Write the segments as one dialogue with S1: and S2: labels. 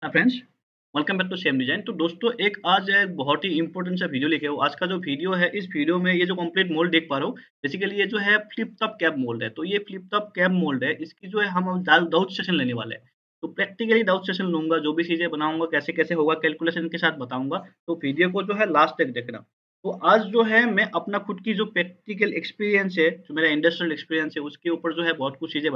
S1: Friends, welcome back to same design. तो दोस्तों एक आज एक बहुत ही इंपॉर्टेंट सा वीडियो लेके आओ। आज का जो वीडियो है, इस वीडियो में ये जो कंप्लीट मोल्ड देख पा रहे हो, बेसिकली ये जो है फ्लिप टॉप कैप मोल्ड है। तो ये फ्लिप टॉप कैप मोल्ड है, इसकी जो है हम डाउट सेशन लेने वाले हैं। तो प्रैक्टिकली डाउट सेशन लूंगा, जो भी चीजें बनाऊंगा कैसे कैसे होगा कैलकुलेशन के साथ बताऊंगा। तो वीडियो को जो है लास्ट तक देखना। तो आज जो है मैं अपना खुद की जो प्रैक्टिकल एक्सपीरियंस है, जो मेरा इंडस्ट्रियल एक्सपीरियंस है, उसके ऊपर जो है बहुत कुछ चीजें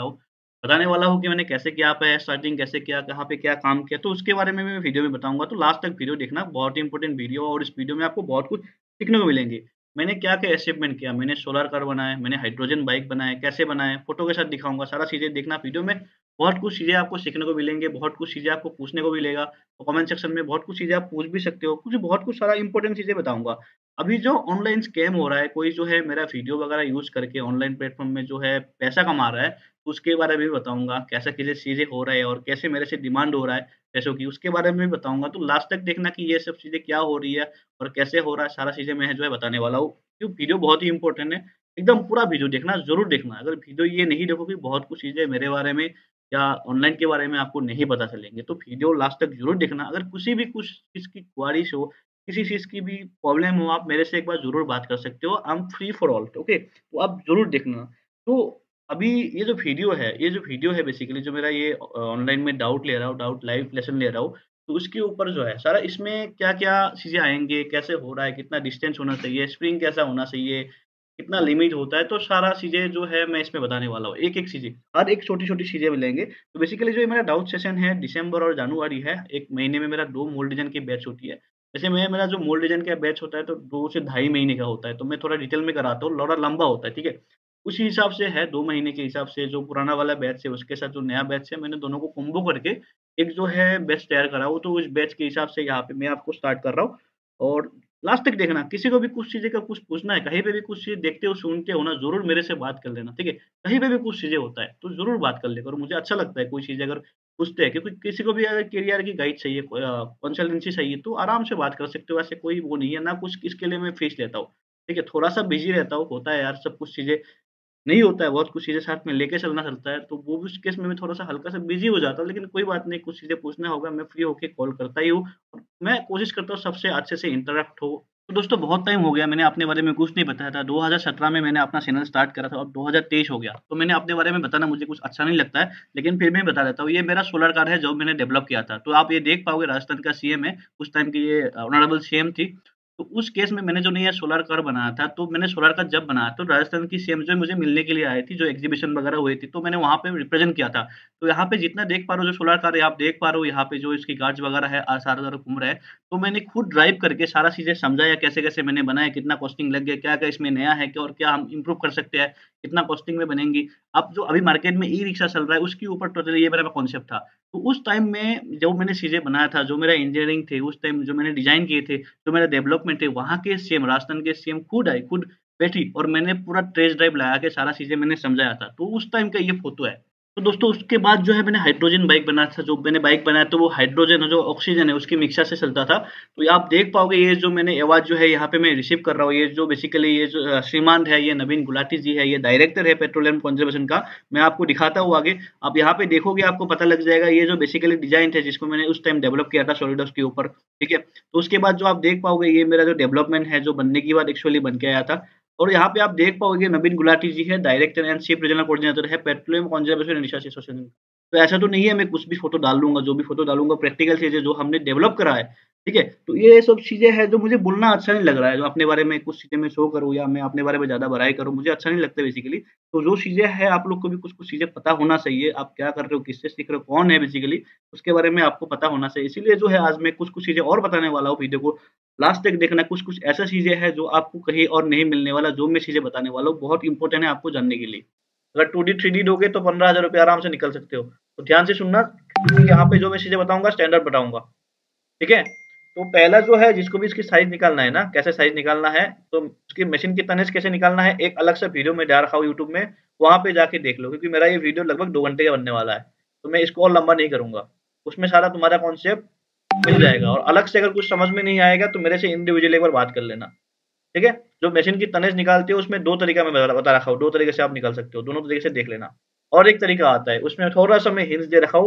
S1: बताने वाला हूँ कि मैंने कैसे किया पे स्टार्टिंग कैसे किया, कहाँ पे क्या काम किया, तो उसके बारे में मैं वीडियो में बताऊँगा। तो लास्ट तक वीडियो देखना, बहुत ही इंपॉर्टेंट वीडियो और इस वीडियो में आपको बहुत कुछ सीखने को मिलेंगे। मैंने क्या-क्या अचीवमेंट किया, मैंने सोलर कार बनाए, मैंने हाइड्रोजन बाइक बनाए, कैसे बनाए, फ़ोटो के साथ दिखाऊँगा, सारा चीज़ें देखना वीडियो में। बहुत कुछ चीज़ें आपको सीखने को मिलेंगे, बहुत कुछ चीज़ें आपको पूछने को मिलेगा। तो कमेंट सेक्शन में बहुत कुछ चीज़ें आप पूछ भी सकते हो, कुछ बहुत कुछ सारा इंपॉर्टेंट चीज़ें बताऊँगा। अभी जो ऑनलाइन स्कैम हो रहा है, कोई जो है मेरा वीडियो वगैरह यूज़ करके ऑनलाइन प्लेटफ़ॉर्म में जो है पैसा कमा रहा है, उसके बारे में भी बताऊँगा, कैसे कैसे चीज़ें हो रहा है और कैसे मेरे से डिमांड हो रहा है पैसों की, उसके बारे में भी बताऊँगा। तो लास्ट तक देखना कि ये सब चीज़ें क्या हो रही है और कैसे हो रहा है, सारा चीज़ें मैं जो है बताने वाला हूँ। क्यों वीडियो बहुत ही इम्पोर्टेंट है, एकदम पूरा वीडियो देखना, ज़रूर देखना। अगर वीडियो ये नहीं देखोगे, बहुत कुछ चीज़ें मेरे बारे में या ऑनलाइन के बारे में आपको नहीं पता चलेंगे। तो वीडियो लास्ट तक ज़रूर देखना। अगर किसी भी कुछ चीज़ की क्वेरीज़ हो, किसी चीज़ की भी प्रॉब्लम हो, आप मेरे से एक बार ज़रूर बात कर सकते हो। I am free for all, okay? तो आप ज़रूर देखना। तो अभी ये जो वीडियो है बेसिकली जो मेरा ये ऑनलाइन में डाउट ले रहा हूँ, डाउट लाइव लेसन ले रहा हूँ, तो उसके ऊपर जो है सारा इसमें क्या-क्या चीज़ें आएँगे, कैसे हो रहा है, कितना डिस्टेंस होना चाहिए, स्प्रिंग कैसा होना चाहिए, कितना लिमिट होता है, तो सारा चीज़ें जो है मैं इसमें बताने वाला हूँ, एक-एक चीज़ें, हर एक छोटी-छोटी चीज़ें मिलेंगे। तो बेसिकली जो ये मेरा डाउट सेशन है दिसंबर और जनवरी है, 1 महीने में मेरा 2 मोल्ड डिज़ाइन की बैच होती है। जैसे मेरा जो मोल्ड डिज़ाइन का बैच होता है तो 2 से ढाई महीने का होता है, तो मैं थोड़ा डिटेल में कराता हूँ, थोड़ा लंबा होता है, ठीक है? उसी हिसाब से है 2 महीने के हिसाब से जो पुराना वाला बैच है उसके साथ जो नया बैच है मैंने दोनों को कॉम्बो करके एक जो है बैच तैयार करा हो, तो उस बैच के हिसाब से यहाँ पे मैं आपको स्टार्ट कर रहा हूँ। और लास्ट तक देखना, किसी को भी कुछ चीज़ें का कुछ पूछना है, कहीं पे भी कुछ चीज़ देखते हो, सुनते हो ना, ज़रूर मेरे से बात कर लेना, ठीक है? कहीं पे भी कुछ चीज़ें होता है, तो ज़रूर बात कर लिया करो, मुझे अच्छा लगता है कोई चीज़ अगर पूछते हैं क्योंकि किसी को भी अगर करियर की गाइड चाहिए कंसल्टेंसी चाहिए तो आराम से बात कर सकते हो, ऐसे कोई वो नहीं है, ना कुछ इसके लिए मैं फीस लेता हूँ, ठीक है? थोड़ा-सा बिज़ी रहता हूँ, होता है यार सब कुछ चीज़ें नहीं होता है, बहुत कुछ चीज़ें साथ में लेके चलना चलता है, तो वो भी उस केस में मैं थोड़ा-सा हल्का-सा बिज़ी हो जाता हूँ, लेकिन कोई बात नहीं, कुछ चीज़ें पूछना होगा, मैं फ्री होके कॉल करता ही हूँ और मैं कोशिश करता हूँ सबसे अच्छे से इंटरैक्ट हो। तो दोस्तों बहुत टाइम हो गया, मैंने अपने बारे में कुछ नहीं बताया था, 2017 में मैंने अपना चैनल स्टार्ट करा था, अब 2023 हो गया, तो मैंने अपने बारे में बताना मुझे कुछ अच्छा नहीं लगता है, लेकिन फिर भी बता देता हूँ, ये मेरा सोलर कार है जो मैंने डेवलप किया था, तो आप ये देख पाओगे राजस्थान का सीएम है, उस टाइम की ये ऑनरेबल सीएम थी, तो उस केस में मैंने जो नया सोलर कार बनाया था, तो मैंने सोलर कार जब बनाया तो राजस्थान की सीएम जो मुझे मिलने के लिए आई थी, जो एग्ज़िबिशन वगैरह हुई थी, तो मैंने वहाँ पे रिप्रेज़ेंट किया था। तो यहाँ पे जितना देख पा रहे हो जो सोलर कार है, आप देख पा रहे हो यहाँ पे जो इसकी गार्ड्स वगैरह है सारा-सारा घूम रहा है। तो मैंने खुद ड्राइव करके सारा चीज़ें समझाया कैसे-कैसे मैंने बनाया, कितना कॉस्टिंग लग गया, क्या-क्या इसमें नया है क्या और क्या हम इम्प्रूव कर सकते हैं, कितना कॉस्टिंग में बनेंगी। अब जो अभी मार्केट में ई-रिक्शा चल रहा है, उसके ऊपर टोटली ये मेरा कॉन्सेप्ट था। तो उस टाइम में जो मैंने चीज़ें बनाया था, जो मेरा इंजीनियरिंग थे, उस टाइम जो मैंने डिज़ाइन किए थे, जो मेरा डेवलपमेंट है, वहाँ के सीएम राजस्थान के सीएम खुद आए, खुद बैठी और मैंने पूरा टेस्ट ड्राइव लगा के सारा चीज़ें मैंने समझाया था। तो उस टाइम का ये फ़ोटो है। तो दोस्तों उसके बाद जो है मैंने हाइड्रोजन बाइक बनाया था, जो मैंने बाइक बनाया तो वो हाइड्रोजन और जो ऑक्सीजन है उसकी मिक्सचर से चलता था। तो ये आप देख पाओगे ये जो मैंने अवार्ड जो है यहाँ पे मैं रिसीव कर रहा हूँ, ये जो बेसिकली ये जो श्रीमान है, ये नवीन गुलाटी जी है, ये डायरेक्टर है पेट्रोलियम कंज़र्वेशन का। मैं आपको दिखाता हूँ आगे। आप यहाँ पे देखोगे आपको पता लग जाएगा ये जो बेसिकली डिज़ाइन थे जिसको मैंने उस टाइम डेवलप किया था सॉलिडवर्क्स के ऊपर, ठीक है? तो उसके बाद जो आप देख पाओगे ये मेरा जो डेवलपमेंट है, जो बनने के बाद एक्चुअली बन के आया था। और यहाँ पे आप देख पाओगे नवीन गुलाटी जी है, director and chief regional coordinator है petroleum conservation and research association. तो ऐसा तो नहीं है मैं कुछ भी फ़ोटो डाल लूँगा, जो भी फ़ोटो डालूँगा प्रैक्टिकल चीज़ें जो हमने डेवलप करा है, ठीक है? तो ये सब चीज़ें हैं जो मुझे बोलना अच्छा नहीं लग रहा है, जो अपने बारे में कुछ चीज़ें मैं शो करूँ या मैं अपने बारे में ज़्यादा बड़ाई करूँ, मुझे अच्छा नहीं लगता बेसिकली। तो जो चीज़ें हैं आप लोग को भी कुछ-कुछ चीज़ें पता होना चाहिए, आप क्या कर रहे हो, किससे सीख रहे हो, कौन है बेसिकली, उसके बारे में आपको पता होना चाहिए। इसीलिए जो है आज मैं कुछ-कुछ चीज़ें और बताने वाला हूँ वीडियो को लास्ट तक देखना। कुछ-कुछ ऐसा चीज़ें हैं जो आपको कहीं और नहीं मिलने वाला, जो मैं चीज़ें बताने वाला हूँ, बहुत इम्पोर्टेंट है आपको जानने के लिए। अगर 2D 3D दोगे तो 15,000 रुपए आराम से निकल सकते हो। तो ध्यान से सुनना, क्योंकि यहाँ पे जो मैं चीज़ें बताऊँगा स्टैंडर्ड बताऊँगा, ठीक है? तो पहला जो है जिसको भी इसकी साइज़ निकालना है ना, कैसे साइज़ निकालना है, तो उसकी मशीन की तनिश कैसे निकालना है, एक अलग से वीडियो मैं डाल रखा हूँ यूट्यूब में, वहाँ पे जाके देख लो क्योंकि मेरा ये वीडियो लगभग 2 घंटे का बनने वाला है। तो मैं इसको और लंबा नहीं करूँगा। उसमें सारा तुम्हारा कॉन्सेप्ट मिल जाएगा और अलग से अगर कुछ समझ में नहीं आएगा तो मेरे से इंडिविजुअली एक बार बात कर लेना। ठीक है? जो मशीन की तनिश निकालते हो उसमें 2 तरीका मैं बता रखा हूँ, 2 तरीके से आप निकाल सकते हो, दोनों तरीके से देख लेना। और एक तरीका आता है, उसमें थोड़ा-सा मैं हिंट्स दे रखा हूँ,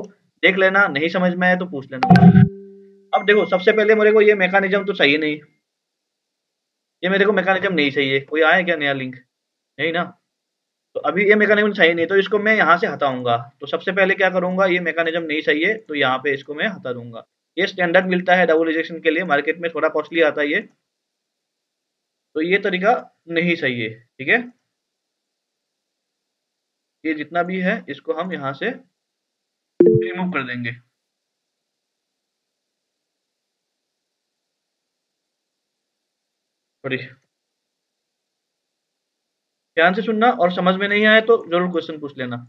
S1: देख लेना, नहीं समझ में आया तो पूछ लेना। अब देखो सबसे पहले मेरे को ये मैकेनिज्म तो चाहिए नहीं, ये मेरे को मैकेनिज्म नहीं चाहिए। कोई आया क्या नया लिंक? नहीं ना। तो अभी ये मैकेनिज्म चाहिए नहीं, तो इसको मैं यहाँ से हटाऊंगा। तो सबसे पहले क्या करूंगा, ये मैकेनिज्म नहीं चाहिए तो यहाँ पे इसको मैं हटा दूंगा। ये स्टैंडर्ड मिलता है डबल रिजेक्शन के लिए, मार्केट में थोड़ा कॉस्टली आता है ये, तो ये तरीका नहीं सही है। ठीक है, ये जितना भी है इसको हम यहाँ से रिमूव कर देंगे। सॉरी, ध्यान से सुनना, और समझ में नहीं आया तो जरूर क्वेश्चन पूछ लेना।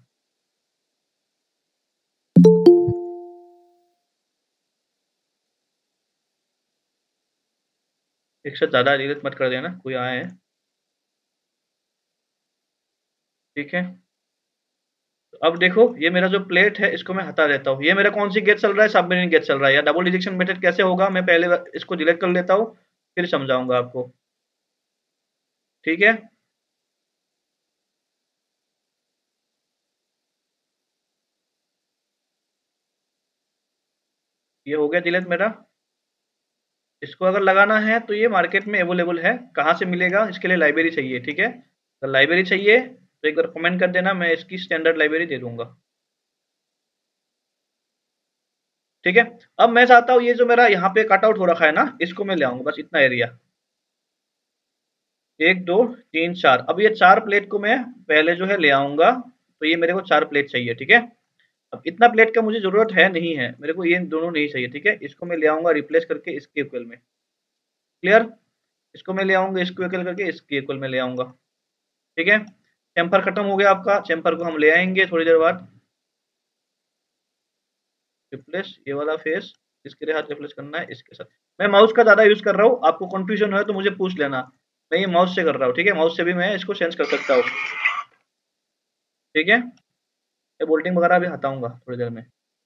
S1: एक से ज्यादा डिलीट मत कर देना, कोई आया है। ठीक है, तो अब देखो ये मेरा जो प्लेट है इसको मैं हटा देता हूँ। ये मेरा कौन सी गेट चल रहा है, सबमेरिन गेट चल रहा है। या डबल रिजेक्शन मेथड कैसे होगा, मैं पहले इसको डिलीट कर लेता हूँ फिर समझाऊंगा आपको। ठीक है, ये हो गया डिलीट मेरा। इसको अगर लगाना है तो ये मार्केट में अवेलेबल है, कहाँ से मिलेगा, इसके लिए लाइब्रेरी चाहिए। ठीक है, अगर लाइब्रेरी चाहिए तो एक बार कमेंट कर देना, मैं इसकी स्टैंडर्ड लाइब्रेरी दे दूंगा। ठीक है, अब मैं चाहता हूँ ये जो मेरा यहाँ पे कट आउट हो रखा है ना, इसको मैं ले आऊंगा, बस इतना एरिया। 1 2 3 4, अब ये 4 प्लेट को मैं पहले जो है ले आऊंगा। तो ये मेरे को 4 प्लेट चाहिए। ठीक है, अब इतना प्लेट का मुझे जरूरत है नहीं है, मेरे को ये दोनों नहीं चाहिए। ठीक है, इसको मैं ले आऊंगा रिप्लेस करके इसके इक्वल में। क्लियर, इसको मैं ले आऊंगा इसको इक्वल करके इसके इक्वल में ले आऊंगा। ठीक है, चैम्फर खत्म हो गया आपका, चैम्फर को हम ले आएंगे थोड़ी देर बाद। रिप्लेस ये वाला फेस इसके साथ रिप्लेस करना है इसके साथ। मैं माउस का ज्यादा यूज कर रहा हूँ, आपको कंफ्यूजन हो तो मुझे पूछ लेना, मैं ये माउस से कर रहा हूँ। ठीक है, माउस से भी मैं इसको चेंज कर सकता हूँ। ठीक है, ये बोल्टिंग वगैरह भी हटाऊंगा थोड़ी देर में।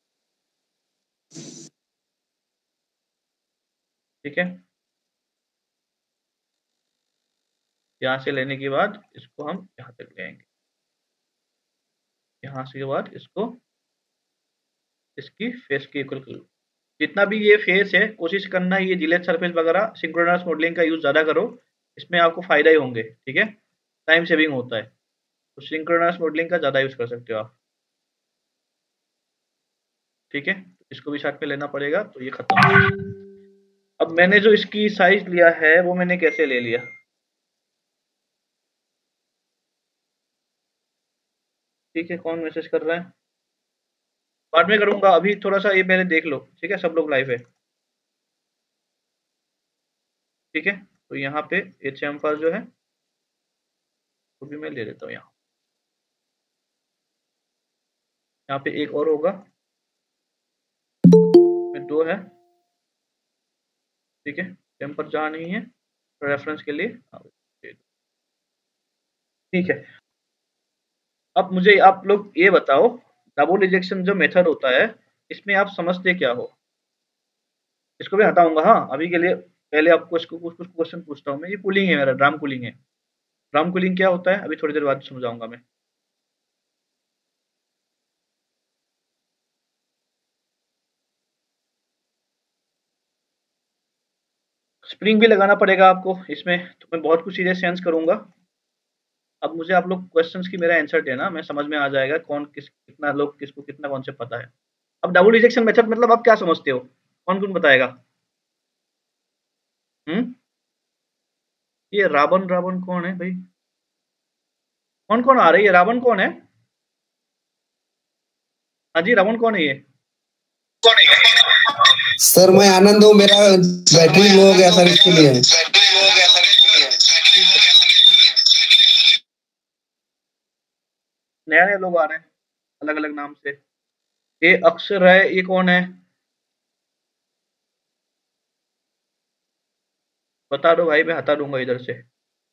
S1: ठीक है, यहाँ से लेने के बाद इसको हम यहाँ तक ले आएंगे, यहाँ से के बाद इसको इसकी फेस के इक्वल कर लो। जितना भी ये फेस है कोशिश करना ये जिलेट सरफेस वगैरह सिंक्रोनस मॉडलिंग का यूज ज्यादा करो, इसमें आपको फायदा ही होंगे। ठीक है, टाइम सेविंग होता है, तो सिंक्रोनस मॉडलिंग का ज्यादा यूज कर सकते हो आप। ठीक है, इसको भी साथ में लेना पड़ेगा, तो ये खत्म। अब मैंने जो इसकी साइज लिया है वो मैंने कैसे ले लिया। ठीक है, कौन मैसेज कर रहा है, बाद में करूंगा, अभी थोड़ा सा ये पहले देख लो। ठीक है, सब लोग लाइव है। ठीक है, तो यहाँ पे एच एम पास जो है वो भी मैं ले लेता हूँ। यहाँ पे एक और होगा, में 2 है। ठीक है, टेम्पर जहाँ नहीं है रेफरेंस के लिए। ठीक है, अब मुझे आप लोग ये बताओ, डबल रिजेक्शन जो मेथड होता है इसमें आप समझते क्या हो। इसको भी हटाऊंगा, हाँ अभी के लिए पहले आपको इसको कुछ कुछ क्वेश्चन पूछता हूँ मैं। ये कूलिंग है मेरा, ड्राम कूलिंग है। ड्राम कूलिंग क्या होता है अभी थोड़ी देर बाद समझाऊंगा मैं। स्प्रिंग भी लगाना पड़ेगा आपको इसमें, तो मैं बहुत कुछ चीजें सेंस करूंगा। अब मुझे आप लोग क्वेश्चंस की मेरा आंसर देना, मैं समझ में आ जाएगा कौन किस कितना लोग किसको कितना कॉन्सेप्ट पता है। अब डबल रिजेक्शन मेथड मतलब आप क्या समझते हो, कौन कौन बताएगा। हम्म, ये रावण रावण कौन है भाई, कौन कौन आ रही है, रावण कौन है। हाँ जी, रावण कौन है ये।
S2: सर मैं आनंद हूँ, मेरा बैटरी लो हो गया सर, इसके लिए।
S1: नया नया लोग आ रहे हैं अलग अलग नाम से। ये अक्षर है, ये कौन है बता दो भाई, मैं हटा दूंगा इधर से।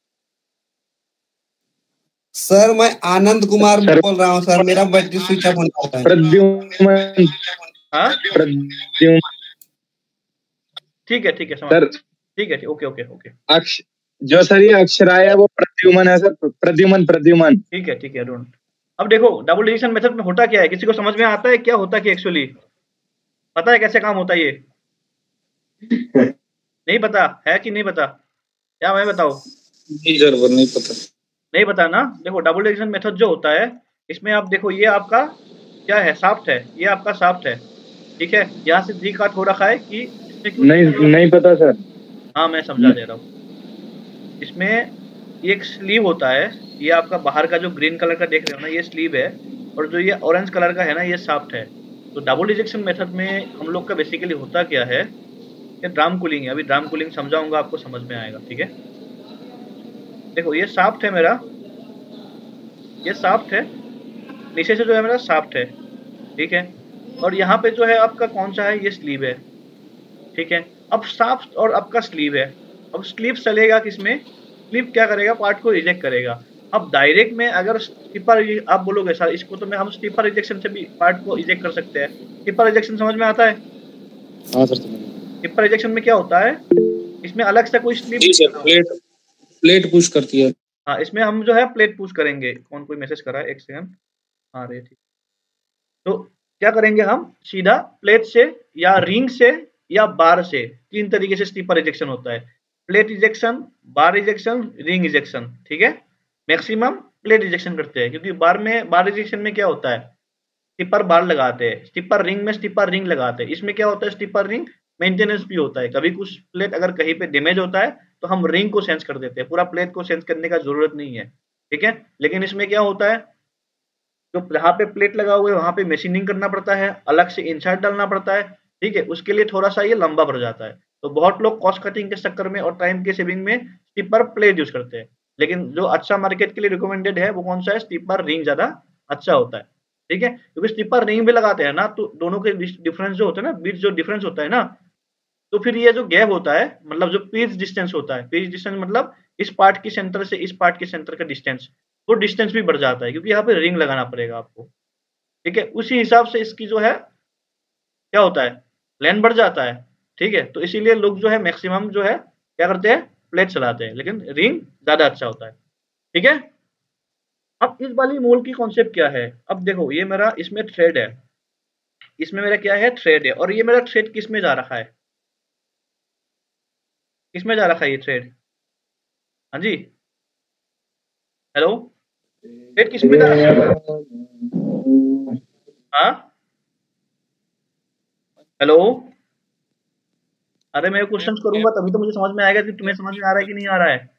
S2: सर मैं आनंद कुमार बोल रहा हूँ सर, मेरा बैटरी स्विच ऑफ होने वाला है।
S3: प्रद्युमन।
S1: हाँ
S3: प्रद्युमन।
S1: ठीक है ठीक है, समझ
S3: सर
S1: ठीक है, ओके ओके ओके।
S3: जो सर ये अक्षर आया है वो प्रद्युमन है सर, प्रद्युमन प्रद्युमन।
S1: ठीक है डोंट। अब देखो डबल डिविजन मेथड में होता क्या है, किसी को समझ में आता है क्या होता क्या एक्चुअली। पता है कैसे काम होता है ये? नहीं पता है कि नहीं पता? क्या मैं बताऊं?
S3: नहीं सर, वो नहीं पता।
S1: नहीं पता ना? देखो डबल डिजेक्शन मेथड जो होता है, इसमें आप देखो ये आपका क्या है, शाफ्ट है, ये आपका शाफ्ट है, ठीक है। यहाँ से डी काट हो रखा है कि इसमें क्यों
S3: नहीं पता सर।
S1: हाँ मैं समझा दे रहा हूँ। इसमें ये एक स्लीव होता है, ये आपका बाहर का जो ग्रीन कलर का देख रहे हो ना, ये स्लीव है, और जो ये ऑरेंज कलर का है ना, ये शाफ्ट है। तो डबल डिजेक्शन मेथड में हम लोग का बेसिकली होता क्या है, ये ड्राम कूलिंग है। अभी ड्राम कूलिंग समझाऊंगा, आपको समझ में आएगा, ठीक है। देखो ये शाफ्ट है मेरा, ये शाफ्ट है, नीचे से जो है मेरा शाफ्ट है, ठीक है। और यहाँ पे जो है आपका कौन सा है, ये स्लीव है, ठीक है। अब शाफ्ट और आपका स्लीव है, अब स्लीव चलेगा किसमें, स्लीव क्या करेगा, पार्ट को रिजेक्ट करेगा। अब डायरेक्ट में अगर स्टिपर, आप बोलोगे सर इसको तो मैं हम स्टिपर रिजेक्शन से भी पार्ट को रिजेक्ट कर सकते हैं। स्टिपर रिजेक्शन समझ में आता है?
S3: हाँ सर।
S1: स्टिपर रिजेक्शन में क्या होता है, इसमें अलग से कोई स्लीव,
S3: प्लेट पुश करती है।
S1: हाँ इसमें हम जो है प्लेट पुश करेंगे। कौन कोई मैसेज कर रहा है, एक सेकंड आ रहे, ठीक। तो क्या करेंगे हम, सीधा प्लेट से या रिंग से या बार से, 3 तरीके से स्टिपर रिजेक्शन होता है। Plate rejection, bar rejection, ring rejection, ठीक है। मैक्सिमम प्लेट रिजेक्शन करते हैं, क्योंकि बार रिजेक्शन में क्या होता है, स्टिपर बार लगाते हैं, स्टिपर रिंग में स्टिपर रिंग लगाते हैं। इसमें क्या होता है, स्टिपर रिंग मेंटेनेंस भी होता है। कभी कुछ प्लेट अगर कहीं पे डैमेज होता है तो हम रिंग को चेंज कर देते हैं, पूरा प्लेट को चेंज करने का जरूरत नहीं है, ठीक है। लेकिन इसमें क्या होता है, जो जहाँ पे प्लेट लगा हुआ है वहां पे मशीनिंग करना पड़ता है, अलग से इंसर्ट डालना पड़ता है, ठीक है। उसके लिए थोड़ा सा ये लंबा पड़ जाता है। तो बहुत लोग कॉस्ट कटिंग के चक्कर में और टाइम के सेविंग में स्टिपर प्लेट यूज करते हैं, लेकिन जो अच्छा मार्केट के लिए रिकमेंडेड है वो कौन सा है, स्टिपर रिंग ज्यादा अच्छा होता है, ठीक है। क्योंकि स्टिपर रिंग भी लगाते हैं ना, तो दोनों के डिफरेंस जो होता है ना, बीच जो डिफरेंस होता है ना, तो फिर ये जो गैप होता है, मतलब जो पीच डिस्टेंस होता है, पीच डिस्टेंस मतलब इस पार्ट के सेंटर से इस पार्ट के सेंटर का डिस्टेंस, वो डिस्टेंस भी बढ़ जाता है, क्योंकि यहाँ पे रिंग लगाना पड़ेगा आपको, ठीक है। उसी हिसाब से इसकी जो है क्या होता है, लेंथ बढ़ जाता है, ठीक है। तो इसीलिए लोग जो है मैक्सिमम जो है क्या करते हैं, प्लेट चलाते हैं, लेकिन रिंग ज्यादा अच्छा होता है, ठीक है। अब इस वाली मोल की कॉन्सेप्ट क्या है, अब देखो ये मेरा इसमें थ्रेड है, इसमें मेरा क्या है, थ्रेड है, और ये मेरा थ्रेड किस में जा रखा है, किस में जा रखा है ये थ्रेड, हाँ जी, हेलो, थ्रेड किस में जा रखा है, हाँ हेलो। अरे मैं क्वेश्चंस करूंगा तभी तो मुझे समझ में आएगा कि तुम्हें समझ में आ रहा है कि नहीं आ रहा है।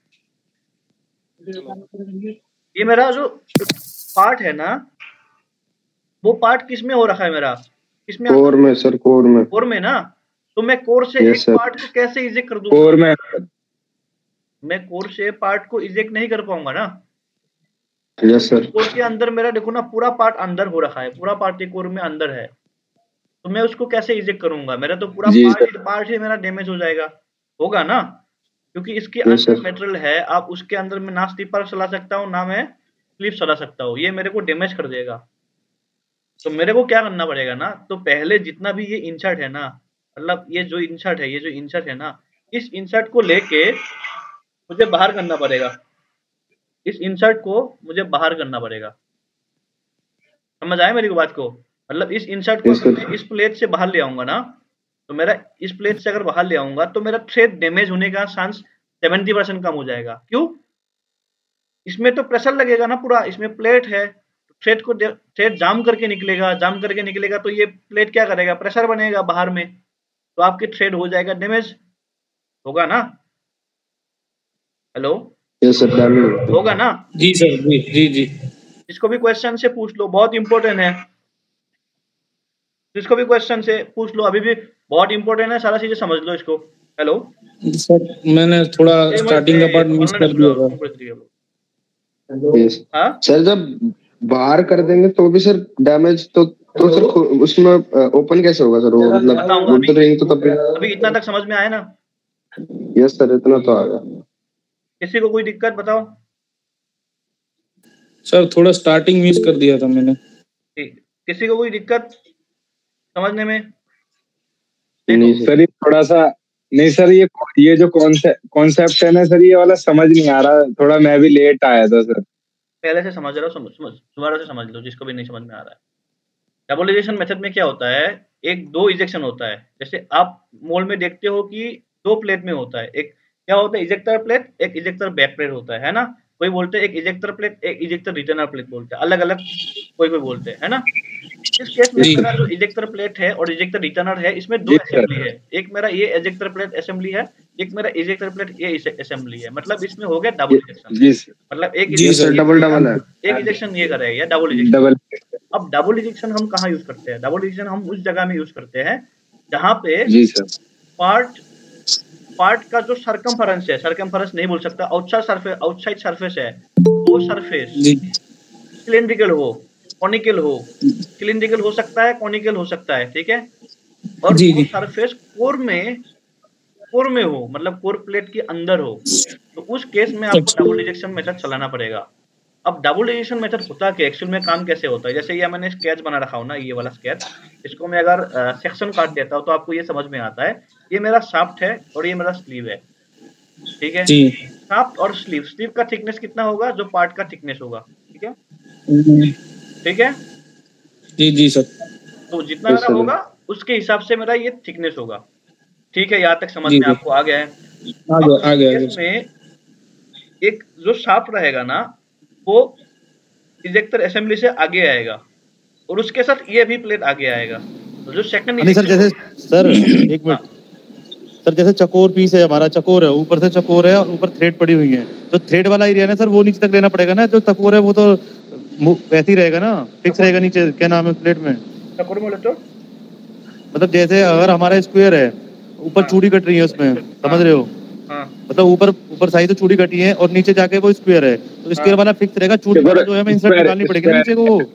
S1: ये मेरा जो पार्ट है ना, वो पार्ट किस में हो रखा है मेरा, किसमें,
S3: कोर में सर, कोर में।
S1: कोर में ना, तो मैं कोर से
S3: Yes,
S1: एक
S3: sir.
S1: पार्ट को कैसे इजेक्ट कर दूंगा,
S3: कोर में
S1: मैं कोर से पार्ट को इजेक्ट नहीं कर पाऊंगा ना।
S3: Yes sir.
S1: कोर के अंदर मेरा देखो ना, पूरा पार्ट अंदर हो रखा है, पूरा पार्ट कोर में अंदर है, तो मैं उसको कैसे इजेक्ट करूंगा, मेरा तो पूरा
S3: जी
S1: पार्ट ही मेरा डैमेज हो जाएगा, होगा ना। क्योंकि इसके
S3: Yes,
S1: अंदर
S3: sir.
S1: मेटेरियल है, आप उसके अंदर में ना स्लीपर चला सकता हूँ ना मैं क्लिप चला सकता हूँ, ये मेरे को डैमेज कर देगा। तो मेरे को क्या करना पड़ेगा ना, तो पहले जितना भी ये इंसर्ट है ना, मतलब ये जो इंसर्ट है, ये जो इंसर्ट है ना, इस इंसर्ट को लेके मुझे बाहर करना पड़ेगा, इस इंसर्ट को मुझे बाहर करना पड़ेगा, समझ आया मेरी बात को। मतलब इस इंसर्ट को
S3: Yes,
S1: अगर
S3: sir.
S1: मैं इस प्लेट से बाहर ले आऊंगा ना, तो मेरा इस प्लेट से अगर बाहर ले आऊंगा तो मेरा थ्रेड डैमेज होने का चांस 70% कम हो जाएगा। क्यों? इसमें तो प्रेशर लगेगा ना पूरा, इसमें प्लेट है, थ्रेड को थ्रेड जाम करके निकलेगा, जाम करके निकलेगा तो ये प्लेट क्या करेगा, प्रेशर बनेगा बाहर में, तो आपकी थ्रेड हो जाएगा डैमेज, होगा ना, हेलो,
S3: यस सर, डैमेज
S1: होगा ना।
S3: जी सर, जी जी जी।
S1: इसको भी क्वेश्चन से पूछ लो, बहुत इंपॉर्टेंट है, इसको भी क्वेश्चन से पूछ लो, अभी भी बहुत इंपॉर्टेंट है, सारा चीजें समझ लो इसको। हेलो
S3: सर, मैंने थोड़ा स्टार्टिंग का पार्ट मिस कर दिया था।
S1: हाँ
S3: सर जब बाहर कर देंगे तो भी सर डैमेज तो सर उसमें ओपन कैसे होगा सर, वो मतलब वुड रिंग तो तब भी।
S1: अभी इतना तक समझ में आया ना?
S3: यस सर, इतना तो आ गया।
S1: किसी को कोई दिक्कत बताओ?
S3: सर थोड़ा स्टार्टिंग मिस कर दिया था मैंने।
S1: ठीक, किसी को कोई दिक्कत समझने में?
S3: नहीं सर, ये थोड़ा सा, नहीं सर, ये जो कॉन्सेप्ट है ना सर, ये वाला समझ नहीं आ रहा, थोड़ा मैं भी लेट आया था सर।
S1: पहले से समझ रहा हूँ, दोबारा से समझ लो जिसको भी नहीं समझ में आ रहा है। डबल मेथड में क्या होता है, एक 2 इजेक्शन होता है। जैसे आप मोल में देखते हो कि 2 प्लेट में होता है, एक क्या होता है इजेक्टर प्लेट, एक इजेक्टर बैक प्लेट होता है ना? कोई बोलते हैं एक इजेक्टर प्लेट, एक इजेक्टर रिटर्नर प्लेट बोलते हैं, अलग-अलग कोई-कोई बोलते हैं, है ना? इस केस में
S3: जी
S1: मेरा जो इजेक्टर प्लेट है और इजेक्टर रिटर्नर है, इसमें 2
S3: जी सर।
S1: असेंबली है। एक मेरा ये इजेक्टर प्लेट असेंबली है, एक मेरा इजेक्टर प्लेट ये असेंबली है। मतलब इसमें हो गया डबल इजेक्शन।
S3: जी सर।
S1: मतलब एक
S3: जी
S1: इजेक्शन
S3: सर,
S1: ये
S3: डबल
S1: करेगा,
S3: डबल है।
S1: एक इजेक्शन ये करेगा, या डबल इजेक्शन।
S3: डबल।
S1: अब डबल इजेक्शन हम कहाँ यूज़ करते हैं? डबल इजेक्शन हम उस जगह में यूज़ करते हैं, जहाँ पे
S3: जी सर।
S1: पार्ट पार्ट का जो सरकमफेरेंस नहीं बोल सकता, आउटसाइड सरफेस है, वो सरफेस
S2: जी
S1: सिलिंड्रिकल हो, कोनिकल हो, सिलिंड्रिकल हो सकता है, कोनिकल हो सकता है, ठीक है? और
S2: जी
S1: वो
S2: जी
S1: सरफेस कोर में हो, मतलब कोर प्लेट के अंदर हो, तो उस केस में आपको
S2: अच्छा
S1: डबल इजेक्शन मेथड चलाना पड़ेगा। अब डबल इजेक्शन मेथड होता क्या, एक्चुअल में काम कैसे होता है? जैसे ये मैंने स्केच बना रखा हूँ ना, ये वाला स्केच, इसको मैं अगर सेक्शन काट देता हूँ तो आपको ये समझ में आता है। ये मेरा शाफ्ट है और ये मेरा स्लीव है, ठीक है?
S2: जी
S1: शाफ्ट और स्लीव का थिकनेस कितना होगा? जो पार्ट का थिकनेस होगा, ठीक है?
S2: हम्म,
S1: ठीक है?
S2: जी जी सर
S1: तो जितना
S3: यस
S1: मेरा
S3: सर।
S1: होगा उसके हिसाब से मेरा ये थिकनेस होगा। ठीक है, यहाँ तक समझ
S2: जी
S1: में
S2: जी
S1: आपको आ गया है।
S2: आ
S1: अब
S2: गया
S1: इस
S2: आ गया आ
S1: केस
S2: गया सर।
S1: में एक जो शाफ्ट रहेगा ना, वो इजेक्टर असेंबली से आगे आएगा और उसके साथ ये भी प्लेट आगे आएगा। तो जो सेकंड
S4: नहीं सर,
S1: इजेक्शन
S4: जैसे सर एक
S1: हाँ,
S4: मिनट सर, जैसे चकोर पीस है हमारा, चकोर है, ऊपर से चकोर है और ऊपर थ्रेड पड़ी हुई है, तो थ्रेड वाला एरिया ना सर वो नीचे तक लेना पड़ेगा ना, जो चकोर है वो तो वैसे ही रहेगा ना, फिक्स रहेगा नीचे, क्या नाम है प्लेट में।
S1: चकोर बोले तो
S4: मतलब जैसे अगर हमारा स्क्वायर है, ऊपर
S1: हाँ,
S4: चूड़ी कट रही है उसमें,
S1: हाँ,
S4: समझ रहे हो,
S1: हाँ,
S4: मतलब ऊपर ऊपर साइड तो चूड़ी कटी है और नीचे जाके वो स्क्वायर है, तो
S1: हाँ।
S4: स्क्वायर वाला फिक्स रहेगा, चूड़ी वाला जो है हमें इंसर्ट निकालनी पड़ेगी ना नीचे को वो,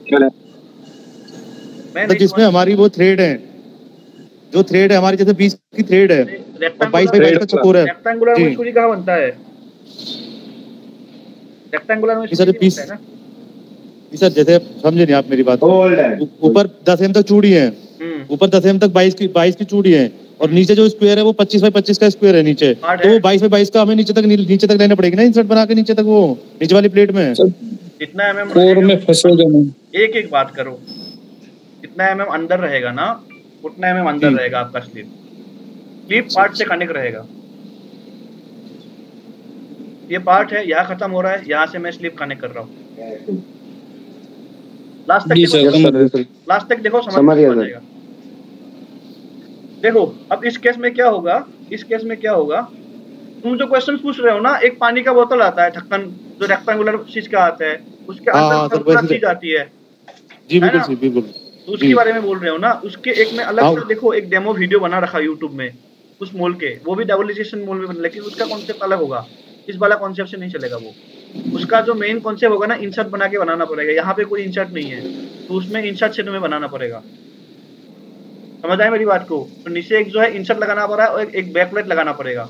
S1: मैं
S4: मतलब
S1: नहीं
S4: जिसमें
S1: समझ
S4: हमारी वो थ्रेड है, जो थ्रेड है हमारी, जैसे 20 की थ्रेड है और 22 बाई 22 का चकोर है।
S1: रेक्टेंगुलर
S4: जी
S1: में चूड़ी कहाँ बनता है? रेक्टेंगुलर में
S4: जी
S1: चूड़ी
S4: सर,
S1: नहीं
S4: 20
S1: बनता है ना?
S4: जी सर, जैसे समझे नहीं आप मेरी बात, ऊपर 10 एम तक चूड़ी है,
S1: हम्म,
S4: ऊपर 10 एम तक 22 की चूड़ी है, और नीचे जो स्क्वायर है वो 25 बाई 25 का स्क्वायर है नीचे,
S1: पार्ट
S4: तो
S1: है।
S4: वो 22 बाई 22 का हमें नीचे तक लेना पड़ेगी ना, इंसर्ट बना के नीचे तक, वो नीचे वाली प्लेट में।
S2: सर
S1: जितना एमएम
S2: कोर
S1: रहेगा,
S2: में फंसेगा नहीं।
S1: एक एक बात करो, जितना एमएम अंदर रहेगा ना, उतना एमएम अंदर
S4: जी
S1: रहेगा आपका स्लीव। स्लीव पार्ट से कनेक्ट रहेगा। ये पार्ट है, यहाँ खत्म हो रहा है, यहाँ से मैं स्लीव कनेक्ट कर रहा हूँ। लास्ट तक
S2: जी
S1: देखो,
S2: सर समझ गए।
S1: लास्ट तक देखो, समझ
S3: समझ
S1: में
S3: गया
S1: आ
S3: सर।
S1: जाएगा। देखो अब इस केस में क्या होगा, इस केस में क्या होगा, तुम जो क्वेश्चन पूछ रहे हो ना, एक पानी का बोतल आता है, ढक्कन जो रेक्टेंगुलर चीज का आता है, उसके
S4: हाँ
S1: अंदर
S4: हाँ सर,
S1: सर्कुलर
S4: वैसे
S1: चीज आती
S4: जी
S1: है
S4: बिल्कुल
S1: ना?
S4: सही, बिल्कुल
S1: तो उसके
S4: जी।
S1: बारे में बोल रहे हो ना, उसके एक में अलग
S4: हाँ
S1: से देखो, एक डेमो वीडियो बना रखा यूट्यूब में उस मोल के, वो भी डबलिजेशन मोल में बना, लेकिन उसका कॉन्सेप्ट अलग होगा, इस वाला कॉन्सेप्ट से नहीं चलेगा वो। उसका जो मेन कॉन्सेप्ट होगा ना, इंसर्ट बना के बनाना पड़ेगा। यहाँ पे कोई इंसर्ट नहीं है, तो उसमें इंसर्ट से तुम्हें बनाना पड़ेगा। समझ आए मेरी बात को? तो नीचे एक जो है इंसर्ट लगाना पड़ रहा है और एक बैक प्लेट लगाना पड़ेगा।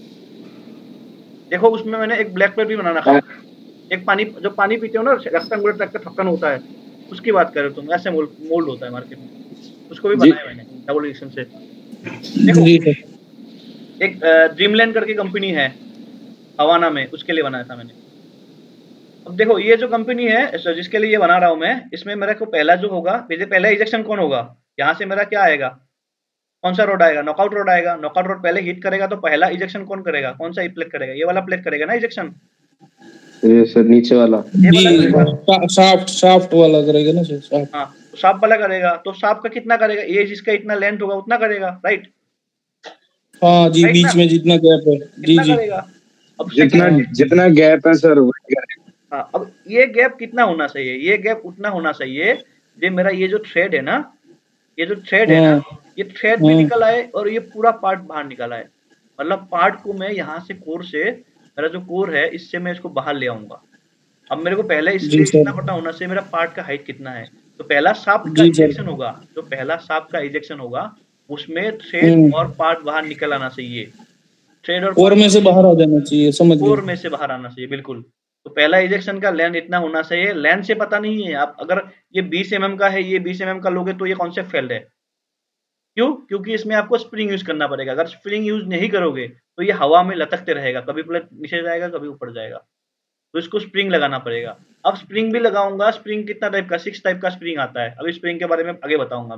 S1: देखो उसमें मैंने एक ब्लैक प्लेट भी बना रखा है, एक पानी जो पानी पीते हो ना, रेक्टेंगुलर टाइप का ढक्कन होता है, उसकी बात कर रहे हो तुम, ऐसे मोल्ड होता है मार्केट में, उसको भी
S3: जी
S1: बनाया मैंने डबल एडिशन से। देखो
S2: जी सर
S1: एक ड्रीमलैंड करके कंपनी है हवाना में, उसके लिए बनाया था मैंने। अब देखो ये जो कंपनी है जिसके लिए ये बना रहा हूँ मैं, इसमें मेरा को पहला जो होगा, पहला इजेक्शन कौन होगा, यहाँ से मेरा क्या आएगा, कौन सा रोड आएगा, नॉकआउट रोड आएगा। नॉकआउट रोड पहले हिट करेगा तो पहला इजेक्शन कौन करेगा, कौन सा प्लेट करेगा, ये वाला प्लेट करेगा ना इजेक्शन,
S3: ये सर नीचे वाला।
S1: ये
S2: जी
S1: वाला करेगा।
S2: शाफ्ट शाफ्ट वाला करेगा ना सर, शाफ्ट।
S1: हाँ, तो सांप वाला करेगा, तो सांप का कितना करेगा, ये जिसका इतना लेंथ होगा उतना करेगा, राइट?
S2: हाँ जी,
S1: राइट ना?
S2: बीच में जितना गैप है। जी
S1: कितना
S2: जी
S1: करेगा? अब
S3: जितना
S1: सेकंड,
S3: जितना गैप है सर वही करेगा।
S1: हाँ, अब ये गैप कितना होना चाहिए, ये गैप उतना होना चाहिए, ये मेरा ये जो थ्रेड है ना, ये जो थ्रेड है ना,
S2: हाँ
S1: ये थ्रेड भी
S2: हाँ
S1: निकल आए और ये पूरा पार्ट बाहर निकल आए। मतलब पार्ट को मैं यहाँ से कोर से, मेरा जो कोर है इससे मैं इसको बाहर ले आऊंगा। अब मेरे को पहले
S2: जी
S1: इसलिए इतना
S2: सर।
S1: पता होना चाहिए मेरा पार्ट का हाइट कितना है। तो पहला शाफ्ट का
S2: जी सर।
S1: इजेक्शन होगा, जो पहला शाफ्ट का इजेक्शन होगा उसमें थ्रेड
S2: हम्म,
S1: और पार्ट बाहर निकल आना चाहिए। थ्रेड और
S2: कोर
S1: पार्ट
S2: में से बाहर आ जाना चाहिए, समझ गए।
S1: कोर में से बाहर आना चाहिए, बिल्कुल। तो पहला इजेक्शन का लेंथ इतना होना चाहिए, लेंथ से पता नहीं है। आप अगर ये 20 एमएम का है, ये 20 एमएम का लोगे तो ये कॉन्सेप्ट फेल्ड है। क्यों? क्योंकि इसमें आपको स्प्रिंग यूज करना पड़ेगा। अगर स्प्रिंग यूज नहीं करोगे तो ये हवा में लटकते रहेगा, कभी प्लेट नीचे जाएगा, कभी ऊपर जाएगा। तो इसको स्प्रिंग लगाना पड़ेगा। अब स्प्रिंग भी लगाऊंगा, स्प्रिंग कितना टाइप का, 6 टाइप का स्प्रिंग आता है। अभी स्प्रिंग के बारे में आगे बताऊंगा मैं,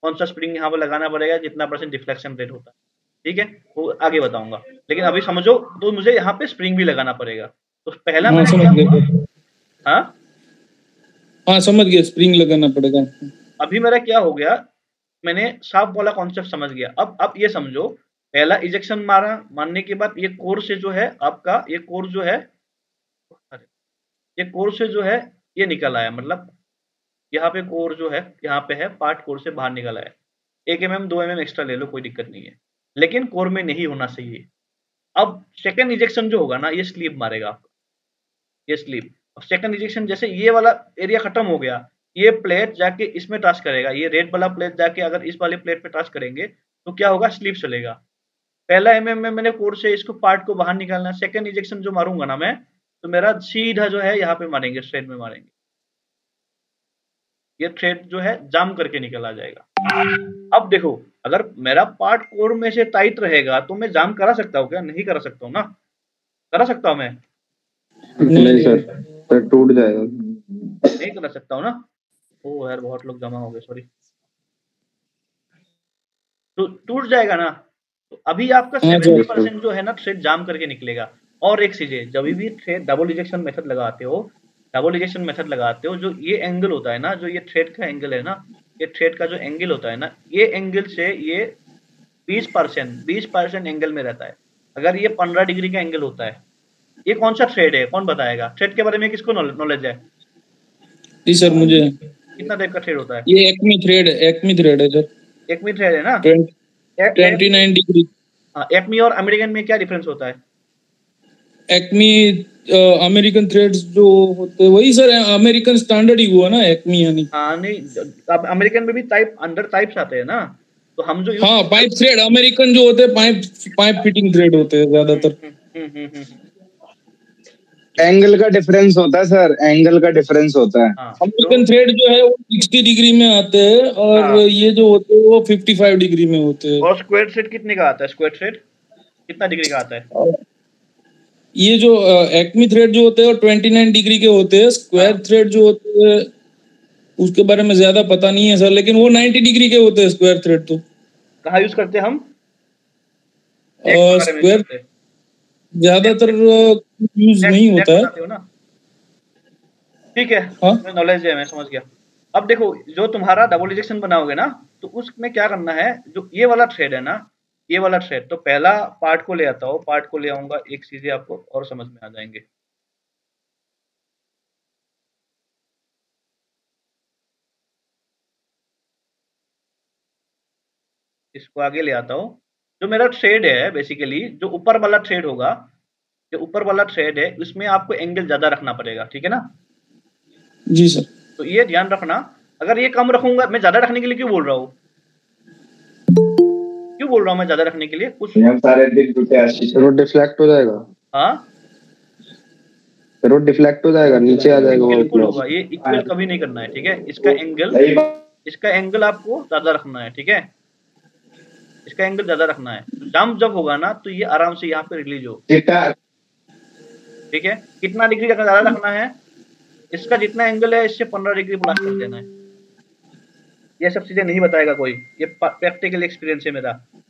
S1: कौन सा स्प्रिंग यहाँ पे लगाना पड़ेगा, कितना % डिफ्लेक्शन रेट होता है, ठीक है, वो आगे बताऊंगा। लेकिन अभी समझो तो मुझे यहाँ पे स्प्रिंग भी लगाना पड़ेगा। तो पहला
S3: हाँ
S1: मैंने
S3: समझ
S1: क्या
S3: गया
S1: हुआ,
S3: सर।
S1: हाँ
S3: हाँ समझ गया, स्प्रिंग लगाना पड़ेगा।
S1: अभी मेरा क्या हो गया, मैंने साफ वाला कॉन्सेप्ट समझ गया। अब ये समझो, पहला इजेक्शन मारा, मारने के बाद ये कोर से जो है आपका, ये कोर जो है, अरे, ये कोर से जो है ये निकल आया, मतलब यहाँ पे कोर जो है, यहाँ पे है पार्ट, कोर से बाहर निकल आया। 1 mm 2 mm एक्स्ट्रा ले लो, कोई दिक्कत नहीं है, लेकिन कोर में नहीं होना चाहिए। अब सेकंड इंजेक्शन जो होगा ना, ये स्लीप मारेगा आपको, ये स्लीप। अब सेकंड इंजेक्शन जैसे ये वाला एरिया खत्म हो गया, ये प्लेट जाके इसमें टच करेगा, ये रेड वाला प्लेट जाके अगर इस वाले प्लेट पे टच करेंगे तो क्या होगा, स्लीप चलेगा। पहला एमएम में मैंने कोर से इसको पार्ट को बाहर निकालना है, सेकंड इंजेक्शन जो मारूंगा ना मैं, तो मेरा सीधा जो है यहाँ पे मारेंगे, थ्रेड में मारेंगे, ये थ्रेड जो है जाम करके निकल आ जाएगा। अब देखो, अगर मेरा पार्ट कोर में से टाइट रहेगा तो मैं जाम करा सकता हूँ क्या, नहीं करा सकता हूँ ना, करा सकता हूँ मैं,
S3: नहीं सर टूट जाएगा,
S1: नहीं करा सकता हूँ ना। ओ यार बहुत लोग जमा हो गए, सॉरी। तो टूट जाएगा ना, तो अभी आपका 70% जो है ना थ्रेड जाम करके निकलेगा। और एक चीज है, जब भी थ्रेड डबल इंजेक्शन मेथड लगाते हो, डबल इंजेक्शन मेथड लगाते हो, जो ये एंगल होता है ना, जो ये थ्रेड का एंगल है ना, ये थ्रेड का जो एंगल होता है ना, ये एंगल से ये 20% एंगल में रहता है। अगर ये 15 डिग्री का एंगल होता है, ये कौन सा थ्रेड है, कौन बताएगा? थ्रेड के बारे में किसको नॉलेज है?
S3: जी सर मुझे।
S1: कितना टाइप का थ्रेड होता है?
S3: ये एक्मी थ्रेड है सर।
S1: एक्मी थ्रेड है ना,
S3: 29 डिग्री।
S1: हाँ, एक्मी और अमेरिकन में क्या डिफरेंस होता है?
S3: एक्मी अमेरिकन थ्रेड्स जो होते हैं वही सर, अमेरिकन स्टैंडर्ड ही हुआ ना एक्मी, यानी।
S1: हाँ नहीं, अब अमेरिकन में भी टाइप अंडर टाइप्स आते हैं ना, तो हम जो
S3: हाँ पाइप थ्रेड, अमेरिकन जो होते हैं पाइप फिटिंग थ्रेड होते हैं ज्यादातर। एंगल का डिफरेंस होता है सर, एंगल का डिफरेंस होता है। अमेरिकन थ्रेड जो है वो 60 डिग्री में आते हैं और ये जो होते हैं वो 55 डिग्री में होते हैं।
S1: और स्क्वायर थ्रेड कितने का आता है? स्क्वायर थ्रेड कितना डिग्री का आता है?
S3: ये जो एक्मी थ्रेड जो होते हैं वो 29 डिग्री के होते हैं। स्क्वायर थ्रेड जो होते हैं उसके बारे में ज्यादा पता नहीं है सर, लेकिन वो 90 डिग्री के होते हैं स्क्वायर थ्रेड। तो
S1: कहाँ यूज करते हैं हम
S3: स्क्वायर? ज्यादातर यूज नहीं होता है।
S1: ठीक है, हाँ? नॉलेज है, मैं समझ गया। अब देखो, जो तुम्हारा डबल इंजेक्शन बनाओगे ना, तो उसमें क्या करना है, जो ये वाला थ्रेड है ना, ये वाला थ्रेड, तो पहला पार्ट को ले आता हूँ, पार्ट को ले आऊंगा, एक चीजें आपको और समझ में आ जाएंगे। इसको आगे ले आता हूँ। जो मेरा थ्रेड है बेसिकली, जो ऊपर वाला थ्रेड होगा, जो ऊपर वाला थ्रेड है, उसमें आपको एंगल ज्यादा रखना पड़ेगा, ठीक है ना?
S3: जी सर।
S1: तो ये ध्यान रखना, अगर ये कम रखूंगा, मैं ज्यादा रखने के लिए क्यों बोल रहा हूँ, मैं ज्यादा रखने के लिए? कुछ
S3: सारे दिन डिफ्लेक्ट हो जाएगा।
S1: हाँ,
S3: डिफ्लेक्ट हो जाएगा, नीचे आ जाएगा।
S1: बिल्कुल होगा, ये इक्वल कभी नहीं करना है, ठीक है? इसका एंगल आपको ज्यादा रखना है, ठीक है? इसका एंगल ज्यादा रखना है। जंप जब होगा ना, तो ये आराम से यहाँ पे रिलीज हो, ठीक है? कितना डिग्री का ज्यादा रखना है? इसका जितना एंगल है इससे 15 डिग्री प्लस कर देना है। ये सब चीजें नहीं बताएगा कोई, ये प्रैक्टिकल एक्सपीरियंस है मेरा।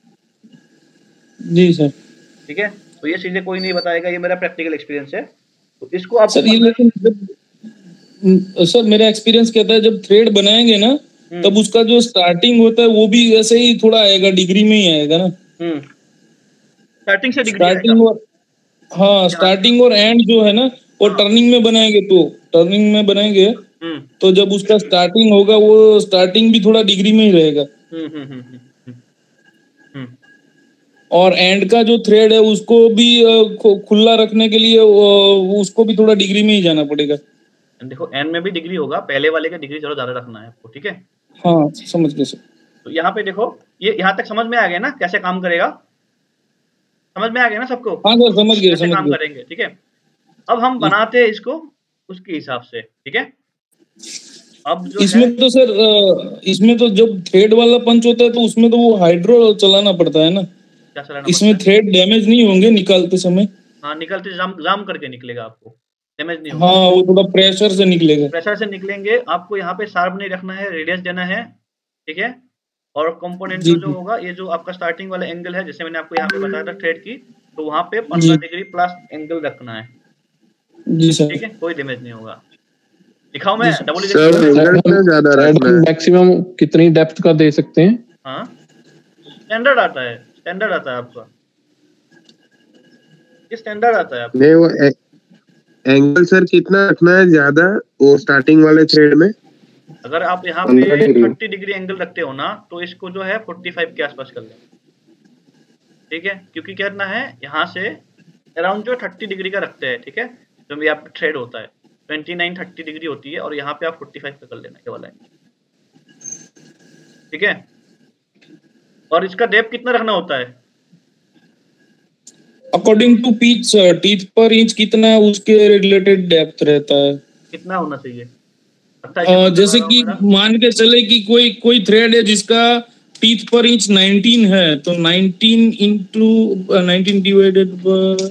S3: जी सर।
S1: ठीक है, तो ये चीजें कोई नहीं बताएगा, ये मेरा प्रैक्टिकल एक्सपीरियंस है। तो इसको आप
S3: सर, ये लेकिन सर मेरा एक्सपीरियंस कहता है जब थ्रेड बनाएंगे ना, तब उसका जो स्टार्टिंग होता है वो भी ऐसे ही थोड़ा आएगा, डिग्री में ही आएगा ना।
S1: स्टार्टिंग से डिग्री
S3: स्टार्टिंग और हाँ, स्टार्टिंग और एंड जो है ना, वो टर्निंग में बनाएंगे, तो टर्निंग में बनाएंगे तो जब उसका स्टार्टिंग होगा, वो स्टार्टिंग भी थोड़ा डिग्री में ही रहेगा। और एंड का जो थ्रेड है उसको भी खुला रखने के लिए उसको भी थोड़ा डिग्री में ही जाना पड़ेगा।
S1: देखो, एंड में भी डिग्री होगा, पहले वाले का डिग्री जरा ज्यादा रखना है आपको, ठीक है?
S3: हाँ समझ गए सर।
S1: तो यहाँ पे देखो, ये यहाँ तक समझ में आ गया ना कैसे काम करेगा? समझ में आ गया ना सबको?
S3: हाँ सर, समझ गए,
S1: कैसे काम करेंगे, ठीक है? अब हम बनाते हैं इसको उसके हिसाब से, ठीक है? अब जो
S3: इसमें तो सर इसमें तो जब थ्रेड वाला पंच होता है तो उसमें तो वो हाइड्रो चलाना पड़ता है ना।
S1: क्या चलाना?
S3: इसमें थ्रेड डैमेज नहीं होंगे निकालते समय?
S1: हाँ, निकलते जाम करके निकलेगा, आपको डैमेज नहीं होगा।
S3: हाँ, वो थोड़ा प्रेशर से निकलेगा।
S1: प्रेशर से निकलेंगे। आपको यहाँ पे शार्प नहीं रखना है, रेडियस देना है, ठीक है? और कंपोनेंट
S3: जी
S1: जो होगा, ये जो आपका स्टार्टिंग वाला एंगल है, जैसे मैंने आपको यहाँ पे बताया था थ्रेड की, तो वहाँ पे 15
S3: जी
S1: डिग्री प्लस एंगल रखना है,
S3: जी सर।
S1: ठीक है, कोई डैमेज नहीं होगा। दिखाऊं
S3: जी
S1: मैं
S3: sir.
S1: Double
S5: sir
S1: injection?
S5: Angle पे ज्यादा रखना है।
S6: मैक्सिमम कितनी डेप्थ का दे सकते हैं?
S1: हाँ, स्टैंडर्ड आता है, स्टैंडर्ड आता है आपका, ये स्टैंडर्ड आता है आपका।
S5: नहीं वो एंगल सर कितना रखना है ज्यादा वो स्टार्टिंग वाले थ्रेड में?
S1: अगर आप यहाँ
S6: 15
S1: पे
S6: डिग्री।
S1: 30 डिग्री एंगल रखते हो ना, तो इसको जो है 45 के आसपास कर लें, ठीक है, क्योंकि क्या करना है, यहाँ से अराउंड जो 30 डिग्री का रखते हैं, ठीक है, जो भी आपका थ्रेड होता है 29-30 डिग्री होती है, और यहाँ पे आप 45 का कर लेना ये वाला है, ठीक है। और इसका डेप्थ कितना रखना होता है?
S3: According to pitch teeth per inch कितना है उसके रिलेटेड डेप्थ रहता है।
S1: कितना होना चाहिए? 28
S3: जैसे कि मान के चले कि कोई थ्रेड है जिसका टीथ पर इंच 19 है, तो 19 इंटू 19 डिवाइडेड बाय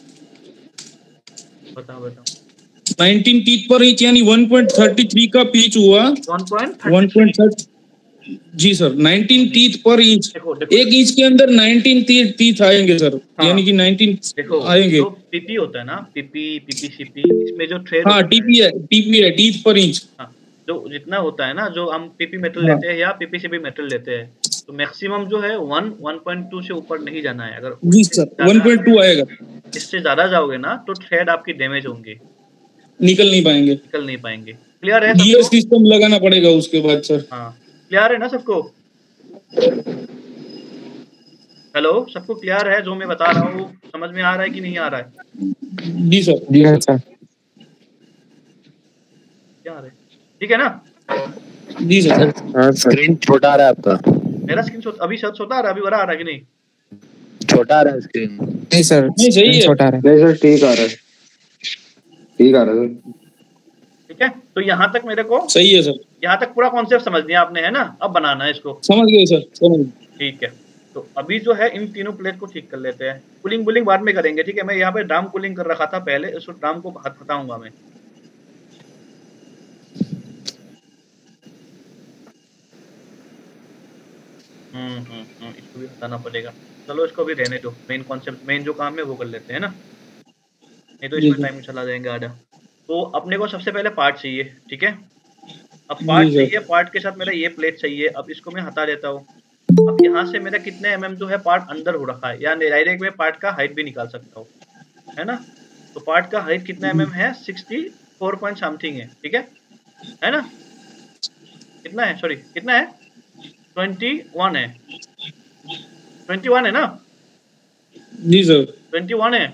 S1: बताओ
S3: 19 टीथ पर इंच यानी 1.33 का पिच हुआ।
S1: 1.33
S3: जी सर, 19 टीथ पर इंच।
S1: देखो देखो
S3: एक इंच के अंदर 19 टीथ आएंगे सर,
S1: हाँ,
S3: यानी कि 19
S1: देखो
S3: आएंगे।
S1: जो पीपी होता है ना, पीपीसीपी, इसमें जो थ्रेड
S3: हाँ टीपी है टीथ पर इंच।
S1: हाँ, जो जितना होता है ना, जो हम पीपी मेटल लेते हैं या पीपीसीपी मेटल लेते हैं, तो मैक्सिमम जो है 1.2 से ऊपर नहीं जाना है। अगर
S3: जी सर 1.2 आएगा,
S1: इससे ज्यादा जाओगे ना तो थ्रेड आपकी डैमेज होंगे,
S3: निकल नहीं
S1: पाएंगे। क्लियर है
S3: गियर
S1: सबको?
S3: सिस्टम लगाना पड़ेगा उसके बाद सर।
S1: हाँ, क्लियर है ना सबको? हेलो, सबको क्लियर है जो मैं बता रहा हूँ? समझ में आ रहा है कि नहीं आ रहा है?
S3: जी सर।
S6: जी सर।
S1: क्या आ रहा है? ठीक है ना?
S3: जी सर।
S5: हाँ सर।
S7: स्क्रीन छोटा आ रहा है आपका,
S1: मेरा स्क्रीन अभी छोटा आ रहा है, अभी बड़ा आ रहा है कि नहीं?
S7: छोटा आ रहा है स्क्रीन।
S2: नहीं सर,
S3: नहीं सही है,
S2: छोटा रहा
S6: नहीं सर ठीक आ रहा है, ठीक आ रहा है सर।
S1: ठीक है, तो यहाँ तक मेरे को,
S3: सही है सर,
S1: यहाँ तक पूरा कॉन्सेप्ट समझ लिया आपने, है ना? अब बनाना है इसको,
S3: समझ गए सर, समझ गए।
S1: ठीक है। तो अभी जो है इन तीनों प्लेट को ठीक कर लेते हैं, कूलिंग बुलिंग बाद में करेंगे, ठीक है। मैं यहाँ पे ड्राम कूलिंग कर रखा था पहले, उस ड्राम को हटाऊंगा मैं। इसको भी हटाना पड़ेगा, चलो इसको भी रहने दो। मेन कॉन्सेप्ट, मेन जो काम है वो कर लेते हैं ना, नहीं तो इसमें टाइम चला जाएगा आधा। तो अपने को सबसे पहले पार्ट चाहिए, ठीक है। अब पार्ट चाहिए, पार्ट के साथ मेरा ये प्लेट चाहिए। अब इसको मैं हटा देता हूँ। अब यहाँ से मेरा कितने एमएम जो है पार्ट अंदर हो रखा है, या डायरेक्ट में पार्ट का हाइट भी निकाल सकता हूँ, है ना। तो पार्ट का हाइट कितना एमएम है? 64 पॉइंट समथिंग है, ठीक है ना। कितना है, सॉरी कितना है, 21 है, 21 है ना
S3: जी सर,
S1: 21 है।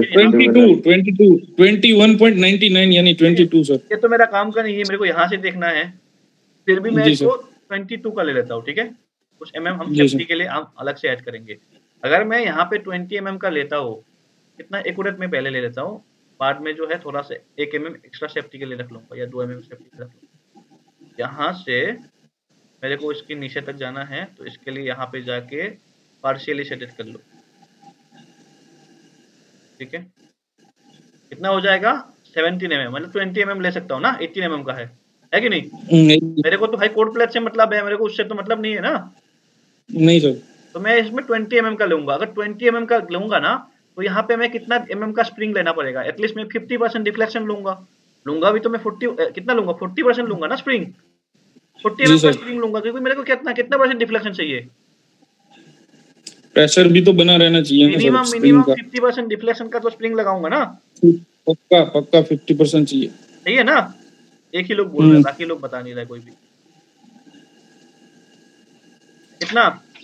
S3: 21.99 यानी 22 सर।
S1: ये तो मेरा काम का नहीं है, मेरे को यहाँ से देखना है, फिर भी मैं इसको 22 का ले लेता हूँ, ठीक है। कुछ एमएम हम सेफ्टी के लिए हम अलग से ऐड करेंगे। अगर मैं यहाँ पे 20 एमएम का लेता हूँ, कितना एक्यूरेट में पहले ले लेता हूँ, बाद में जो है थोड़ा सा 1 एमएम एक्स्ट्रा सेफ्टी के लिए रख लूँगा, या 2 एमएम सेफ्टी के लिए रख लूँगा। यहाँ से मेरे को इसके नीचे तक जाना है, तो इसके लिए यहाँ पे जाके पार्शियली सेट कर लो, ठीक है। कितना हो जाएगा? 17 एमएम, मतलब 20 एमएम ले सकता हूँ ना, 18 एमएम का है कि नहीं? मेरे को तो भाई कोड प्लेट से मतलब है, मेरे को उससे तो मतलब नहीं है ना।
S3: नहीं सर,
S1: तो मैं इसमें 20 एमएम का लूंगा। अगर 20 एमएम का लूंगा ना, तो यहाँ पे मैं कितना एमएम का स्प्रिंग लेना पड़ेगा? एटलीस्ट मैं 50% डिफ्लेक्शन लूंगा भी तो मैं 40 कितना लूंगा, 40% लूंगा ना स्प्रिंग, 40 एमएम का स्प्रिंग लूंगा, क्योंकि मेरे को कितना परसेंट डिफ्लेक्शन चाहिए?
S3: प्रेशर भी तो बना रहना चाहिए ना सर।
S1: मिनिमम 50% डिफ्लेक्शन का तो स्प्रिंग लगाऊंगा ना,
S3: पक्का 50% चाहिए,
S1: सही है ना। एक ही लोग बोल रहे हैं, बाकी लोग बता नहीं रहे कोई भी। कितना?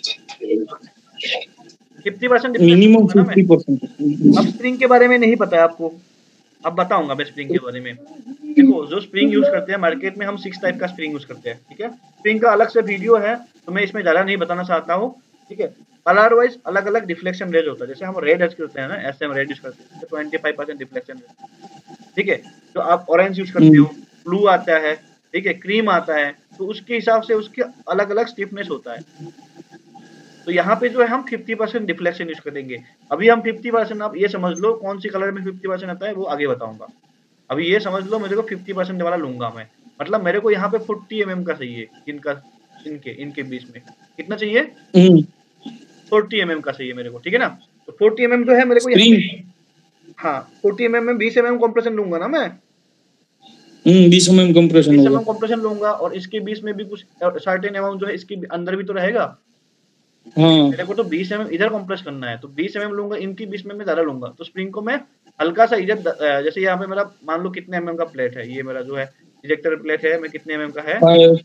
S1: 50%
S3: मिनिमम 50%।
S1: अब स्प्रिंग के बारे में नहीं पता है आपको, अब बताऊंगा मैं स्प्रिंग के बारे में। देखो, जो स्प्रिंग यूज करते हैं मार्केट में, हम 6 टाइप का स्प्रिंग यूज करते हैं, ठीक है। स्प्रिंग का अलग से वीडियो है, तो मैं इसमें ज्यादा नहीं बताना चाहता हूँ, ठीक है। कलर वाइज अलग अलग डिफ्लेक्शन रेंज होता है। जैसे हम रेड यूज करते हैं ना, ऐसे हम रेड यूज करते हैं, 25% डिफ्लेक्शन, ठीक है। तो आप ऑरेंज यूज करते हो, ब्लू आता है, ठीक है, क्रीम आता है, तो उसके हिसाब से उसके अलग अलग स्टिफनेस होता है। तो यहाँ पे जो है हम 50% डिफ्लेक्शन यूज करेंगे। अभी हम 50%, आप ये समझ लो कौन सी कलर में 50% आता है वो आगे बताऊंगा। अभी ये समझ लो मेरे को 50% वाला लूंगा मैं, मतलब मेरे को यहाँ पे 40 एमएम का चाहिए, इनका इनके इनके बीच में कितना चाहिए? 40 mm का चाहिए मेरे को, ठीक है ना। तो 40 mm जो है मेरे को यहाँ पे, हाँ 40 mm में 20 mm कंप्रेशन लूंगा ना मैं,
S3: 20 mm कंप्रेशन
S1: 20
S3: होगा।
S1: mm कंप्रेशन लूंगा, और इसके बीच में भी कुछ सर्टेन अमाउंट जो है इसके अंदर भी तो रहेगा।
S3: हाँ
S1: मेरे को तो 20 mm इधर कंप्रेस करना है, तो 20 mm लूंगा, इनके बीच में मैं ज्यादा लूंगा। तो स्प्रिंग को मैं हल्का सा इधर, जैसे यहाँ पे मेरा मान लो कितने mm का प्लेट है, ये मेरा जो है इजेक्टर प्लेट है, मैं कितने mm का है,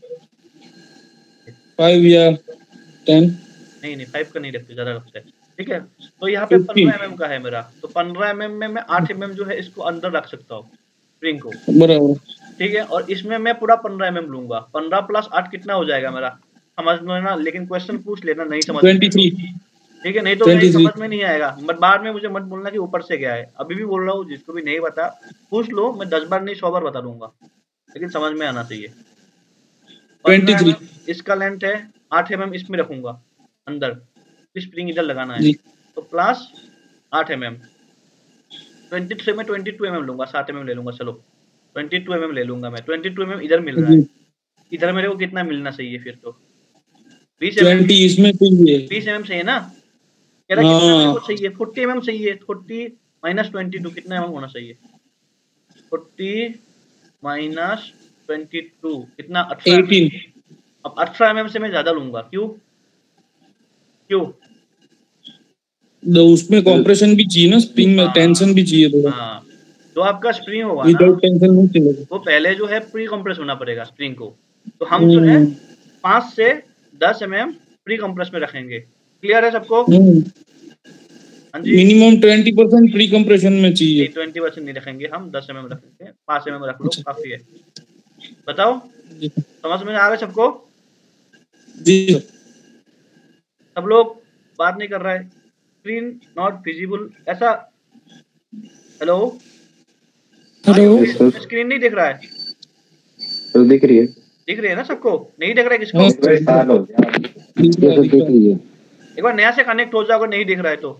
S3: 5 या 10,
S1: नहीं 5 का नहीं रखते, ज्यादा रखते हैं, ठीक है। तो यहाँ पे 15 mm का है मेरा, तो 15 mm में मैं 8 mm जो है इसको अंदर रख सकता हूँ स्प्रिंग को,
S3: बराबर,
S1: ठीक है। और इसमें मैं पूरा 15 mm लूंगा, 15 प्लस 8 कितना हो जाएगा मेरा, समझ लेना, लेकिन क्वेश्चन पूछ लेना, नहीं समझ
S3: 23,
S1: ठीक है, नहीं तो नहीं
S3: 23।
S1: समझ में नहीं आएगा, बट बाद में मुझे मत बोलना कि ऊपर से गया है। अभी भी बोल रहा हूँ, जिसको भी नहीं पता पूछ लो, मैं 10 बार नहीं 100 बार बता दूंगा, लेकिन समझ में आना चाहिए।
S3: 23
S1: इसका लेंथ है, 8 mm इसमें रखूंगा अंदर, स्प्रिंग इधर लगाना है, तो प्लस 8 mm, 23 में 22 mm लूंगा, 7 mm ले लूंगा, चलो 22 mm ले लूंगा मैं। 22 mm इधर मिल रहा है, इधर मेरे को कितना मिलना चाहिए फिर, तो 20 mm,
S3: 20 इसमें चाहिए,
S1: 20 mm चाहिए ना, कह रहा कितना मेरे को चाहिए, 40 mm चाहिए, 40 माइनस 22 कितना mm होना चाहिए, 40 माइनस 22 कितना, 18। अब 18 mm से मैं ज्यादा लूंगा, क्यों क्यों?
S3: उसमें कंप्रेशन भी चाहिए ना, स्प्रिंग में टेंशन भी चाहिए थोड़ा।
S1: हाँ, जो आपका स्प्रिंग होगा ना,
S3: विदाउट टेंशन नहीं चलेगा,
S1: वो पहले जो है प्री कंप्रेस होना पड़ेगा स्प्रिंग को, तो हम जो है 5 से 10 mm प्री कंप्रेस में रखेंगे। क्लियर है सबको? हाँ जी,
S3: मिनिमम 20% प्री कंप्रेशन में चाहिए,
S1: 20% नहीं रखेंगे हम, 10 mm रखेंगे, 5 mm रख लो, काफी है। बताओ समझ में आ रहा है सबको?
S3: जी
S1: सब लोग बात नहीं कर रहा है, स्क्रीन नॉट विजिबल ऐसा, हेलो
S6: हेलो
S1: स्क्रीन नहीं दिख रहा है?
S6: तो दिख रही है,
S1: दिख रही है ना सबको? नहीं दिख रहा है किसको?
S6: दिख रही है।
S1: एक बार नया से कनेक्ट हो जाओ अगर नहीं दिख रहा है तो।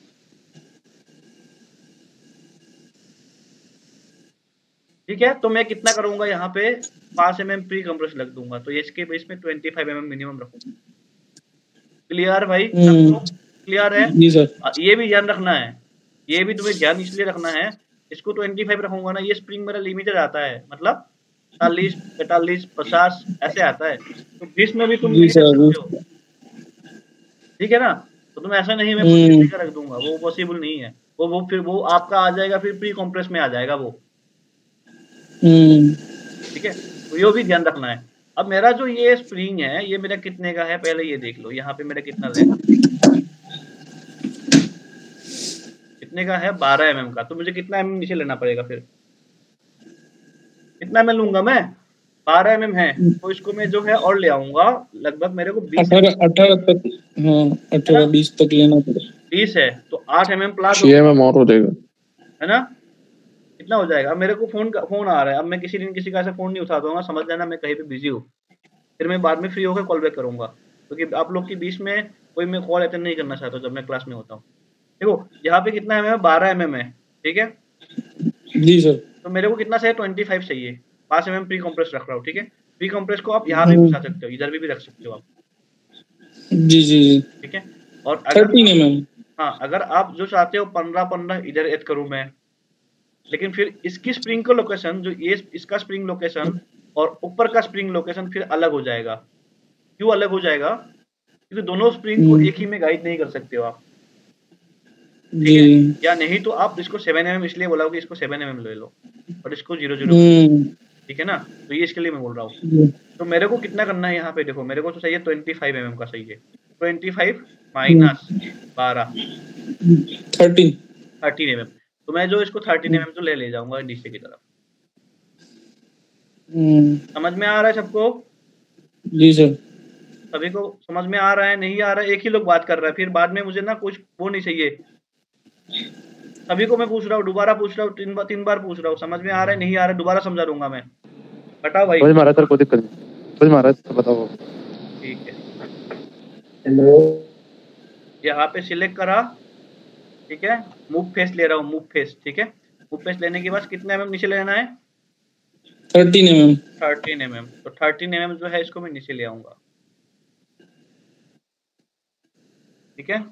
S1: ठीक है, तो मैं कितना करूंगा यहाँ पे, 5 mm प्री कंप्रेस लग दूंगा, तो इसके बीच में 25 mm मिनिमम रखूंगा। क्लियर भाई सबको? क्लियर है?
S3: जी सर।
S1: ये भी ध्यान रखना है, ये भी तुम्हें ध्यान इसलिए रखना है, इसको 25 रखूंगा ना, ये स्प्रिंग मेरा लिमिटेड आता है, मतलब 40, 45, 50 ऐसे आता है, तो 20 में भी तुम नहीं रख सकते हो, ठीक है ना। तो तुम ऐसा नहीं मैं 25 का रख दूंगा, वो पॉसिबल नहीं है, वो फिर वो आपका आ जाएगा, फिर प्री कंप्रेस में आ जाएगा वो, ठीक है। तो ये भी ध्यान रखना है। अब मेरा जो ये स्प्रिंग है, ये मेरा कितने का है, पहले ये देख लो, यहाँ पे मेरा कितना लेंथ, कितने का है, 12 mm का, तो मुझे कितना mm नीचे लेना पड़ेगा, फिर कितना mm लूंगा मैं, 12 mm है, तो इसको मैं जो है और ले आऊंगा, लगभग मेरे को 20
S3: 18 तक, हाँ 18-20 तक लेना पड़ेगा,
S1: 20 है तो 8 mm प्लस
S6: 6 mm और हो जाएगा, है
S1: ना, कितना हो जाएगा। अब मेरे को फोन आ रहा है, अब मैं किसी दिन किसी का ऐसा फोन नहीं उठा दूंगा, समझ लेना मैं कहीं पे बिजी हूँ, फिर मैं बाद में फ्री होकर कॉल बैक करूंगा, क्योंकि आप लोग के बीच में कोई मैं कॉल अटेंड नहीं करना चाहता जब मैं क्लास में होता हूँ। देखो यहाँ पे कितना mm है, 12 mm है, ठीक है
S3: जी सर।
S1: तो मेरे को कितना चाहिए, 25 चाहिए, 5 mm प्री कंप्रेस रख रहा हूँ, ठीक है। प्री कंप्रेस को आप यहाँ भी घुसा सकते हो, इधर भी रख सकते हो आप,
S3: जी जी जी,
S1: ठीक है। और अगर
S3: 13 mm,
S1: हाँ अगर आप जो चाहते हो 15 इधर ऐड करूँ मैं, लेकिन फिर इसकी स्प्रिंग का लोकेशन, जो ये इसका स्प्रिंग लोकेशन और ऊपर का स्प्रिंग लोकेशन फिर अलग हो जाएगा। क्यों अलग हो जाएगा? क्योंकि दोनों स्प्रिंग को एक ही में गाइड नहीं कर सकते हो आप, ठीक है। या नहीं तो आप इसको 7 mm इसलिए बोला कि इसको 7 mm ले लो और इसको 0-0, ठीक है ना, तो ये इसके लिए मैं बोल रहा हूँ। तो मेरे को कितना करना है यहाँ पे, देखो मेरे को तो चाहिए 25 mm का चाहिए, 25 माइनस 12 13 mm, तो मैं जो इसको 13 mm तो ले जाऊंगा नीचे की तरफ। समझ में आ रहा है सबको?
S3: जी सर।
S1: सभी को समझ में आ रहा है, नहीं आ रहा है? एक ही लोग बात कर रहा है, फिर बाद में मुझे ना कुछ वो नहीं चाहिए, सभी को मैं पूछ रहा हूँ, दोबारा पूछ रहा हूँ, 3 बार पूछ रहा हूँ, समझ में आ रहा है, नहीं आ रहा है, दोबारा समझा दूंगा मैं। बताओ भाई।
S4: समझ में आ रहा है सर, कोई दिक्कत नहीं, समझ में आ रहा है, बताओ।
S1: ठीक है,
S6: हेलो,
S1: यहाँ पे सिलेक्ट करा, ठीक है, मूव फेस ले रहा हूँ, मूव फेस, ठीक है। मूव फेस लेने के बाद कितने mm नीचे लेना है,
S3: 13 mm,
S1: 13 mm, तो 13 mm जो है इसको मैं नीचे ले आऊंगा, ठीक है,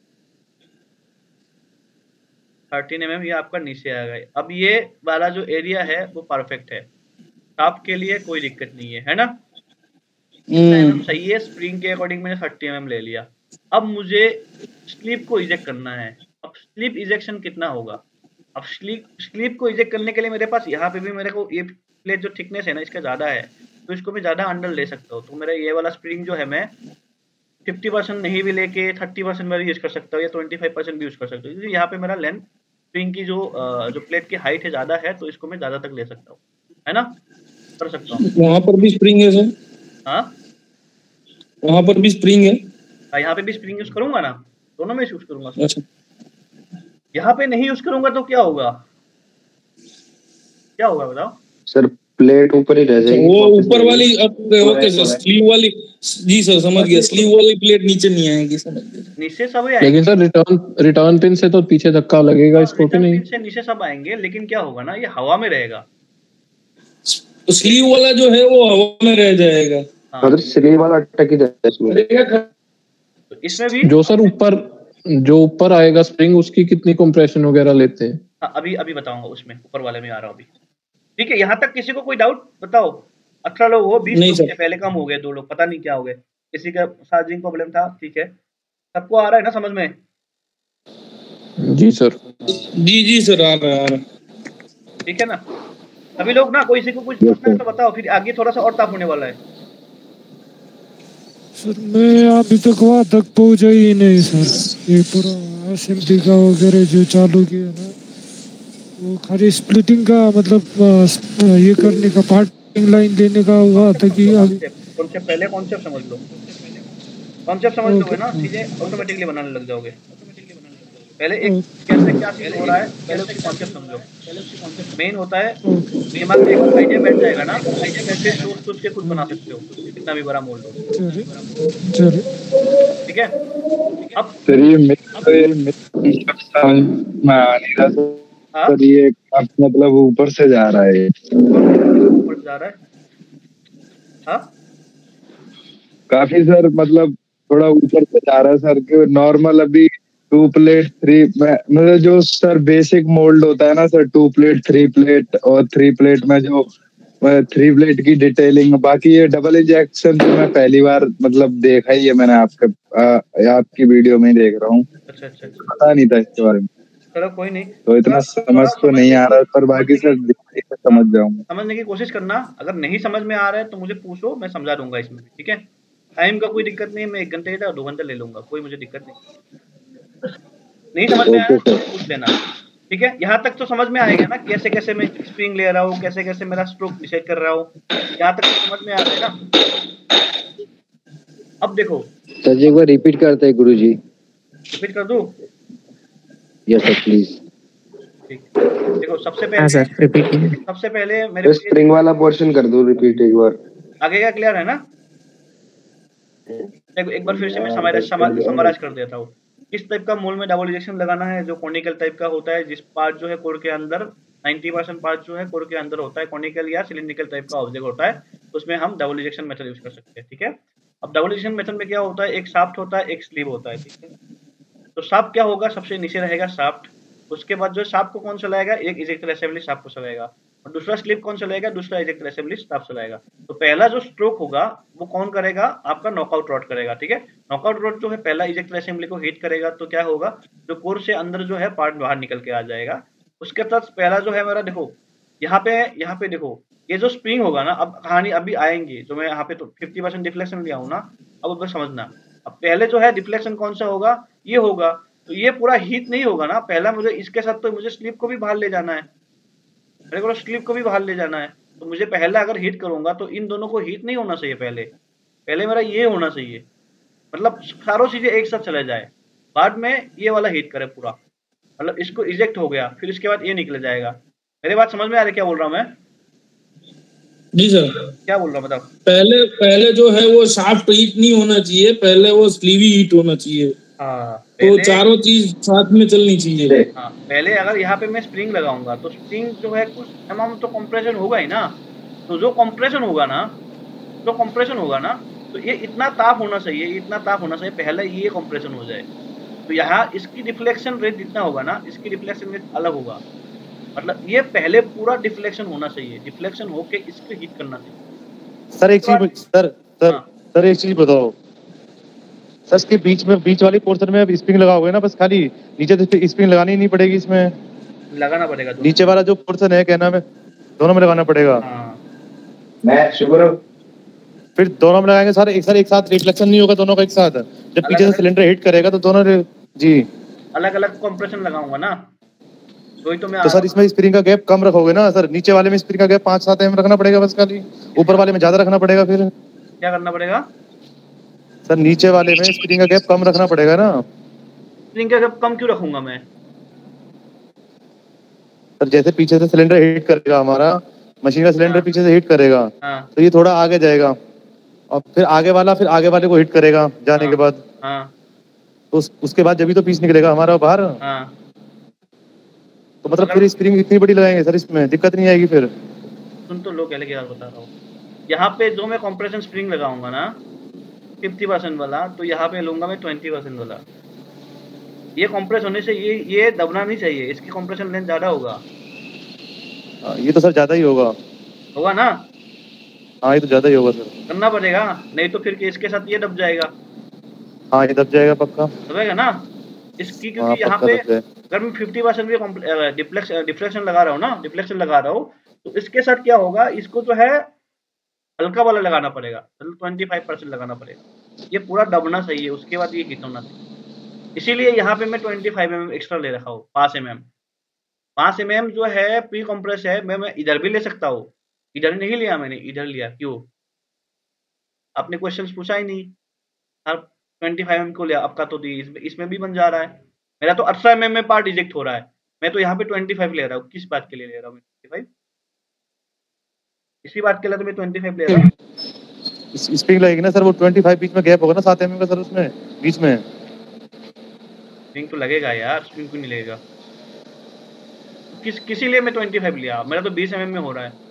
S1: 13 mm ये आपका नीचे आ गए। अब ये वाला जो एरिया है वो परफेक्ट है, शाफ्ट के लिए कोई दिक्कत नहीं है ना। सही है, स्प्रिंग के अकॉर्डिंग मैंने 30 mm ले लिया। अब मुझे स्लीप को इजेक्ट करना है। अब स्लीप इजेक्शन कितना होगा? अब स्लीप को इजेक्ट करने के लिए मेरे पास यहाँ पे भी मेरे को ये प्लेट जो थिकनेस है ना इसका ज़्यादा है, तो इसको मैं ज़्यादा अंडर ले सकता हूँ। तो मेरा ये वाला स्प्रिंग जो है मैं 50% नहीं भी लेके 30% में भी यूज़ कर सकता हूँ या 25% भी यूज़ कर सकता हूँ, क्योंकि यहाँ पे मेरा लेंथ स्प्रिंग की जो प्लेट की हाइट है ज़्यादा है, तो इसको मैं ज़्यादा तक ले सकता हूँ, है ना, कर सकता हूँ।
S3: वहाँ पर भी स्प्रिंग है सर?
S1: हाँ,
S3: वहाँ पर भी स्प्रिंग है?
S1: यहाँ पे भी स्प्रिंग यूज़ करूँगा ना, दोनों में यूज़ करूँगा।
S3: अच्छा,
S1: यहाँ पे नहीं यूज़ करूँगा तो क्या होगा, क्या होगा बताओ?
S6: सर प्लेट ऊपर ही रह जाएगी,
S3: वो ऊपर वाली ओके सर, स्लीव वाली, जी सर समझ गया, स्लीव वाली प्लेट नीचे नहीं आएगी, समझ गया।
S1: नीचे सब
S7: लेकिन सर रिटर्न पिन से तो पीछे धक्का लगेगा इसको कि नहीं?
S1: से नीचे सब आएंगे, लेकिन क्या होगा ना, ये हवा में रहेगा।
S3: तो स्लीव वाला जो है वो हवा में रह जाएगा।
S6: हाँ, स्लीव वाला अटक ही जाएगा इसमें।
S1: तो इसमें भी
S7: जो सर ऊपर आएगा स्प्रिंग, उसकी कितनी कंप्रेशन वगैरह लेते हैं?
S1: हाँ, अभी बताऊंगा, उसमें ऊपर वाले में आ रहा हूँ अभी। ठीक है, यहाँ तक किसी को कोई डाउट बताओ? 18 लोग हो, 20 लोग थे पहले, कम हो गए 2 लोग, पता नहीं क्या हो गए, किसी का चार्जिंग प्रॉब्लम था। ठीक है, सबको आ रहा है ना समझ में?
S7: जी सर,
S3: जी सर आ रहा है।
S1: ठीक है ना, सभी लोग ना, कोई किसी को कुछ पूछना है तो बताओ, फिर आगे थोड़ा सा और टफ होने वाला है।
S8: सर मैं अभी तक वहाँ तक पहुँचा ही नहीं सर, ये पूरा एसएमटी का वगैरह जो चालू किया ना, वो खाली स्प्लिटिंग का मतलब ये करने का, पार्टिंग लाइन देने का हुआ था कि
S1: कॉन्सेप्ट पहले कॉन्सेप्ट समझ लो, कॉन्सेप्ट समझ लोगे ना, चीजें ऑटोमेटिकली बनाने लग जाओगे। पहले एक कैसे क्या चीज हो रहा है, पहले उसकी कॉन्सेप्ट समझो। मेन होता है दिमाग में एक आइडिया बैठ जाएगा ना, तो आइडिया कैसे सोच के खुद बना सकते हो, कितना भी बड़ा मोल्ड हो। ठीक है, अब
S9: सर ये मतलब ऊपर से जा रहा है,
S1: ऊपर जा रहा है। हाँ
S9: काफी सर, मतलब थोड़ा ऊपर से जा रहा है सर, कि नॉर्मल अभी 2 प्लेट 3 मतलब जो सर बेसिक मोल्ड होता है ना सर, 2 प्लेट 3 प्लेट और 3 प्लेट में जो 3 प्लेट की डिटेलिंग, बाकी ये डबल इंजेक्शन तो मैं पहली बार मतलब देखा ही है मैंने, आपकी वीडियो में देख रहा हूँ।
S1: अच्छा,
S9: पता नहीं था इसके बारे में।
S1: चलो कोई नहीं,
S9: तो इतना समझ तो नहीं आ रहा, पर बाकी सर समझ जाऊंगा।
S1: समझने की कोशिश करना, अगर नहीं समझ में आ रहा है तो मुझे पूछो, मैं समझा दूंगा इसमें। ठीक है, टाइम का कोई दिक्कत नहीं, मैं 1 घंटे या 2 घंटे ले लूंगा, कोई मुझे दिक्कत नहीं समझ में आया तो पूछ लेना। ठीक है, यहाँ तक तो समझ में आएगा ना, कैसे कैसे मैं स्प्रिंग ले रहा हूँ, कैसे कैसे मेरा स्ट्रोक डिसाइड कर रहा हूँ, यहाँ तक तो समझ में आ रहा है ना। अब देखो
S6: सर जी, एक बार रिपीट करते हैं गुरुजी।
S1: रिपीट कर दूं?
S6: Yes sir please.
S1: ठीक, देखो सबसे पहले मेरे
S6: स्प्रिंग वाला पोर्शन कर दो रिपीट एक बार।
S1: आगे का क्लियर है ना? एक बार फिर से मैं समराइज कर देता हूँ। किस टाइप का मोल्ड में डबल इंजेक्शन लगाना है, जो कॉनिकल टाइप का होता है, जिस पार्ट जो है कोर के अंदर 90% पार्ट जो है कोर के अंदर होता है, कॉनिकल या सिलिंड्रिकल टाइप का ऑब्जेक्ट होता है, तो उसमें हम डबल इंजेक्शन मेथड यूज कर सकते हैं। ठीक है, अब डबल इंजेक्शन मेथड में क्या होता है, एक शाफ्ट होता है, एक स्लीव होता है। ठीक है, तो शाफ्ट क्या होगा, सबसे नीचे रहेगा शाफ्ट, उसके बाद जो शाफ्ट को कौन चलाएगा, एक इजेक्टर असेंबली शाफ्ट को चलाएगा, और दूसरा स्लीव कौन चलाएगा, दूसरा इजेक्टर असेंबली शाफ्ट चलाएगा। तो पहला जो स्ट्रोक होगा वो कौन करेगा, आपका नॉकआउट रॉड करेगा। ठीक है, नॉकआउट रॉड जो है पहला इजेक्टर असेंबली को हिट करेगा, तो क्या होगा, जो कोर से अंदर जो है पार्ट बाहर निकल के आ जाएगा। उसके बाद पहला जो है मेरा, देखो यहाँ पे देखो, ये जो स्प्रिंग होगा ना, अब कहानी अभी आएंगी, जो मैं यहाँ पे तो 50% डिफ्लेक्शन लिया हूँ ना, अब समझना। अब पहले जो है डिफ्लेक्शन कौन सा होगा, ये होगा, तो ये पूरा हीट नहीं होगा ना, पहला मुझे इसके साथ तो मुझे स्लीप को भी बाहर ले जाना है, मेरे को स्लीप को भी बाहर ले जाना है, तो मुझे पहला अगर हीट करूंगा तो इन दोनों को हीट नहीं होना चाहिए, पहले मेरा ये होना चाहिए, मतलब सारों चीजें एक साथ चले जाए, बाद में ये वाला हीट करे पूरा, मतलब इसको इजेक्ट हो गया, फिर इसके बाद ये निकल जाएगा। मेरी बात समझ में आ रही है क्या बोल रहा हूँ मैं?
S3: जी सर,
S1: क्या बोल रहा हूँ बताओ?
S3: पहले जो है वो शाफ्ट हीट नहीं होना चाहिए, पहले वो स्लीव हीट होना चाहिए।
S1: हाँ,
S3: तो चारों चीज साथ में चलनी चाहिए।
S1: हाँ, पहले अगर यहाँ पे मैं स्प्रिंग लगाऊंगा तो स्प्रिंग जो है कुछ अमाउंट तो कंप्रेशन होगा ही ना, तो जो कंप्रेशन होगा ना तो ये इतना ताप होना चाहिए, इतना ताप होना चाहिए पहले ये कंप्रेशन हो जाए। तो यहाँ इसकी डिफ्लेक्शन रेट जितना होगा ना, इसकी डिफ्लेक्शन रेट अलग होगा। मतलब ये पहले पूरा डिफ्लेक्शन होना चाहिए, डिफ्लेक्शन होके इसको हीट करना चाहिए।
S4: सर एक चीज सर एक चीज बताओ सर, इसके बीच वाली पोर्शन में अब स्प्रिंग लगाओगे ना, बस खाली नीचे तो स्प्रिंग लगानी नहीं पड़ेगी, इसमें
S1: लगाना पड़ेगा।
S4: नीचे वाला जो पोर्शन है क्या नाम है, दोनों में लगाना पड़ेगा।
S6: मैं शुक्र
S4: फिर दोनों में लगाएंगे सर, एक साथ रिफ्लेक्शन नहीं होगा दोनों का एक साथ। जब पीछे से सिलेंडर हिट करेगा तो दोनों जी
S1: अलग अलग कंप्रेशन लगाऊंगा ना,
S4: तो सर इसमें स्प्रिंग का गैप कम रखोगे ना सर, नीचे वाले में स्प्रिंग का गैप 5-7 mm रखना पड़ेगा बस खाली, ऊपर वाले में ज्यादा रखना पड़ेगा। फिर
S1: क्या करना पड़ेगा
S4: सर, नीचे वाले में स्प्रिंग का गैप कम रखना पड़ेगा ना।
S1: स्प्रिंग का गैप कम क्यों रखूंगा मैं
S4: सर? जैसे पीछे से सिलेंडर हिट करेगा, हमारा मशीन का सिलेंडर पीछे से हिट करेगा तो ये थोड़ा आगे जाएगा और फिर आगे वाले को हिट करेगा जाने के बाद, तो उसके बाद जब भी तो पीस निकलेगा हमारा बाहर। तो मतलब फिर स्प्रिंग इतनी बड़ी लगाएंगे सर, इसमें दिक्कत नहीं आएगी फिर।
S1: सुन तो लो, पहले की बात बता रहा हूँ। यहाँ पे जो मैं कंप्रेशन स्प्रिंग लगाऊंगा ना 50% वाला, तो यहाँ पे लूंगा मैं 20% वाला। ये कंप्रेस होने से ये दबना नहीं चाहिए, इसकी कंप्रेशन लेंथ ज्यादा होगा।
S4: ये तो सर ज्यादा ही होगा
S1: ना।
S4: हाँ ये तो ज्यादा ही होगा सर,
S1: करना पड़ेगा, नहीं तो फिर इसके साथ ये दब जाएगा।
S4: हाँ ये दब जाएगा पक्का,
S1: दबेगा ना इसकी, क्योंकि यहाँ पे अगर मैं 50% भी डिफ्लेक्शन लगा रहा हूँ ना, डिफ्लेक्शन लगा रहा हूँ, तो इसके साथ क्या होगा, इसको जो है हल्का वाला लगाना पड़ेगा, 25% लगाना पड़ेगा। ये पूरा दबना चाहिए, उसके बाद ये हिट होना चाहिए। इसीलिए यहाँ पे मैं 25 mm एक्स्ट्रा ले रखा हूँ। 5 mm जो है प्री कंप्रेस है, मैं इधर भी ले सकता हूँ, इधर नहीं लिया मैंने, इधर लिया। क्यों? आपने क्वेश्चन पूछा ही नहीं। आप 25 mm को लिया, आपका तो इसमें भी बन जा रहा है। मेरा तो 18 mm में पार्ट रिजेक्ट हो रहा है, मैं तो यहाँ पे 25 ले रहा हूँ। किस बात के लिए ले रहा हूँ मैं 25? इसी बात के लिए तो मैं 25 ले रहा हूँ।
S4: स्प्रिंग लगेगी ना सर, वो 25 बीच में गैप होगा ना 7 mm का सर, उसमें बीच में
S1: स्प्रिंग तो लगेगा यार, स्प्रिंग क्यों नहीं लगेगा? किसी लिए मैं 25 लिया, मेरा तो 20 mm में हो रहा है।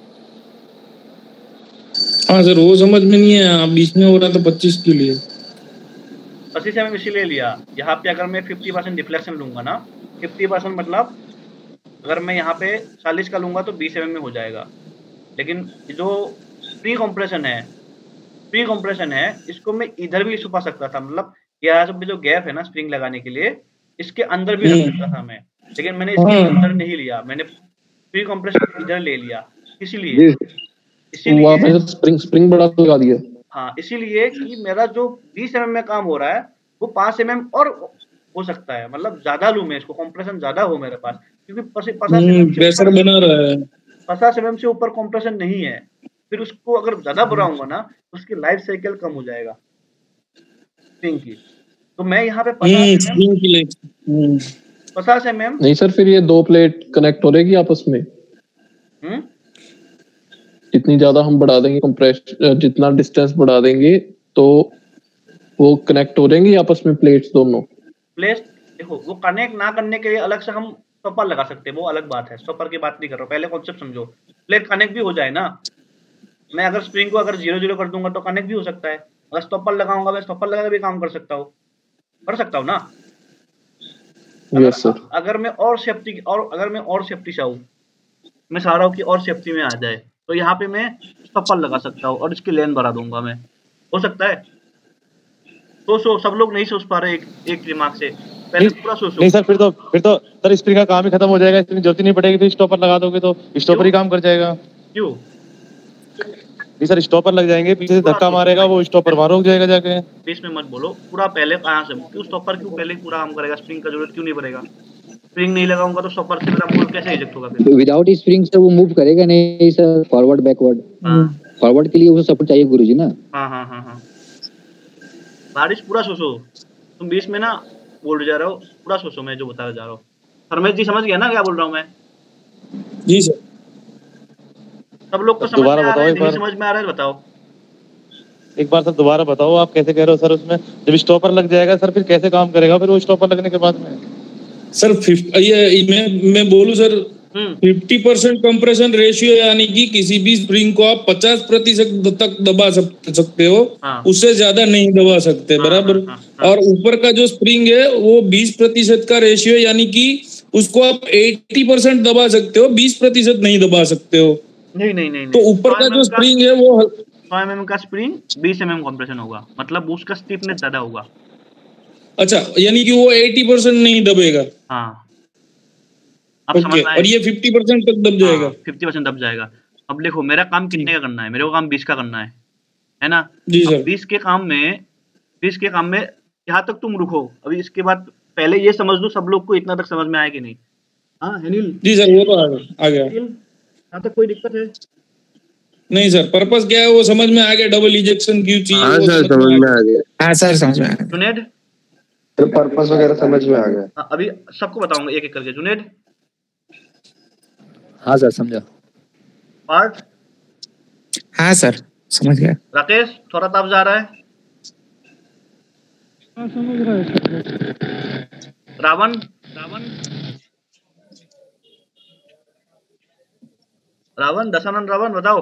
S3: हाँ सर, वो समझ में नहीं है, बीच में हो रहा है तो 25 के लिए
S1: 25 mm इसीलिए लिया। यहाँ पे अगर मैं 50% डिफ्लेक्शन लूंगा ना, 50% मतलब अगर मैं यहाँ पे 40 का लूंगा तो 20 mm में हो जाएगा। लेकिन जो प्री कंप्रेशन है इसको मैं इधर भी छुपा सकता था, मतलब यहाँ से जो गैप है ना स्प्रिंग लगाने के लिए, इसके अंदर भी रख सकता था मैं, लेकिन मैंने इसके अंदर नहीं लिया, मैंने प्री कंप्रेशन इधर ले लिया। इसीलिए
S7: स्प्रिंग बड़ा लगा दिया।
S1: हाँ, इसीलिए कि मेरा जो 20 mm में काम हो रहा है वो 5 mm और हो सकता है, मतलब ज्यादा लूं मैं इसको, कंप्रेशन ज्यादा हो मेरे पास, क्योंकि 50 mm से ऊपर कंप्रेशन नहीं है। फिर उसको अगर ज्यादा बढ़ाऊंगा ना तो उसकी लाइफ साइकिल कम हो जाएगा स्प्रिंग की। तो मैं यहाँ पे 50 mm
S7: नहीं सर, फिर ये 2 प्लेट कनेक्ट हो रहेगी आपस में। जितनी ज्यादा हम बढ़ा देंगे कंप्रेस, जितना डिस्टेंस बढ़ा देंगे तो वो कनेक्ट हो जाएंगी आपस में प्लेट्स, दोनों
S1: प्लेट्स। देखो, वो कनेक्ट ना करने के लिए अलग से हम स्टॉपर लगा सकते हैं, वो अलग बात है, स्टॉपर की बात नहीं कर रहा हूँ। पहले कॉन्सेप्ट समझो, प्लेट कनेक्ट भी हो जाए ना, मैं अगर स्प्रिंग को अगर 0-0 कर दूंगा तो कनेक्ट भी हो सकता है। अगर स्टॉपर लगाऊंगा, मैं स्टॉपर लगा के भी काम कर सकता हूँ ना।
S7: Yes sir.
S1: अगर मैं और सेफ्टी चाहूँ, मैं चाह रहा हूँ कि और सेफ्टी में आ जाए, तो यहाँ पे मैं स्टॉपर लगा सकता हूँ और इसकी लेंथ बढ़ा दूंगा मैं, हो सकता है। तो सब लोग नहीं सोच पा रहे एक दिमाग से, पहले पूरा सोचो।
S4: नहीं सर, फिर तो सर स्प्रिंग का काम ही खत्म हो जाएगा, स्प्रिंग जरूरत नहीं पड़ेगी, फिर स्टॉपर लगा दोगे तो स्टॉपर ही काम कर जाएगा।
S1: क्यों?
S4: नहीं सर, स्टॉपर लग जाएंगे, पीछे से धक्का मारेगा वो स्टॉपर वहां रुक जाएगा जाके।
S1: बीच में मत बोलो, पूरा पहले कहाँ से, क्यों स्टॉपर क्यों पहले पूरा काम करेगा, स्प्रिंग का जरूरत क्यों नहीं पड़ेगा? स्प्रिंग नहीं लगाऊंगा तो स्टॉपर से मेरा मोल्ड कैसे रिजेक्ट होगा? फिर
S10: विदाउट स्प्रिंग से वो मूव करेगा नहीं सर, फॉरवर्ड बैकवर्ड। फॉरवर्ड के लिए उसे सपोर्ट चाहिए गुरुजी ना।
S1: हाँ। बारिश पूरा सोचो, तुम बीच में ना बोल जा रहे हो, पूरा सोचो मैं जो बता जा रहा हूँ। हरमेश जी समझ गया ना क्या बोल रहा हूँ मैं?
S3: जी सर।
S1: सब लोग को समझ में आ रहा है, नहीं समझ में आ रहा है बताओ
S4: एक बार सर, दोबारा बताओ आप कैसे कह रहे हो सर? उसमें जब स्टॉपर लग जाएगा सर, फिर कैसे काम करेगा फिर वो स्टॉपर लगने के बाद में?
S3: सर मैं बोलूं सर, 50% कंप्रेशन रेशियो, यानी कि किसी भी स्प्रिंग को आप 50% तक दबा सकते हो, उससे ज्यादा नहीं दबा सकते, बराबर। और ऊपर का जो स्प्रिंग है वो 20% का रेशियो, यानी कि उसको आप 80% दबा सकते हो, 20% नहीं दबा सकते हो।
S1: नहीं।
S3: तो ऊपर का जो स्प्रिंग है वो
S1: 100 mm का स्प्रिंग 20 mm कंप्रेशन होगा, मतलब उसका स्टिफनेस ज्यादा होगा।
S3: अच्छा, यानी कि वो 80% नहीं दबेगा।
S1: हाँ, अब समझ
S3: और ये 50% तक दब जाएगा।
S1: 50% दब जाएगा। अब देखो, मेरा काम कितने का करना है? मेरे को काम 20 का करना है ना?
S3: जी सर।
S1: 20 के काम में यहाँ तक तुम रुको। अभी इसके बाद पहले ये समझ लो सब लोग को इतना तक समझ में आया कि नहीं? हाँ अनिल
S3: जी सर, वो तो आ गया।
S1: यहाँ तक कोई दिक्कत है?
S3: नहीं सर, पर्पस क्या है वो समझ में आ गया। डबल इंजेक्शन क्यों चाहिए?
S5: हाँ सर, समझ में आ गया।
S6: हाँ सर, समझ में आ गया।
S1: जुनेद,
S6: तो पर्पस वगैरह समझ में आ गया।
S1: अभी सबको बताऊंगा एक एक करके। जुनेद।
S10: हाँ सर, समझा।
S1: पार्थ।
S6: हाँ सर, समझ गया।
S1: राकेश, थोड़ा ताप जा रहा है?
S8: हाँ, समझ रहा है।
S1: रावण। दशानंद रावण बताओ।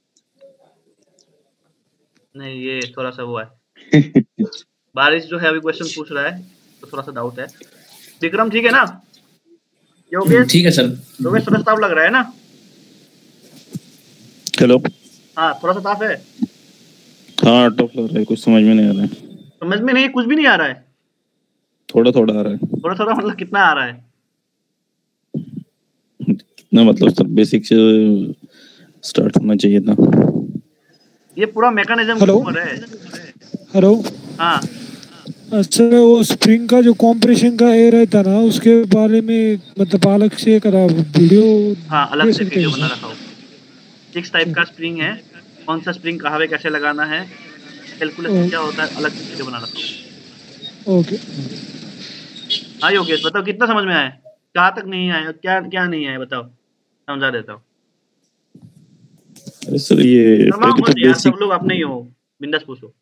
S1: नहीं, ये थोड़ा सा वो है। बारिश जो है अभी क्वेश्चन पूछ रहा है तो थोड़ा सा डाउट है। विक्रम ठीक है ना? योगेश
S11: ठीक है सर।
S1: योगेश थोड़ा ताप लग रहा है ना?
S4: हेलो।
S1: हाँ, थोड़ा सा ताप है।
S4: हाँ, टफ लग रहा है, कुछ समझ में नहीं आ रहा है।
S1: समझ में नहीं, कुछ भी नहीं आ रहा है?
S4: थोड़ा थोड़ा आ रहा है।
S1: थोड़ा थोड़ा मतलब कितना आ रहा है?
S4: कितना मतलब सब बेसिक से स्टार्ट होना चाहिए था।
S1: ये पूरा मैकेनिज्म के ऊपर है।
S8: हेलो।
S1: हाँ।
S8: अच्छा, वो स्प्रिंग का जो कॉम्प्रेशन का एयर रहता ना, उसके बारे में मतलब अलग से करा वीडियो?
S1: हाँ, अलग से वीडियो बना रखा हो। 6 टाइप का स्प्रिंग है, कौन सा स्प्रिंग कहाँ पे कैसे लगाना है, कैलकुलेशन क्या होता है, अलग से वीडियो बना रखा हो।
S8: ओके।
S1: हाँ योगेश बताओ, कितना समझ में आया? कहाँ तक नहीं आया? क्या नहीं आया बताओ, समझा देता हूँ।
S4: अरे सर, ये
S1: यार सब लोग अपने ही हो, बिंदास पूछो।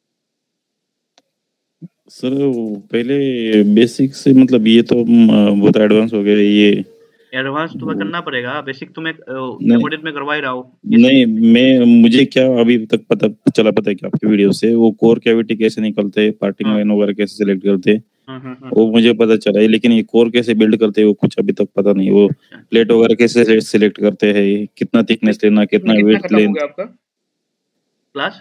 S4: सर पहले बेसिक से मतलब ये तो बहुत एडवांस हो गया। ये
S1: एडवांस तुम्हें करना पड़ेगा, बेसिक तुम्हें रिकॉर्डेड में करवा ही रहा हूँ।
S4: नहीं, मुझे क्या अभी तक पता है कि आपकी वीडियो से वो कोर कैविटी कैसे निकलते हैं, पार्टिंग लाइन वगैरह कैसे सिलेक्ट करते हैं, वो मुझे पता चला है। लेकिन ये कोर कैसे बिल्ड करते हैं वो कुछ अभी तक पता नहीं। वो प्लेट वगैरह कैसे सिलेक्ट करते हैं, कितना थिकनेस लेना, कितना वेट लेना।
S1: आपका क्लास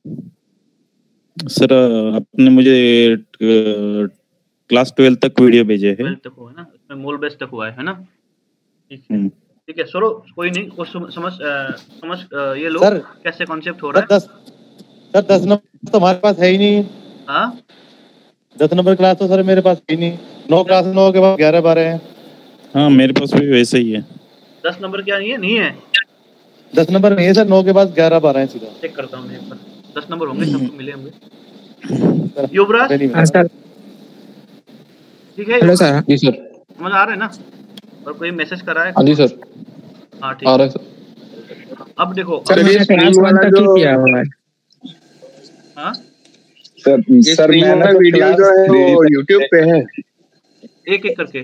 S4: सर आपने मुझे क्लास 12 तक वीडियो भेजे है।
S1: 12 तक हुआ है ना, इसमें मोल बेस तक हुआ है ना? ठीक है, चलो कोई नहीं, कुछ समझ ये लो कैसे कॉन्सेप्ट हो रहा है।
S4: सर 10 नंबर तो हमारे पास है ही नहीं।
S1: हाँ,
S4: 10 नंबर क्लास तो सर मेरे पास है ही नहीं। 9 क्लास 9 के बाद 11-12 है। हाँ, मेरे पास भी वैसे ही है।
S1: 10 नंबर क्या नहीं है?
S4: 10 नंबर नहीं है सर, 9 के बाद 11-12 है सीधा।
S1: चेक करता हूँ मैं एक बार। 10 नंबर होंगे, सबको मिले होंगे। युवराज ठीक है?
S7: Hello sir. जी सर,
S1: समझ आ रहा है ना? और कोई मैसेज करा है?
S7: हाँ जी सर,
S1: हाँ ठीक
S7: आ रहा है सर।
S1: अब देखो
S6: सर ये स्प्रिंग वाला जो
S1: हाँ
S9: सर
S6: स्प्रिंग वाला वीडियो जो है वो यूट्यूब पे है,
S1: एक एक करके।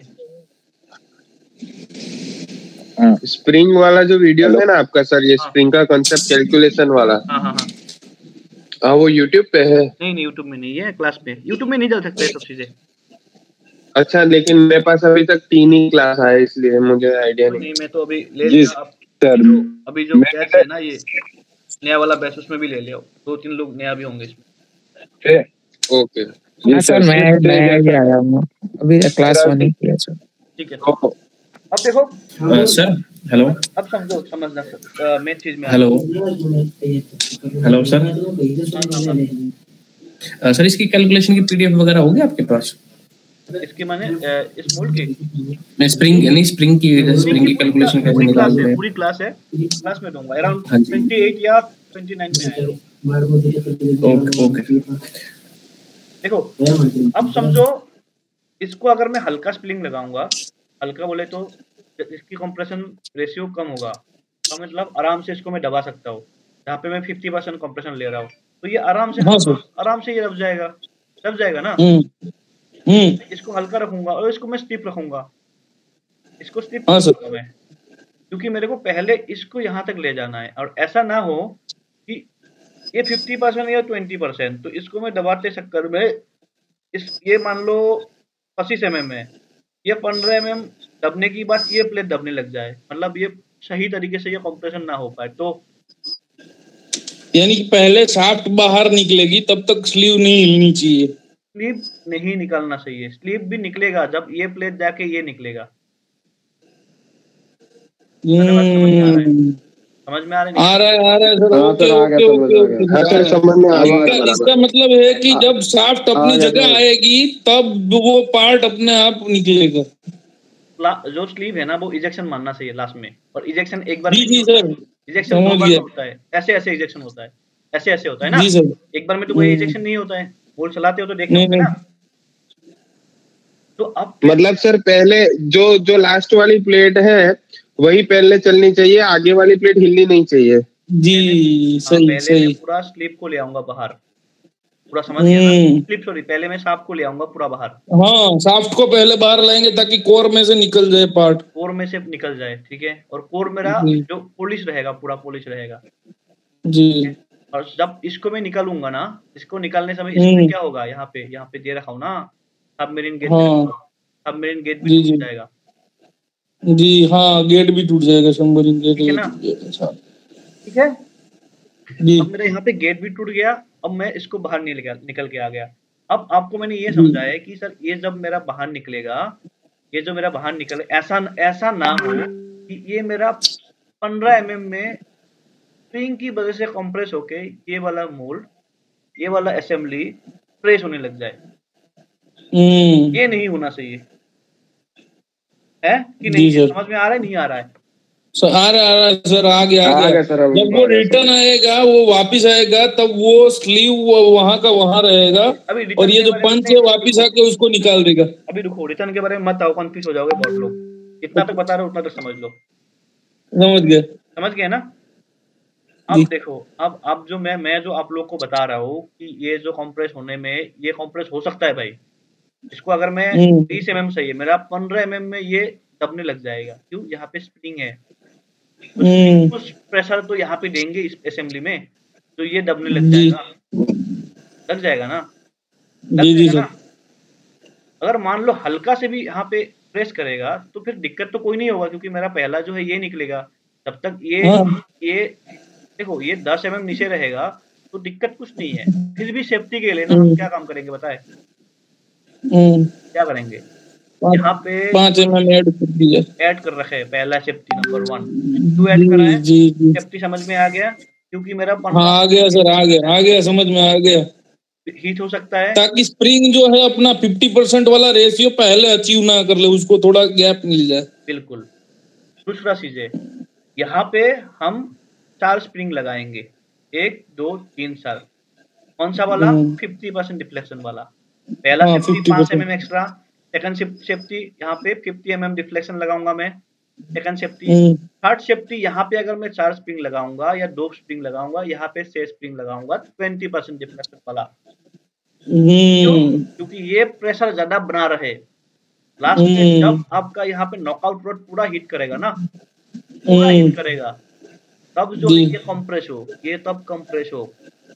S6: स्प्रिंग वाला जो वीडियो है ना आपका सर, ये स्प्रिंग का कांसेप्ट कैलकुलेशन वाला, हाँ वो यूट्यूब पे है?
S1: नहीं यूट्यूब में नहीं है, क्लास पे। यूट्यूब में नहीं चल सकते सब चीजें।
S6: अच्छा, लेकिन मेरे पास अभी तक 3 ही क्लास आए, इसलिए मुझे आइडिया नहीं।
S1: मैं तो अभी ले लिया। अभी जो बैच है ना, ये नया वाला बैच, उसमें भी ले लिया। 2-3 लोग नया भी होंगे इसमें।
S6: ओके
S10: जी सर, मैं भी आया हूँ अभी, क्लास 1 ही किया सर।
S1: ठीक है, अब देखो
S11: सर। हेलो,
S1: अब समझना मेन चीज में।
S11: Hello sir. सर इसकी कैलकुलेशन की पीडीएफ वगैरह होगी आपके पास?
S1: इसकी माने इस मोड की
S11: मैं स्प्रिंग की कैलकुलेशन कैसे निकालते हैं?
S1: पूरी क्लास है, क्लास में दूंगा। अराउंड 28 या 29 में आएगा।
S11: ओके।
S1: देखो अब समझो, इसको अगर मैं हल्का स्प्रिंग लगाऊंगा, हल्का बोले तो इसकी कंप्रेशन रेशियो कम होगा, तो मतलब आराम से इसको मैं दबा सकता हूँ। जहाँ पे मैं 50% कंप्रेशन ले रहा हूँ, तो ये आराम से ये दब जाएगा ना। इसको हल्का रखूंगा और इसको मैं स्टिफ रखूंगा। इसको स्टिफ रखूंगा मैं, क्योंकि मेरे को पहले इसको यहाँ तक ले जाना है, और ऐसा ना हो कि ये 50% या 20%, तो इसको मैं दबाते चक्कर में ये मान लो 25 mm है, ये 15 mm दबने की बात ये प्लेट दबने लग जाए, मतलब ये सही तरीके से ये कंप्रेशन ना हो पाए, तो
S3: यानी कि पहले शाफ्ट बाहर निकलेगी तब तक स्लीव नहीं हिलनी चाहिए।
S1: स्लीव नहीं निकालना चाहिए, स्लीव भी निकलेगा जब ये प्लेट जाके ये निकलेगा। समझ में आ रहा है सर? ओके ओके ओके,
S6: समझ में आ गया।
S3: इसका मतलब है कि जब शाफ्ट अपनी जगह आएगी तब वो पार्ट अपने आप निकलेगा।
S1: जो स्लीव है ना वो इजेक्शन मानना चाहिए लास्ट में, और इजेक्शन एक बार
S3: जी सर,
S1: इजेक्शन दो बार होता है, ऐसे ऐसे इजेक्शन होता है, ऐसे ऐसे होता है ना। एक बार में तो कोई इजेक्शन नहीं होता है, बोल चलाते हो तो देखते हो ना। तो अब
S6: मतलब सर पहले जो लास्ट वाली प्लेट है वही पहले चलनी चाहिए, आगे वाली प्लेट हिलनी नहीं चाहिए।
S3: जी सही सही।
S1: पूरा स्लीव को ले आऊंगा बाहर, पूरा समझ गया ना? स्लीव सॉरी, पहले मैं शाफ्ट को ले आऊंगा पूरा बाहर।
S3: हाँ, शाफ्ट को पहले बाहर लाएंगे ताकि कोर में से निकल जाए पार्ट,
S1: कोर में से निकल जाए, ठीक है। और कोर मेरा जो पॉलिश रहेगा, पूरा पॉलिश रहेगा
S3: जी।
S1: और जब इसको मैं निकालूंगा ना, इसको निकालने समय इसमें क्या होगा, यहाँ पे दे रखा हूँ ना सबमरीन गेट, सबमरीन गेट भी टूट जाएगा।
S3: जी हाँ, गेट भी टूट जाएगा, सबमरीन गेट,
S1: ठीक है ना? ठीक है जी। अब मेरा यहाँ पे गेट भी टूट गया, अब मैं इसको बाहर निकल के आ गया। अब आपको मैंने ये समझाया कि सर ये जब मेरा बाहर निकलेगा, ये जो मेरा बाहर निकले, ऐसा ना हो कि ये मेरा 15 mm में स्प्रिंग की वजह से कंप्रेस होके ये वाला मोल्ड, ये वाला असेंबली प्रेस होने लग जाए। ये नहीं होना चाहिए, है कि नहीं? समझ में आ रहा है, नहीं आ रहा है?
S3: आ रहा है सर, आ गया सर। जब वो रिटर्न आएगा, वो वापिस आएगा, तब वो स्लीव वहां का वहां रहेगा, और ये जो पंच है वापिस आके उसको निकाल देगा।
S1: अभी रुको, रिटर्न के बारे में मत आओ, कंफ्यूज हो जाओगे बहुत लोग। इतना तो बता रहे हो, उतना तो समझ लो। समझ गए ना? अब देखो, अब जो मैं जो आप लोग को बता रहा हूँ कि ये जो कंप्रेस होने में, ये कंप्रेस हो सकता है भाई। इसको अगर मैं 30 mm सही है, मेरा 15 mm में ये दबने लग जाएगा। क्यों? यहाँ पे स्प्रिंग है, कुछ प्रेशर तो यहाँ पे देंगे इस असेंबली में, तो ये दबने लग जाएगा ना? ना? अगर मान लो हल्का से भी यहाँ पे प्रेस करेगा तो फिर दिक्कत तो कोई नहीं होगा, क्योंकि मेरा पहला जो है ये निकलेगा। तब तक ये देखो, ये 10 mm नीचे रहेगा तो दिक्कत कुछ नहीं है। फिर भी सेफ्टी के लिए ना हम क्या काम करेंगे बताए? क्या करेंगे? यहाँ पे
S3: 5 mm
S1: ऐड कर रखे हैं, पहला सेफ्टी नंबर 1 क्यों ऐड कर रहे हैं? सेफ्टी समझ में आ गया? क्योंकि मेरा
S3: आ गया सर, आ गया समझ में आ गया।
S1: हीट हो सकता है,
S3: ताकि स्प्रिंग जो है अपना 50% वाला रेशियो पहले अचीव ना कर ले, उसको थोड़ा गैप मिल जाए।
S1: बिल्कुल। दूसरा चीज है, यहाँ पे हम 4 स्प्रिंग लगाएंगे, 1 2 3 4। कौन सा वाला? 50% डिफ्लेक्शन वाला। पहला safety 5 mm extra, second safety यहाँ पे 50 mm डिफ्लेक्शन लगाऊंगा मैं, सेकंड सेफ्टी। थर्ड सेफ्टी यहाँ पे अगर मैं 4 स्प्रिंग लगाऊंगा या 2 स्प्रिंग लगाऊंगा, यहाँ पे 6 स्प्रिंग लगाऊंगा, 20% डिफ्लेक्शन वाला। क्योंकि ये प्रेशर ज्यादा बना रहे। लास्ट में जब आपका यहाँ पे नॉकआउट रोड पूरा हिट करेगा ना, पूरा हिट करेगा, तब जो ये कंप्रेस हो, ये तब कंप्रेस हो।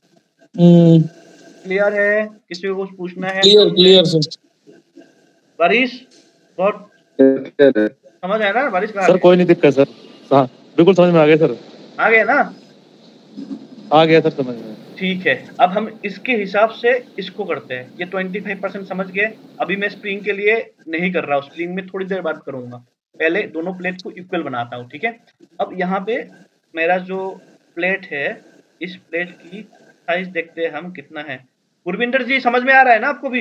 S1: क्लियर है? किसी को कुछ पूछना है?
S3: Clear sir.
S1: बारिश बहुत समझ आया ना? बारिश
S4: सर कोई नहीं दिक्कत सर, हाँ बिल्कुल समझ में आ गया सर।
S1: आ गया ना?
S4: आ गया सर, समझ में।
S1: ठीक है, अब हम इसके हिसाब से इसको करते हैं। ये 25% समझ गए। अभी मैं स्प्रिंग के लिए नहीं कर रहा हूँ, स्प्रिंग में थोड़ी देर बाद करूंगा। पहले दोनों प्लेट को इक्वल बनाता हूँ, ठीक है? अब यहाँ पे मेरा जो प्लेट है, इस प्लेट की साइज देखते हैं हम कितना है। गुरविंदर जी समझ में आ रहा है ना आपको भी?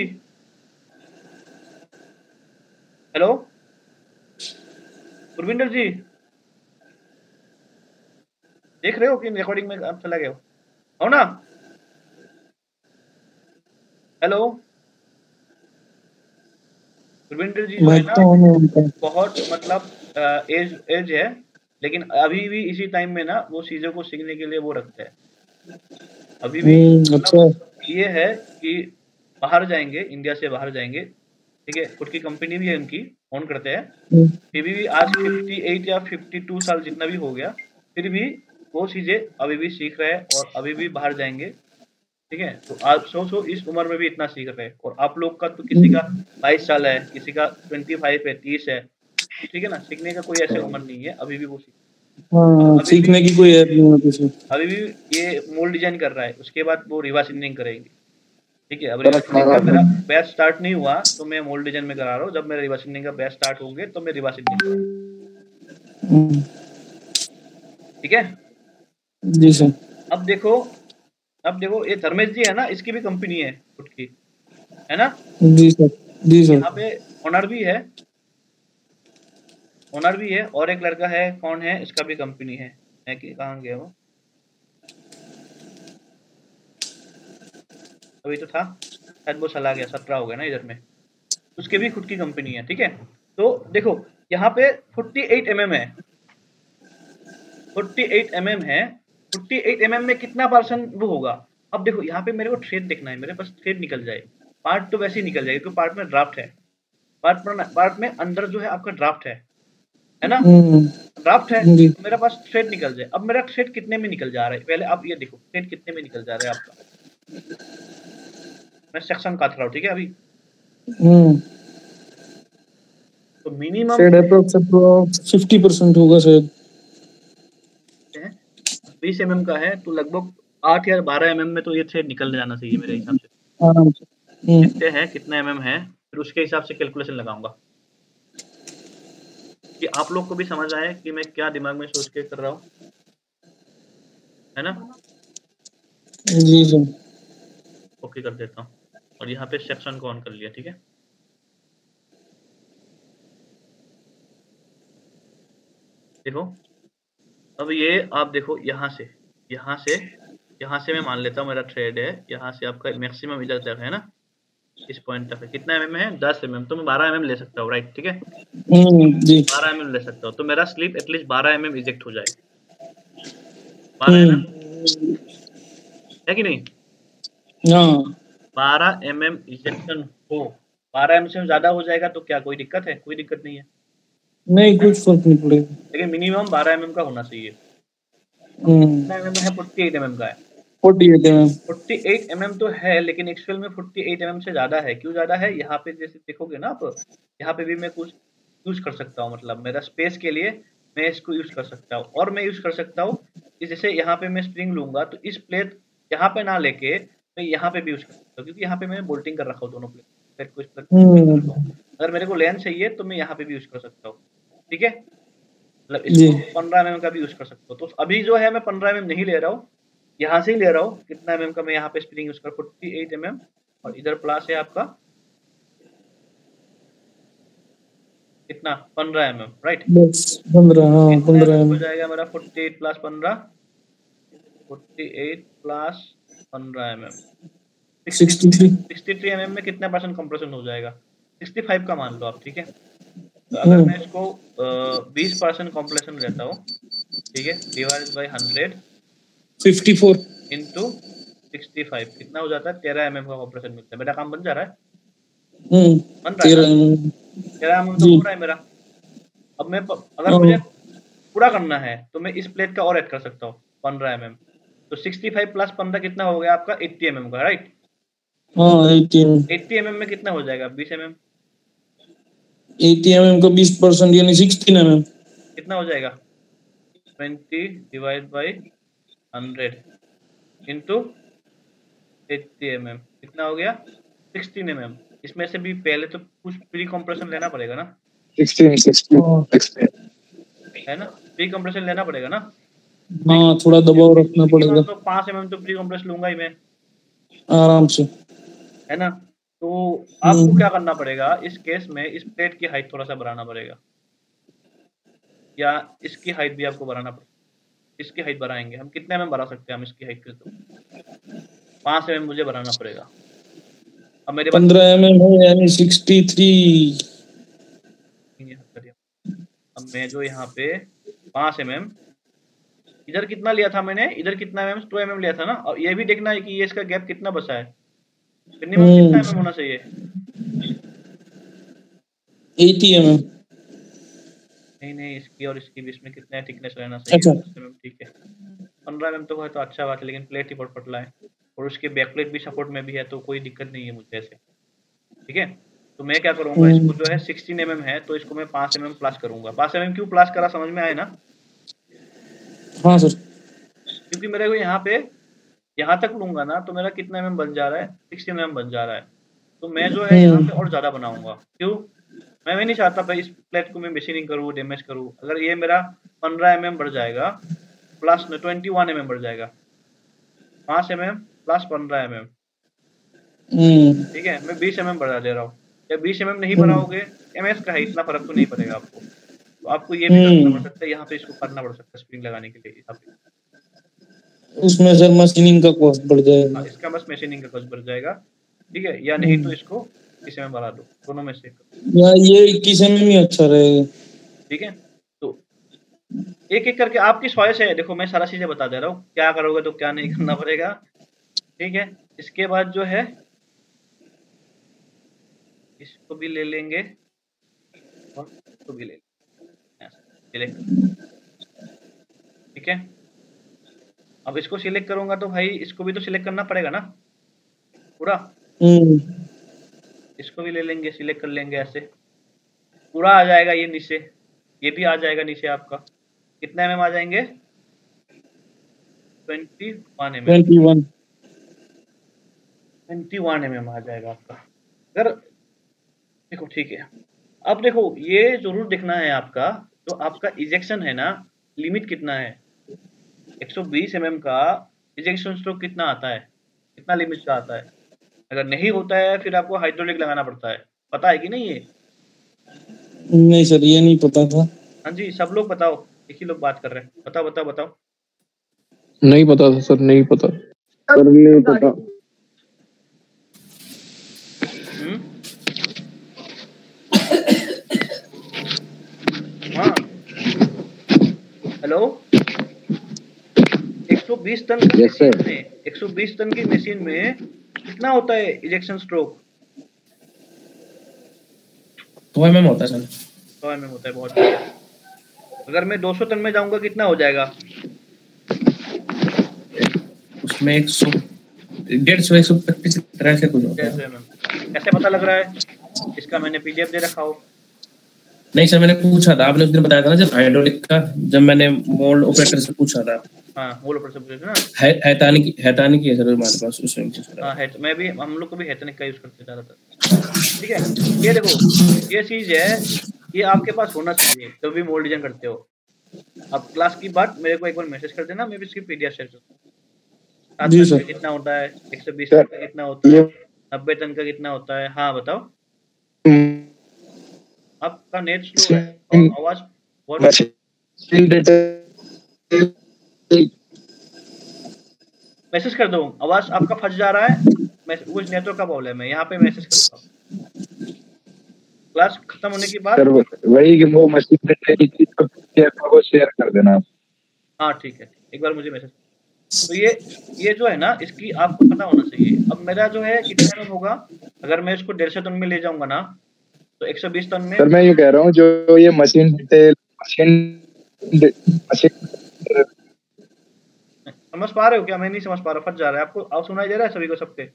S1: हेलो गुरविंदर जी, देख रहे हो कि रिकॉर्डिंग में आप चला गए हो ना? हेलो गुरविंदर जी जो है ना, बहुत मतलब एज है, लेकिन अभी भी इसी टाइम में ना वो चीजों को सीखने के लिए वो रखते हैं। अभी भी मतलब ये है कि बाहर जाएंगे, इंडिया से बाहर जाएंगे ठीक है, खुद की कंपनी भी है उनकी, ओन करते हैं, फिर भी आज 58 या 52 साल जितना भी हो गया, फिर भी वो चीजें अभी भी सीख रहे हैं और अभी भी बाहर जाएंगे। ठीक है, तो आप सोचो इस उम्र में भी इतना सीख रहे हैं, और आप लोग का तो किसी का 22 साल है, किसी का 25 है, 30 है, ठीक है ना, सीखने का कोई ऐसे उम्र नहीं है, अभी भी वो
S3: सीखने की कोई ऐप नहीं होती सर।
S1: अभी भी ये मोल्ड डिजाइन कर रहा है, उसके बाद वो रिवर्स इंजीनियरिंग करेंगे। ठीक है, अब रिवर्स इंजीनियरिंग का मेरा बैच स्टार्ट नहीं हुआ तो मैं मोल्ड डिजाइन में करा रहा हूँ, जब मेरा रिवर्स इंजीनियरिंग का बैच स्टार्ट होंगे तो मैं रिवर्स इंजीनियरिंग। ठीक है
S3: जी सर।
S1: अब देखो ये धर्मेश जी है ना, इसकी भी कंपनी है खुद की, है ना?
S3: जी सर, जी सर।
S1: यहाँ पे ओनर भी है, और एक लड़का है, कौन है, इसका भी कंपनी है कि कहाँ गया वो, अभी तो था शायद, वो चला गया, 17 हो गया ना इधर में, उसके भी खुद की कंपनी है। ठीक है, तो देखो यहाँ पे 48 mm है, 48 mm है, 48 mm में कितना परसेंट वो होगा? अब देखो यहाँ पे मेरे को थ्रेड देखना है, मेरे पास थ्रेड निकल जाए, पार्ट तो वैसे ही निकल जाएगा क्योंकि पार्ट में ड्राफ्ट है, पार्ट में अंदर जो है आपका ड्राफ्ट है ना, ड्राफ्ट है, तो मेरे पास थ्रेड निकल जाए। अब मेरा थ्रेड कितने में निकल जा रहा है, पहले आप ये देखो थ्रेड कितने में निकल जा रहा है आपका, मैं सेक्शन काट रहा हूँ, ठीक है अभी, तो मिनिमम
S3: 50% होगा शायद,
S1: 20 mm का है, तो लगभग 8 या 12 mm में तो ये थ्रेड निकल जाना चाहिए मेरे हिसाब से,
S3: आराम से।
S1: कितने है, कितना mm है, फिर उसके हिसाब से कैलकुलेशन लगाऊंगा कि आप लोग को भी समझ आए कि मैं क्या दिमाग में सोच के कर रहा हूँ, है ना?
S3: जी सर।
S1: ओके कर देता हूँ, और यहाँ पे सेक्शन को ऑन कर लिया। ठीक है, देखो अब ये आप देखो यहाँ से मैं मान लेता हूँ मेरा थ्रेड है, यहाँ से आपका मैक्सिमम इधर तक है ना, इस पॉइंट तक है, कितना mm है, 10 mm, तो मैं 12 mm ले सकता हूँ, राइट? ठीक है,
S3: जी
S1: 12 mm ले सकता हूँ, तो मेरा स्लिप एटलीस्ट 12 mm इजेक्ट हो जाए, 12 mm है कि नहीं? 12 mm इजेक्शन हो, 12 mm से ज्यादा हो जाएगा तो क्या कोई दिक्कत है? कोई दिक्कत नहीं है,
S3: नहीं कुछ फर्क नहीं पड़ेगा,
S1: लेकिन मिनिमम 12 mm का होना चाहिए। कितना mm है? 48 mm का है, 48 mm तो है, लेकिन एक्चुअल में 48 mm से ज्यादा है। क्यों ज्यादा है? यहाँ पे जैसे देखोगे ना आप, यहाँ पे भी मैं कुछ यूज कर सकता हूँ, मतलब मेरा स्पेस के लिए मैं इसको यूज कर सकता हूँ, और मैं यूज कर सकता हूँ कि जैसे यहाँ पे मैं स्प्रिंग लूंगा तो इस प्लेट यहाँ पे ना लेके मैं यहाँ पे भी यूज कर सकता हूँ, क्योंकि यहाँ पे मैं बोल्टिंग कर रखा हूँ दोनों प्लेट को इस पर। अगर मेरे को लेंथ चाहिए तो मैं यहाँ पे भी यूज कर सकता हूँ। ठीक है, मतलब इसको 15 mm का भी यूज कर सकता हूँ। तो अभी जो है मैं 15 mm नहीं ले रहा हूँ, यहाँ से ही ले रहा हूँ। कितना mm का मैं यहाँ पे स्प्रिंग यूज कर, 48 mm, और इधर प्लस है आपका कितना, 15 mm, राइट? 15 हो जाएगा मेरा, 48 प्लस 15, 48 प्लस 15 mm, 63 mm में कितना परसेंट कंप्रेशन हो जाएगा? 65 का मान लो आप। ठीक है, तो अगर मैं इसको 20% कंप्रेशन लेता हूँ, ठीक है, डिवाइड बाय 100,
S3: 54
S1: इंटू 65 कितना हो जाता है? 13 mm का कंप्रेशन मिलता है। मेरा काम बन जा रहा है, बन रहा है 13 mm तो हो रहा है मेरा। अब मैं अगर मुझे पूरा करना है तो मैं इस प्लेट का और ऐड कर सकता हूँ 15 mm, तो 65 प्लस 15 कितना हो गया आपका? 80 mm का, राइट? 80 mm में कितना हो जाएगा? 20 mm।
S3: 80 mm का 20% यानी 16 mm
S1: कितना हो जाएगा? 20 डिवाइड बाय 100 इंटू 80 mm कितना हो गया? 16 mm। इसमें से भी पहले तो कुछ प्री कंप्रेशन लेना पड़ेगा ना,
S9: 16
S1: है ना? प्री कंप्रेशन लेना पड़ेगा ना,
S3: हाँ थोड़ा दबाव रखना पड़ेगा।
S1: तो 5 mm तो प्री कंप्रेस लूंगा ही मैं
S3: आराम से,
S1: है ना? तो आपको क्या करना पड़ेगा इस केस में? इस प्लेट की हाइट थोड़ा सा बढ़ाना पड़ेगा, या इसकी हाइट भी आपको बढ़ाना पड़ेगा। इसकी हाइट बढ़ाएंगे हम, कितने mm बढ़ा सकते हैं हम इसकी हाइट? तो 5 mm मुझे बढ़ाना पड़ेगा। अब मेरे पास
S3: 15 mm है यानी 63।
S1: अब मैं जो यहाँ पे 5 mm, इधर कितना लिया था मैंने? इधर कितना mm? 2 mm लिया था ना। और ये भी देखना है कि ये इसका गैप कितना बचा है, मिनिमम कितना mm होना चाहिए?
S3: 80 mm।
S1: नहीं, इसकी और इसकी बीच में कितना थिकनेस रहना चाहिए?
S3: अच्छा
S1: 10 mm ठीक है। 15 mm तो है तो अच्छा बात है, लेकिन प्लेट ही बहुत पतला है और उसकी बैक प्लेट भी सपोर्ट में भी है, तो कोई दिक्कत नहीं है मुझे ऐसे। ठीक है, तो मैं क्या करूंगा, इसको जो है 16 mm है तो इसको मैं 5 mm प्लस करूंगा। 5 mm क्यों प्लस करा, समझ में आए ना?
S3: हाँ सर।
S1: क्योंकि मेरे को यहाँ तक लूंगा ना तो मेरा कितना mm बन जा रहा है, 16 mm बन जा रहा है। तो मैं जो है यहाँ पे और ज्यादा बनाऊंगा। क्यों? मैं नहीं चाहता भाई इस प्लेट को मैं मशीनिंग करूँ, डैमेज करूँ। अगर ये मेरा 15 mm बढ़ जाएगा प्लस 21 mm बढ़ जाएगा, 5 mm प्लस 15 mm, ठीक है, मैं 20 mm बढ़ा दे रहा हूँ। या 20 mm नहीं बढ़ाओगे, MS का है, इतना फर्क तो नहीं पड़ेगा आपको। तो आपको ये भी करना पड़ सकता है, यहाँ पे इसको करना पड़ सकता है स्प्रिंग लगाने के लिए यहाँ पे।
S3: उसमें सर मशीनिंग का कॉस्ट बढ़ जाएगा।
S1: इसका बस मशीनिंग का कॉस्ट बढ़ जाएगा, ठीक है। या नहीं तो इसको 21 mm बढ़ा दो, दोनों में से
S3: या ये 21 mm ही अच्छा रहेगा,
S1: ठीक है। तो एक एक करके आपकी च्वाइस है। देखो मैं सारा चीजें बता दे रहा हूँ, क्या करोगे तो क्या नहीं करना पड़ेगा, ठीक है। इसके बाद जो है इसको भी ले लेंगे और इसको भी ले लेंगे, ठीक है। अब इसको सिलेक्ट करूंगा तो भाई इसको भी तो सिलेक्ट करना पड़ेगा ना पूरा। इसको भी ले लेंगे, सिलेक्ट कर लेंगे, ऐसे पूरा आ जाएगा ये नीचे, ये भी आ जाएगा नीचे। आपका कितना mm आ जाएंगे? 21 mm आ जाएगा आपका। अगर देखो ठीक है, अब देखो ये जरूर देखना है आपका, जो आपका इजेक्शन है ना, लिमिट कितना है। 120 mm का इजेक्शन स्ट्रोक कितना आता है, कितना लिमिट का आता है। अगर नहीं होता है फिर आपको हाइड्रोलिक लगाना पड़ता है, पता है कि नहीं ये?
S3: नहीं सर ये नहीं पता था।
S1: हाँ जी, सब लोग बताओ, एक ही लोग बात कर रहे हैं, बताओ।
S7: नहीं पता था सर, नहीं पता
S5: सर, नहीं पता।
S1: हाँ हेलो, 120 टन की मशीन में 120 टन की मशीन में कितना होता है इजेक्शन स्ट्रोक?
S11: 100 mm होता है सर।
S1: 100 mm होता है, बहुत बढ़िया। अगर मैं 200 टन में जाऊंगा कितना हो जाएगा?
S11: उसमें 150-125 तरह से कुछ होता है।
S1: कैसे पता लग रहा है? इसका मैंने PDF दे रखा हो।
S11: नहीं सर, मैंने पूछा था, आपने उस दिन बताया था ना जब हाइड्रोलिक का, जब मैंने मोल्ड ऑपरेटर से पूछा था।
S1: हाँ, मोल्ड ऑपरेटर से पूछा ना।
S11: हैतानिक की है सर हमारे पास उस टाइम से।
S1: हाँ है, मैं भी, हम लोग को भी हैतानिक का यूज करते ज्यादातर, ठीक है। ये देखो ये चीज है, ये आपके पास होना चाहिए जब भी मोल्ड डिजाइन करते हो। अब क्लास की बात मेरे को एक बार मैसेज कर देना, मैं भी इसकी PDF शेयर कर दूँ। कितना होता है 120 टन का, कितना होता है 90 टन का, कितना होता है? हाँ बताओ। आपका नेट स्लो है और आवाज बहुत मैसेज कर दो, आवाज आपका फंस जा रहा है, कुछ नेटवर्क का प्रॉब्लम है। यहाँ पे मैसेज करता हूँ, क्लास खत्म होने के बाद
S9: वही वो मशीन को शेयर कर देना।
S1: हाँ ठीक है, एक बार मुझे मैसेज। तो ये जो है ना, इसकी आपको पता होना चाहिए। अब मेरा जो है कितना टन होगा, अगर मैं इसको 150 टन में ले जाऊंगा ना तो 120 टन में।
S9: सर मैं ये कह रहा हूँ जो ये मशीन
S1: समझ पा रहे हो क्या? मैं नहीं समझ पा रहा, फंस जा रहा है आपको। आप सुनाई दे रहा है सभी को, सबके?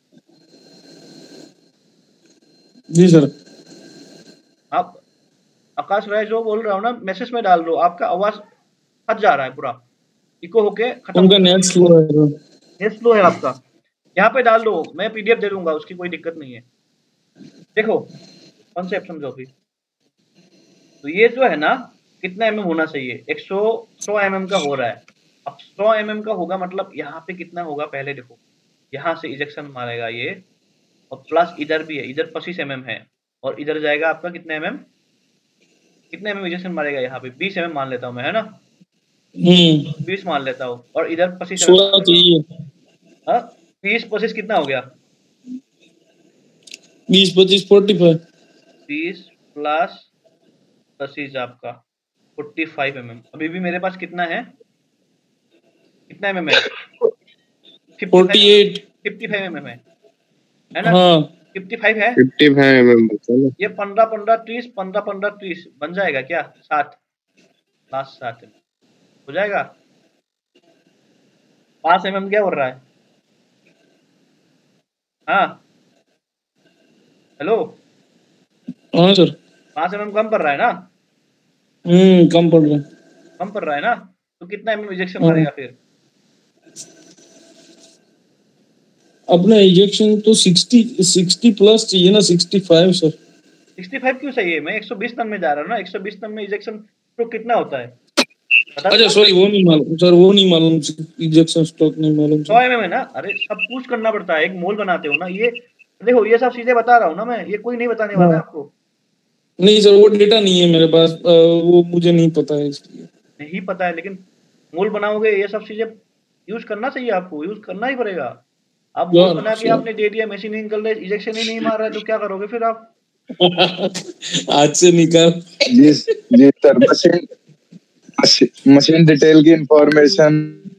S3: जी सर।
S1: आप आकाश राय जो बोल रहा हूँ ना, मैसेज में डाल दो, आपका आवाज फंस जा रहा है पूरा, इको होके खत्म।
S3: उनका नेट स्लो है,
S1: नेट स्लो है आपका। यहाँ पे डाल दो, मैं PDF दे दूंगा, उसकी कोई दिक्कत नहीं है। देखो कॉन्सेप्ट समझो भी। तो ये जो है ना, कितना mm होना चाहिए? 100 mm का हो रहा है। अब 100 mm का होगा मतलब यहाँ पे कितना होगा, पहले देखो। यहाँ से इजेक्शन मारेगा ये, और प्लस इधर भी है, इधर 25 mm है, और इधर जाएगा आपका कितना mm, कितने mm इजेक्शन मारेगा यहाँ पे? 20 mm मान लेता हूँ मैं, है ना? 20 मान लेता हूँ, और इधर 25
S3: चाहिए।
S1: 20-25 कितना हो गया?
S3: 20-25 45।
S1: 20 प्लस 25 आपका 45 mm। अभी भी मेरे पास कितना है, कितना mm है? 55 mm है ना? हाँ। 55 है,
S6: 55 mm
S1: ये 15 15 30 15 15 30 बन जाएगा क्या? 60 लास्ट 60 हो जाएगा। 5 mm क्या हो रहा है? हाँ हेलो,
S3: हाँ सर।
S1: 5 mm कम पड़ रहा है ना?
S3: कम पड़ रहा है।
S1: कम पड़ रहा है ना, तो कितना mm इजेक्शन
S3: हाँ।
S1: मारेगा फिर?
S3: अपना इजेक्शन तो 60 प्लस चाहिए ना, 65 सर।
S1: 65 क्यों चाहिए? मैं 120 टन में जा रहा हूँ ना, 120 टन में इजेक्शन स्ट्रोक कितना होता है?
S3: अच्छा सॉरी, वो नहीं मालूम सर, वो नहीं मालूम, इजेक्शन स्ट्रोक नहीं मालूम
S1: 100 mm है ना। अरे सब कुछ करना पड़ता है, एक मोल बनाते हो ना, ये देखो ये सब चीजें बता रहा हूँ ना मैं, ये कोई नहीं बताने वाला है आपको।
S3: नहीं सर, वो डेटा नहीं है मेरे पास, वो मुझे नहीं पता है इसलिए।
S1: नहीं पता है, लेकिन मोल बनाओगे ये सब चीजें यूज करना चाहिए, आपको यूज करना ही पड़ेगा। आप मोल बना के आपने दे दिया, मशीन नहीं निकल रही, इजेक्शन ही नहीं मार रहा है, तो क्या करोगे फिर आप?
S3: आज से निकाल।
S9: जी सर, मशीन डिटेल की इंफॉर्मेशन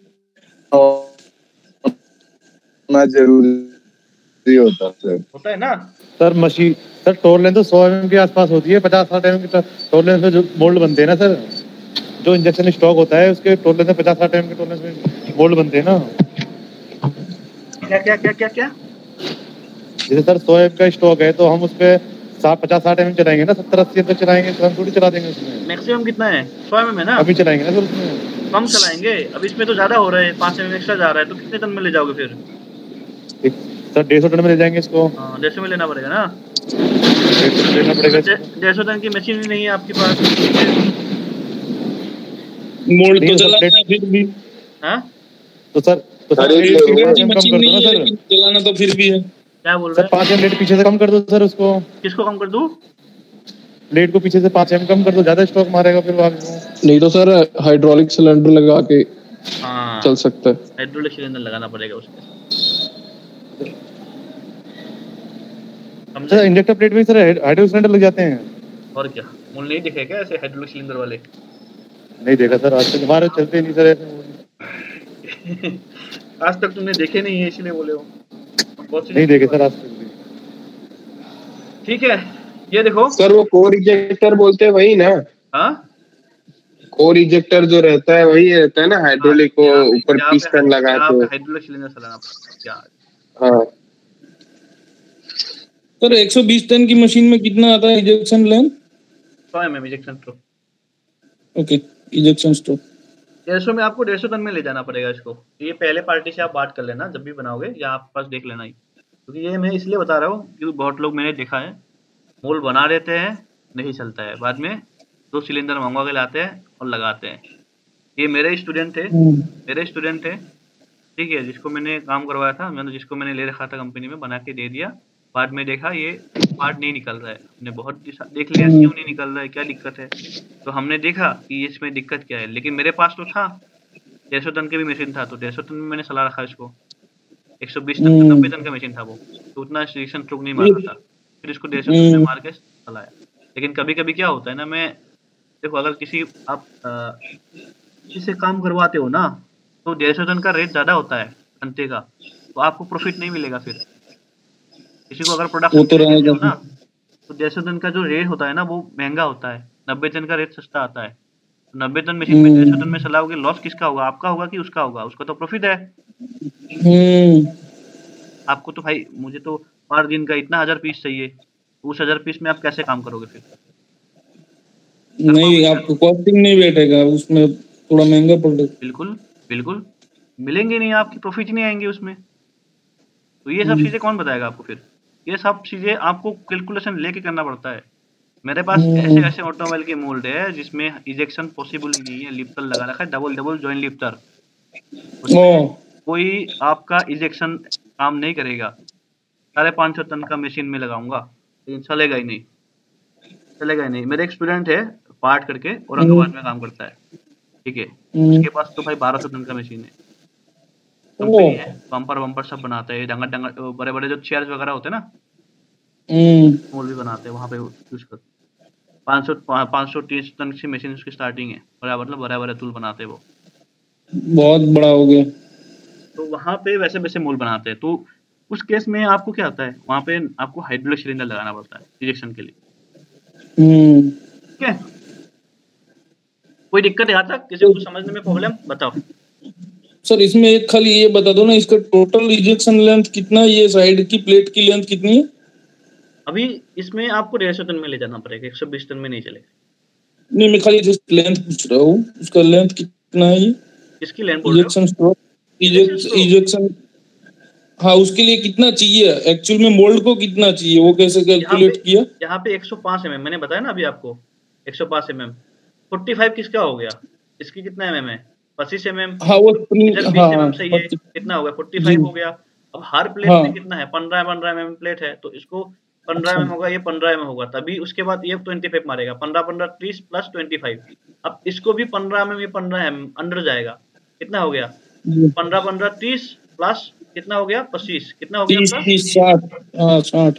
S9: होना जरूरी होता है ना
S4: sir. Machine sir tool length तो 100 mm के आसपास होती है, 50-60 mm की टोल लेंथ में जो मोल्ड बनते हैं ना सर, जो इंजेक्शन स्टॉक होता है उसके टोल लेंथ 50-60 mm के टोल लेंथ में मोल्ड बनते हैं ना।
S1: क्या क्या क्या क्या क्या?
S4: जैसे सर 100 mm का स्टॉक है तो हम उस पे 50-60 mm चलाएंगे ना, 70-80 तक चलाएंगे, तो हम थोड़ी चला देंगे उसमें।
S1: मैक्सिमम कितना है? 100 mm है ना?
S4: अभी चलाएंगे ना सर उसमें,
S1: कम चलाएंगे। अब इसमें तो ज्यादा हो रहा है, 5 mm एक्स्ट्रा जा रहा है, तो कितने टन में ले जाओगे फिर?
S4: सर 150 टन में ले जाएंगे इसको।
S1: हाँ 150 में लेना पड़ेगा ना, 150 टन की मशीन ही नहीं है आपके पास।
S3: मोल्ड तो चलाना है फिर भी।
S1: हाँ
S4: तो सर
S3: मशीन नहीं है, लेकिन चलाना तो फिर भी है।
S1: क्या बोल रहे हैं?
S4: 5 mm पीछे से कम कर दो सर उसको।
S1: किसको कम कर दूं?
S4: प्लेट को पीछे से 5 mm कम कर दो, ज्यादा स्टॉक मारेगा फिर आगे को।
S7: नहीं तो सर हाइड्रोलिक सिलेंडर लगा के
S1: हाँ
S7: चल सकता है।
S1: हाइड्रोलिक सिलेंडर लगाना पड़ेगा उसके।
S4: सर इंजेक्टर प्लेट में सर हाइड्रोलिक सिलेंडर लग जाते हैं।
S1: और क्या, मूल नहीं दिखे क्या ऐसे हाइड्रोलिक सिलेंडर वाले?
S4: नहीं देखा सर, आज तक हमारे चलते नहीं सर ऐसे।
S1: आज तक तुमने देखे नहीं है इसलिए बोले हो।
S4: नहीं देखे सर आज तक।
S1: ठीक है, ये देखो
S6: सर, वो कोर इजेक्टर बोलते हैं वही ना?
S1: हाँ
S6: कोर इजेक्टर जो रहता है वही रहता है ना, हाइड्रोलिक को ऊपर पिस्टन लगा के
S1: हाइड्रोलिक सिलेंडर चलाना क्या?
S6: हाँ
S3: सर 120 टन की मशीन में कितना आता है ejection length?
S1: 100 mm ejection stroke.
S3: Okay, ejection stroke
S1: 150 में आपको 150 टन में ले जाना पड़ेगा इसको। ये पहले पार्टी से आप बात कर लेना जब भी बनाओगे, या आप पास देख लेना ही, क्योंकि ये मैं इसलिए बता रहा हूँ क्योंकि बहुत लोग मैंने देखा है मोल बना देते हैं, नहीं चलता है, बाद में 2 सिलेंडर मंगवा के लाते हैं और लगाते हैं। ये मेरे स्टूडेंट थे, ठीक है, जिसको मैंने काम करवाया था, मैंने जिसको मैंने ले रखा था कंपनी में, बना के दे दिया, बाद में देखा ये पार्ट नहीं निकल रहा है। हमने बहुत देख लिया क्यों नहीं निकल रहा है, क्या दिक्कत है, तो हमने देखा कि इसमें दिक्कत क्या है। लेकिन मेरे पास तो था 150 टन की भी मशीन था, तो 150 टन में मैंने चला रखा इसको। 120 टन 90 टन का मशीन था वो, तो उतना इजेक्शन स्ट्रोक नहीं मार रहा था, फिर इसको 150 टन में मार के चलाया। लेकिन कभी कभी क्या होता है ना, मैं देखो अगर आप किसी से काम करवाते हो ना, तो 150 टन का रेट ज्यादा होता है घंटे का, तो आपको प्रॉफिट नहीं मिलेगा। फिर किसी को अगर प्रोडक्शन देते हो ना, तो 150 टन का जो रेट होता है ना वो महंगा होता है, 90 टन का रेट सस्ता आता है। 90 टन मशीन में 150 टन में चलाओगे, लॉस किसका होगा? आपका होगा कि उसका होगा? उसका तो प्रॉफिट है। आपको तो भाई, मुझे तो पर दिन का इतना 1000 पीस चाहिए, उस 1000 पीस में आप कैसे काम करोगे फिर?
S3: नहीं, आपको कॉस्टिंग नहीं बैठेगा उसमें, थोड़ा महंगा पड़ेगा।
S1: बिल्कुल बिल्कुल मिलेंगे नहीं, आपकी प्रॉफिट नहीं आएंगे उसमें। तो ये सब चीजें कौन बताएगा आपको? फिर ये सब चीजें आपको कैलकुलेशन लेके करना पड़ता है। मेरे पास ऐसे ऐसे ऑटोमोबाइल के मोल्ड है जिसमें इजेक्शन पॉसिबल नहीं है, लिफ्टर लगा रखा है, डबल जॉइंट लिफ्टर, कोई आपका इजेक्शन काम नहीं करेगा। 550 टन का मशीन में लगाऊंगा लेकिन चलेगा ही नहीं। मेरे एक स्टूडेंट है पार्ट करके औरंगाबाद में काम करता है, ठीक है, उसके पास तो भाई 1200 टन का मशीन है, कंपनी है, बम्पर सब बनाते हैं, डंगर बड़े बड़े जो चेयर्स वगैरह होते हैं ना, मोल्ड भी बनाते हैं, वहाँ पे यूज करते। 530 टन की मशीन उसकी स्टार्टिंग है, बड़े टूल बनाते हैं, वो बहुत
S3: बड़ा हो गया।
S1: तो वहाँ पे वैसे मोल्ड बनाते हैं। तो उस केस में आपको क्या होता है, वहाँ पे आपको हाइड्रोलिक सिलेंडर लगाना पड़ता है इंजेक्शन के लिए। ठीक है, कोई दिक्कत है यहाँ तक? किसी को समझने में प्रॉब्लम? बताओ
S3: सर। इसमें एक खाली ये बता दो ना, इसका टोटल इजेक्शन लेंथ कितना, ये साइड की प्लेट की लेंथ कितनी है?
S1: अभी इसमें आपको 150 टन में ले जाना पड़ेगा, 120 टन में नहीं चलेगा।
S3: नहीं, मैं खाली जस्ट लेंथ पूछ रहा हूँ, उसका लेंथ कितना है ये?
S1: इसकी लेंथ बोल रहे हो?
S3: इजेक्शन, हाँ, उसके लिए कितना चाहिए एक्चुअल में, मोल्ड को कितना चाहिए, वो कैसे कैलकुलेट किया?
S1: यहाँ पे 105 mm मैंने बताया ना अभी आपको, 105 mm। 45 किसका हो गया? इसकी कितना mm है? 25 mm।
S3: हाँ, वो
S1: 20 mm से ये कितना हो गया? 45 हो गया। अब हर प्लेट में कितना है? 15 mm प्लेट है, तो इसको 15 mm होगा, ये 15 mm होगा, तभी उसके बाद ये 25 मारेगा। 15 30 प्लस 25। अब इसको भी 15 mm, ये 15 mm अंदर जाएगा, कितना हो गया? 15 30 प्लस कितना हो गया? 25। कितना हो गया?
S3: 60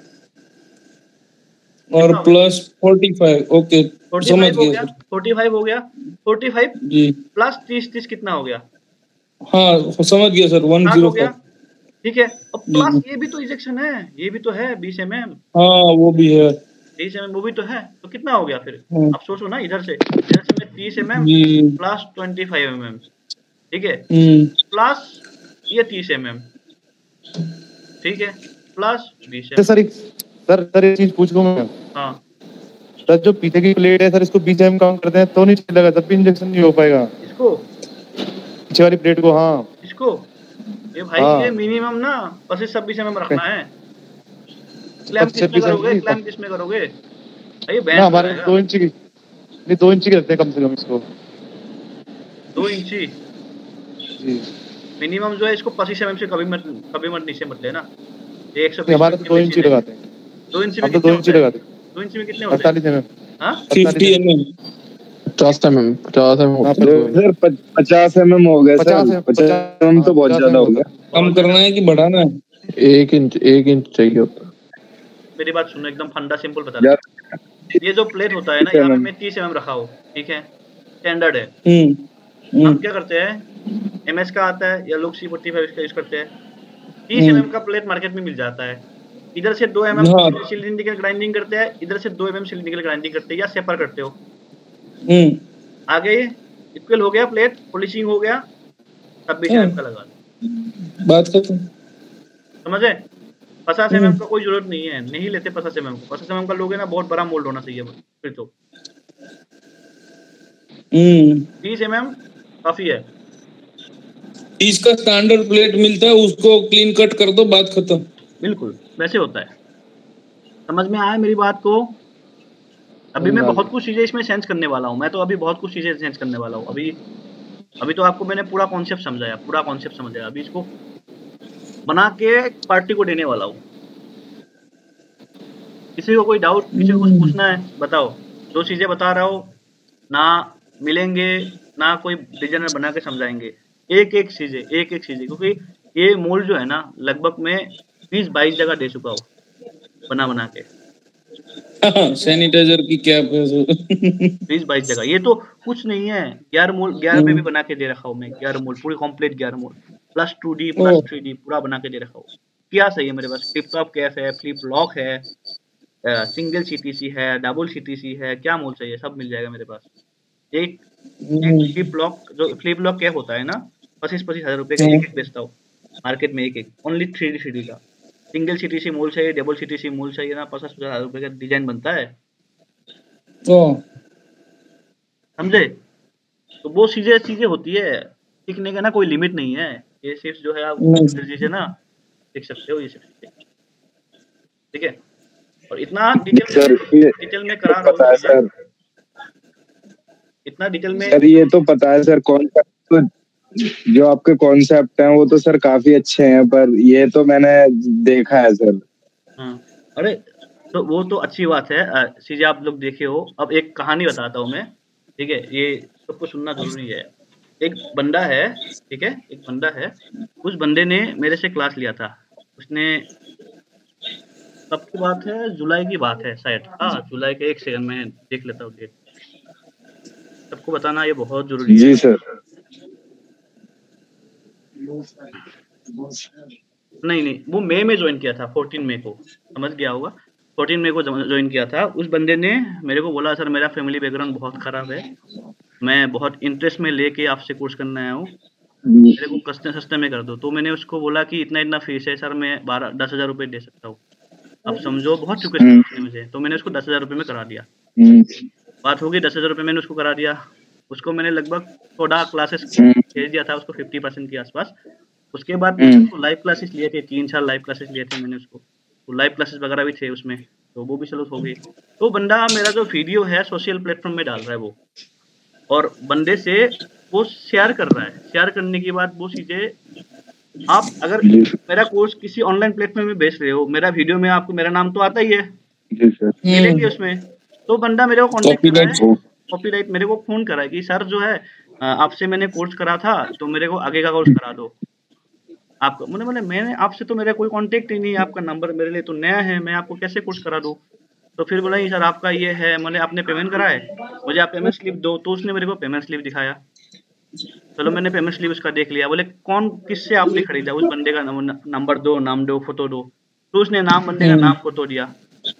S3: और प्लस 45। ओके, समझ गया।
S1: 45 हो गया। 45
S3: जी
S1: प्लस 30 कितना हो गया?
S3: हाँ, समझ गया सर, 105।
S1: ठीक है, अब प्लस ये भी तो इजेक्शन है, ये भी तो है 20 mm।
S3: हाँ, वो भी है
S1: 30 mm, वो भी तो है, तो कितना हो गया फिर? अब सोचो ना, इधर से मैं 30 mm प्लस 25 mm, ठीक है, प्लस ये 30 mm, ठीक है, प्लस 20 mm।
S4: सर एक चीज पूछ लूं मैं?
S1: हाँ
S4: सर, जो पीछे की प्लेट है सर, इसको 20 mm काउंट करते हैं तो नहीं चलेगा, तब भी इंजेक्शन नहीं हो पाएगा
S1: इसको,
S4: पीछे वाली प्लेट को? हाँ,
S1: इसको ये भाई हाँ। ये मिनिमम ना 25-26 mm रखना है। क्लैम किसमें करोगे? क्लैम किसमें करोगे?
S4: ना, हमारे 2 इंच की नहीं, 2 इंच की रखते हैं कम से कम इसको।
S1: 2 इंची
S4: जी
S1: मिनिमम जो है, इसको 25 mm से कभी मत नीचे मत लेना। ये 120
S4: हमारे तो 2 इंच लगाते हैं।
S1: 2 इंच में
S4: 2 इंच लगाते हैं।
S1: 2 इंच में कितने होते हैं?
S4: 48 mm।
S1: हां,
S3: 50 mm,
S7: 50 mm, 50 mm
S9: sir 50 mm हो गया सर। 50 mm तो बहुत ज्यादा हो गया।
S3: कम करना है कि बढ़ाना है?
S7: 1 इंच चाहिए होता।
S1: मेरी बात सुनो, एकदम फंडा सिंपल बता रहा हूं। ये जो प्लेट होता है ना, यहाँ पे मैं 30 mm रखा हूँ, ठीक है, स्टैंडर्ड है। हम क्या करते हैं, MS का आता है या लोग C45 इसका यूज करते हैं। 30 mm का प्लेट मार्केट में मिल जाता है। इधर से 2 mm सिलिंड्रिकल ग्राइंडिंग करते हैं, इधर से 2 mm सिलिंड्रिकल ग्राइंडिंग करते हैं, या सेपर करते हो। आगे इक्वल हो गया, प्लेट पॉलिशिंग हो गया, 26 mm का लगा दो,
S3: बात खत्म।
S1: समझे? 50 mm का कोई जरूरत नहीं है, नहीं लेते 50 mm को। 50 mm का लोगे ना, बहुत बड़ा मोल्ड होना चाहिए फिर तो। 30 mm काफी है।
S3: इसका स्टैंडर्ड प्लेट मिलता है, उसको क्लीन कट कर दो, बात खत्म।
S1: बिल्कुल वैसे होता है। समझ में आया मेरी बात को? अभी मैं बहुत कुछ चीजें इसमें सेंस करने वाला हूँ। मैं तो अभी बहुत कुछ चीजें सेंस करने वाला हूँ। अभी तो आपको मैंने पूरा कॉन्सेप्ट समझाया, पूरा कॉन्सेप्ट समझाया। अभी इसको बना के पार्टी को देने वाला हूँ। किसी को कोई डाउट, किसी को कुछ पूछना है, बताओ। जो चीजें बता रहा हूँ ना मिलेंगे ना कोई डिजाइनर बना के समझाएंगे, एक एक चीजें, क्योंकि ये मोल्ड जो है ना, लगभग मैं 20-22 जगह दे चुका हूँ बना के।
S3: सैनिटाइजर की क्या
S1: 20-22 जगह। ये तो कुछ नहीं है, 11 मोल्ड 11 पे भी बना के दे रखा हूँ मैं। 11 मोल्ड पूरी complete 11 mould plus 2D plus 3D पूरा बना के दे रखा हूँ। क्या चाहिए मेरे पास? फ्लिप टॉप कैप है, फ्लिप लॉक है, सिंगल CTC है, डबल CTC है, क्या मोल्ड चाहिए सब मिल जाएगा मेरे पास। एक फ्लिप लॉक, जो फ्लिप लॉक क्या होता है ना, 25-25 हज़ार रुपए का एक बेचता हूँ मार्केट में, एक ओनली 3D का। सिंगल CTC मोल्ड चाहिए, डबल CTC मोल्ड चाहिए ना, 50-50 हज़ार रुपए का डिजाइन बनता है, समझे? तो वो चीजें होती है, सीखने का ना कोई लिमिट नहीं है। ये सिर्फ जो है आप चीजें ना सीख सकते हो, ये सब चीजें, ठीक है। और इतना डिटेल में करा रहा हूँ सर, इतना डिटेल में
S9: सर। ये तो पता है सर, कॉन्सेप्ट जो आपके कॉन्सेप्ट हैं वो तो सर काफी अच्छे हैं, पर ये तो मैंने देखा है सर।
S1: हाँ, अरे तो वो तो अच्छी बात है, चीजें आप लोग देखे हो। अब एक कहानी बताता हूँ मैं, ठीक है, ये सबको सुनना जरूरी है। एक बंदा है, ठीक है, एक बंदा है, उस बंदे ने मेरे से क्लास लिया था। उसने, कब की बात है, जुलाई की बात है शायद, हाँ जुलाई के 1 सेकंड में देख लेता हूँ डेट, सबको बताना ये बहुत जरूरी है। जी सर। नहीं, वो मई में ज्वाइन किया था, 14 मई को, समझ गया होगा। 14 मई को ज्वाइन किया था। उस बंदे ने मेरे को बोला, सर मेरा फैमिली बैकग्राउंड बहुत खराब है, मैं बहुत इंटरेस्ट में लेके आपसे कोर्स करने आया हूँ, मेरे को सस्ते में कर दो। तो मैंने उसको बोला कि इतना फीस है सर, मैं 10,000 रुपये दे सकता हूँ। अब समझो बहुत चुके थे उसने मुझे, तो मैंने उसको 10,000 रुपये में करा दिया। बात होगी 10,000 रुपये मैंने उसको करा दिया। उसको मैंने लगभग 14 क्लासेस भेज दिया था उसको 50% के आसपास। उसके बाद लाइव क्लासेस लिए थे, 3-4 लाइव क्लासेस लिए थे मैंने उसको, तो लाइव क्लासेस वगैरह भी थे उसमें, तो वो भी चलो हो गई। तो बंदा मेरा जो वीडियो है सोशल प्लेटफॉर्म में डाल रहा है वो, और बंदे से वो शेयर कर रहा है। शेयर करने के बाद वो चीजें, आप अगर मेरा कोर्स किसी ऑनलाइन प्लेटफॉर्म में बेच रहे हो, मेरा वीडियो में आपको मेरा नाम तो आता ही है, मिलेंगे उसमें। तो बंदा मेरे को कॉन्टेक्ट करा है, कॉपीराइट मेरे को फोन करा है कि सर जो है आपसे मैंने कोर्स करा था, तो मेरे को आगे का कोर्स करा दो आपको। मैंने आपसे तो मेरा कोई कांटेक्ट ही नहीं, आपका नंबर मेरे लिए तो नया है, मैं आपको कैसे कोर्स करा दूं। तो फिर बोला सर आपका ये है, मैंने आपने पेमेंट करा है, मुझे आप पेमेंट स्लिप दो। तो उसने मेरे को पेमेंट स्लिप दिखाया। चलो मैंने पेमेंट स्लिप उसका देख लिया। बोले कौन, किससे आपने खरीदा, उस बंदे का नंबर दो, नाम दो, फोटो दो। तो उसने बंदे का नाम फोटो दिया।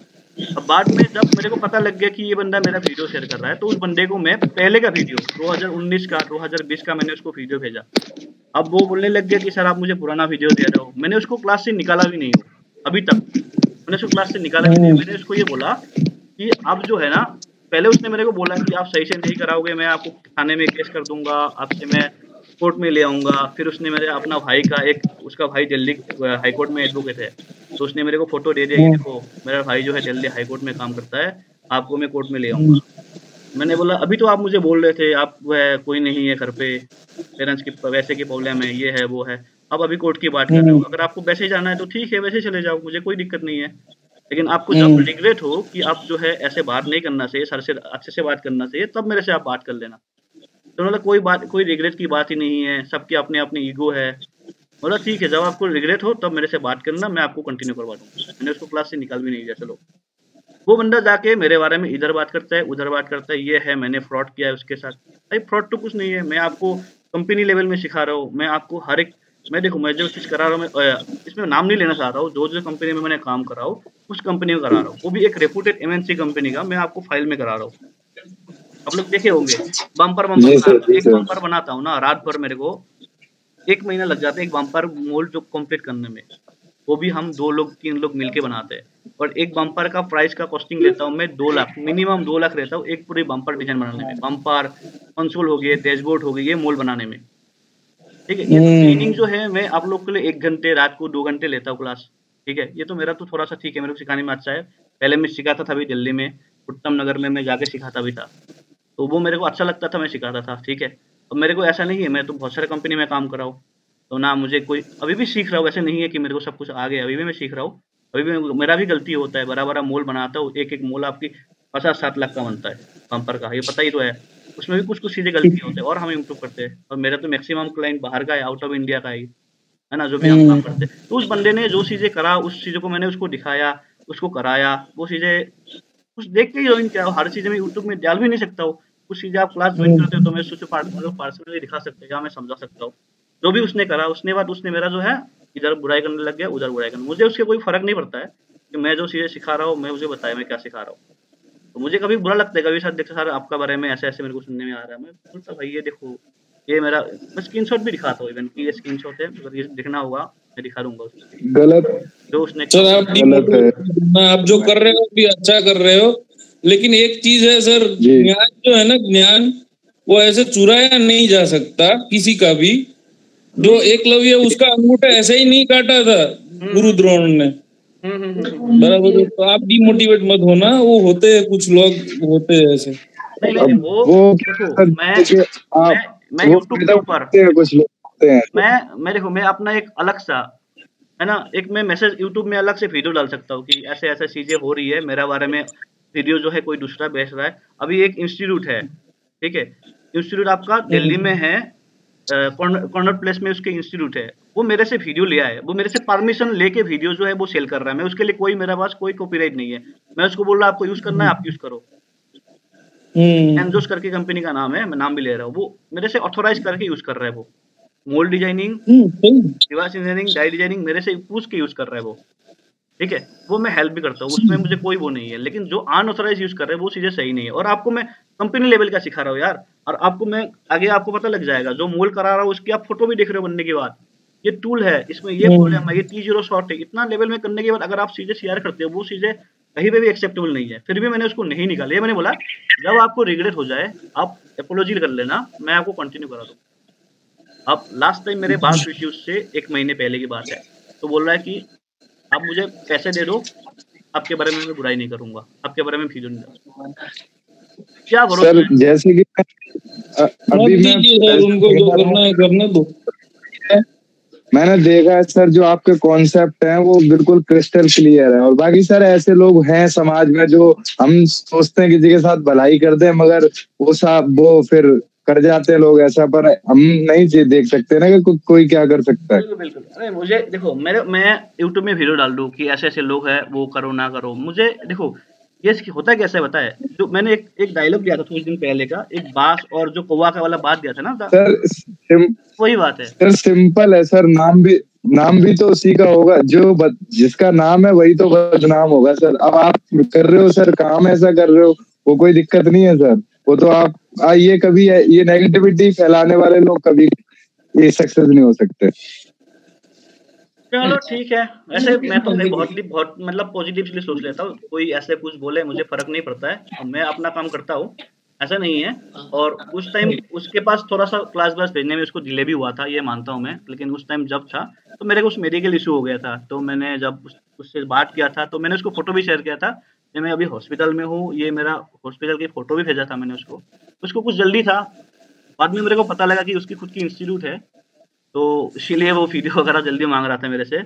S1: अब बाद में जब मेरे को पता लग गया कि ये बंदा मेरा वीडियो शेयर कर रहा है, तो उस बंदे को मैं पहले का वीडियो 2019 का 2020 का मैंने उसको वीडियो भेजा। अब वो बोलने लग गया कि सर आप मुझे पुराना वीडियो दे रहे हो। मैंने उसको क्लास से निकाला भी नहीं हूँ अभी तक, मैंने उसको क्लास से निकाला भी नहीं। मैंने उसको ये बोला कि अब जो है ना, पहले उसने मेरे को बोला कि आप सही से नहीं कराओगे, मैं आपको थाने में केस कर दूंगा, आपसे मैं कोर्ट में ले आऊंगा। फिर उसने मेरे अपना भाई का उसका भाई दिल्ली हाई कोर्ट में एडवोकेट है, तो उसने मेरे को फोटो दे दिया कि देखो मेरा भाई जो है दिल्ली हाई कोर्ट में काम करता है, आपको मैं कोर्ट में ले आऊंगा। मैंने बोला अभी तो आप मुझे बोल रहे थे आप कोई नहीं है घर पे, पेरेंट्स की वैसे की प्रॉब्लम है, ये है वो है, अब अभी कोर्ट की बात कर रहे हो। अगर आपको वैसे जाना है तो ठीक है, वैसे चले जाओ, मुझे कोई दिक्कत नहीं है। लेकिन आपको जब रिग्रेट हो कि आप जो है ऐसे बात नहीं करना चाहिए, सर से अच्छे से बात करना चाहिए, तब मेरे से आप बात कर लेना। तो मतलब कोई रिग्रेट की बात ही नहीं है, सबकी अपने अपने ईगो है। बोला ठीक है, जब आपको रिग्रेट हो तब मेरे से बात करना, मैं आपको कंटिन्यू करवा दूंगा। मैंने उसको क्लास से निकाल भी नहीं दिया। चलो वो बंदा जाके मेरे बारे में इधर बात करता है, उधर बात करता है, ये है मैंने फ्रॉड किया है उसके साथ। भाई फ्रॉड तो कुछ नहीं है, मैं आपको कंपनी लेवल में सिखा रहा हूँ, मैं आपको हर एक, मैं देखो मैं जो चीज़ करा रहा हूँ, मैं इसमें नाम नहीं लेना चाह रहा हूँ, जो कंपनी में मैंने काम करा हूँ उस कंपनी में करा रहा हूँ, वो भी एक रेपुटेड MNC कंपनी का मैं आपको फाइल में करा रहा हूँ। आप लोग देखे होंगे बम्पर एक बम्पर बनाता हूँ ना, रात भर मेरे को 1 महीना लग जाता है एक बम्पर मोल्ड जो कंप्लीट करने में, वो भी हम 2 लोग 3 लोग मिलके बनाते हैं। और एक बम्पर का प्राइस का कॉस्टिंग लेता हूँ मैं 2 लाख, मिनिमम 2 लाख रहता हूँ एक पूरी बम्पर डिजाइन बनाने में। बम्पर, कंसोल हो गए, डैशबोर्ड हो गई, ये मोल्ड बनाने में, ठीक है। ये ट्रेनिंग जो है मैं आप लोग के लिए 1 घंटे, रात को 2 घंटे लेता हूँ क्लास, ठीक है। ये तो मेरा तो थोड़ा सा ठीक है, मेरे को सिखाने में अच्छा है। पहले मैं सिखाता था भी दिल्ली में, उत्तम नगर में मैं जाके सिखाता भी था, तो वो मेरे को अच्छा लगता था, मैं सिखाता था, ठीक है। अब मेरे को ऐसा नहीं है, मैं तो बहुत सारे कंपनी में काम कर रहा हूँ, तो ना मुझे कोई, अभी भी सीख रहा हूँ, ऐसे नहीं है कि मेरे को सब कुछ आ गया, अभी भी मैं सीख रहा हूँ, अभी भी मेरा भी गलती होता है। बड़ा मोल बनाता हूँ, एक मोल आपकी 50-7 लाख का बनता है बम्पर का, ये पता ही तो है। उसमें भी कुछ चीज़ें गलती होते हैं और हम इम्प्रूव करते हैं। और मेरा तो मैक्सिमम क्लाइंट बाहर का है, आउट ऑफ इंडिया का है ना, जो भी हम काम करते हैं। तो उस बंदे ने जो चीज़ें करा, उस चीज़ों को मैंने उसको दिखाया, उसको कराया, वो चीज़ें कुछ देख के ही ज्वाइन किया। हर चीज़ में यूट्यूब में डाल भी नहीं सकता हूँ, कुछ चीज़ें आप क्लास ज्वाइन करते हो तो मैं सोचो पर्सनली दिखा सकते हैं, मैं समझा सकता हूँ। जो भी उसने करा, उसने मेरा जो है इधर बुराई करने लग गया, उधर बुराई करने, मुझे उसके कोई फर्क नहीं पड़ता है कि मैं जो चीज़ें सिखा रहा हूँ, मैं मुझे बताया मैं क्या सिखा रहा हूँ। तो मुझे कभी बुरा लगता है, कभी सर देखो सर आपका बारे में ऐसे ऐसे मेरे को सुनने में आ रहा है, मैं बोलता भाई ये देखो, ये मेरा, मैं स्क्रीनशॉट भी दिखाता हूँ इवन कि ये स्क्रीनशॉट है, अगर ये दिखना होगा मैं दिखा दूंगा उसको।
S9: गलत
S1: जो उसने
S3: सर आप जो कर रहे हो भी अच्छा कर रहे हो, लेकिन एक चीज है सर, ज्ञान जो है ना, ज्ञान वो ऐसे चुराया नहीं जा सकता किसी का भी। जो एकलव्य उसका अंगूठा ऐसे ही नहीं काटा था गुरु द्रोण ने, बराबर। तो आप डिमोटिवेट मत होना, वो होते हैं कुछ लोग होते हैं ऐसे।
S1: नहीं वो देखो मैं यूट्यूब के ऊपर
S9: कुछ लोग होते हैं,
S1: मैं देखो मैं अपना एक अलग सा है ना, एक मैं मैसेज यूट्यूब में अलग से वीडियो डाल सकता हूँ कि ऐसे ऐसे चीजें हो रही है, मेरा बारे में वीडियो जो है कोई दूसरा बेच रहा है। अभी एक इंस्टीट्यूट है, ठीक है, इंस्टीट्यूट आपका दिल्ली में है, कॉर्नर प्लेस में उसके इंस्टीट्यूट है, वो मेरे से वीडियो लिया है, वो मेरे से परमिशन लेके वीडियो जो है वो सेल कर रहा है। मैं उसके लिए कोई, मेरे पास कोई कॉपीराइट नहीं है, मैं उसको बोल रहा आपको यूज करना है आप यूज करो। एनजोस करके कंपनी का नाम है, मैं नाम भी ले रहा हूँ, वो मेरे से ऑथोराइज करके यूज कर रहा है वो, mould designing, reverse engineering, die designing मेरे से पूछ के यूज कर रहा है वो, ठीक है, वो मैं हेल्प भी करता हूँ, उसमें मुझे कोई वो नहीं है। लेकिन जो अनऑथराइज यूज कर रहे हैं वो चीजें सही नहीं है। और आपको मैं कंपनी लेवल का सिखा रहा हूँ यार, और आपको मैं आगे आपको पता लग जाएगा, जो मोल्ड करा रहा हूँ उसकी आप फोटो भी देख रहे हो बनने के बाद, ये टूल है, इसमें ये प्रॉब्लम है, ये T0 शॉर्ट है, इतना लेवल में करने के बाद अगर आप चीजें शेयर करते हो, वो चीजें कहीं पे भी एक्सेप्टेबल नहीं है। फिर भी मैंने उसको नहीं निकाला। ये मैंने बोला जब आपको रिग्रेट हो जाए आप अपोलॉजी कर लेना, मैं आपको कंटिन्यू करा दूँ। अब लास्ट टाइम मेरे बात हुई थी उससे 1 महीने पहले की बात है, तो बोल रहा है कि आप मुझे पैसे दे दो, आपके बारे में मैं बुराई नहीं करूंगा, आपके बारे में वीडियो नहीं डालूंगा। क्या करो
S9: सर, जैसे कि अभी मैं
S3: उनको जो करना है करने दो।
S9: मैंने देखा है सर, जो आपके कॉन्सेप्ट हैं वो बिल्कुल क्रिस्टल क्लियर है। और बाकी सर ऐसे लोग हैं समाज में जो हम सोचते हैं किसी के साथ भलाई कर दे, मगर वो फिर कर जाते हैं लोग ऐसा, पर हम नहीं देख सकते ना कि कोई क्या कर सकता है।
S1: बिल्कुल बिल्कुल। अरे मुझे देखो, मैं यूट्यूब में वीडियो डाल दूं कि ऐसे ऐसे लोग हैं, वो करो ना करो, मुझे देखो ये होता कैसे बताए। जो मैंने एक डायलॉग दिया था कुछ दिन पहले का, एक बास और जो कौवा का वाला बात दिया था ना
S9: सर,
S1: वही बात है
S9: सर। सिंपल है सर, नाम भी तो उसी का होगा, जिसका नाम है वही तो बदनाम होगा सर। अब आप कर रहे हो सर, काम ऐसा कर रहे हो, वो कोई दिक्कत नहीं है सर। वो तो आप ये नेगेटिविटी फैलाने वाले लोग कभी ये सक्सेस नहीं हो सकते।
S1: चलो ठीक है। ऐसे मैं तो बहुत मतलब पॉजिटिवली सोच लेता हूँ, कोई ऐसे कुछ बोले मुझे फर्क नहीं पड़ता है, मैं अपना काम करता हूँ, ऐसा नहीं है। और उस टाइम उसके पास थोड़ा सा क्लास भेजने में उसको डिले भी हुआ था, ये मानता हूँ मैं। लेकिन उस टाइम जब था तो मेरे को उस मेडिकल इशू हो गया था, तो मैंने जब उससे बात किया था तो मैंने उसको फोटो भी शेयर किया था कि मैं अभी हॉस्पिटल में हूँ, ये मेरा हॉस्पिटल की फोटो भी भेजा था मैंने उसको कुछ जल्दी था। बाद में मेरे को पता लगा कि उसकी खुद की इंस्टीट्यूट है, तो इसीलिए वो वीडियो वगैरह जल्दी मांग रहा था मेरे से,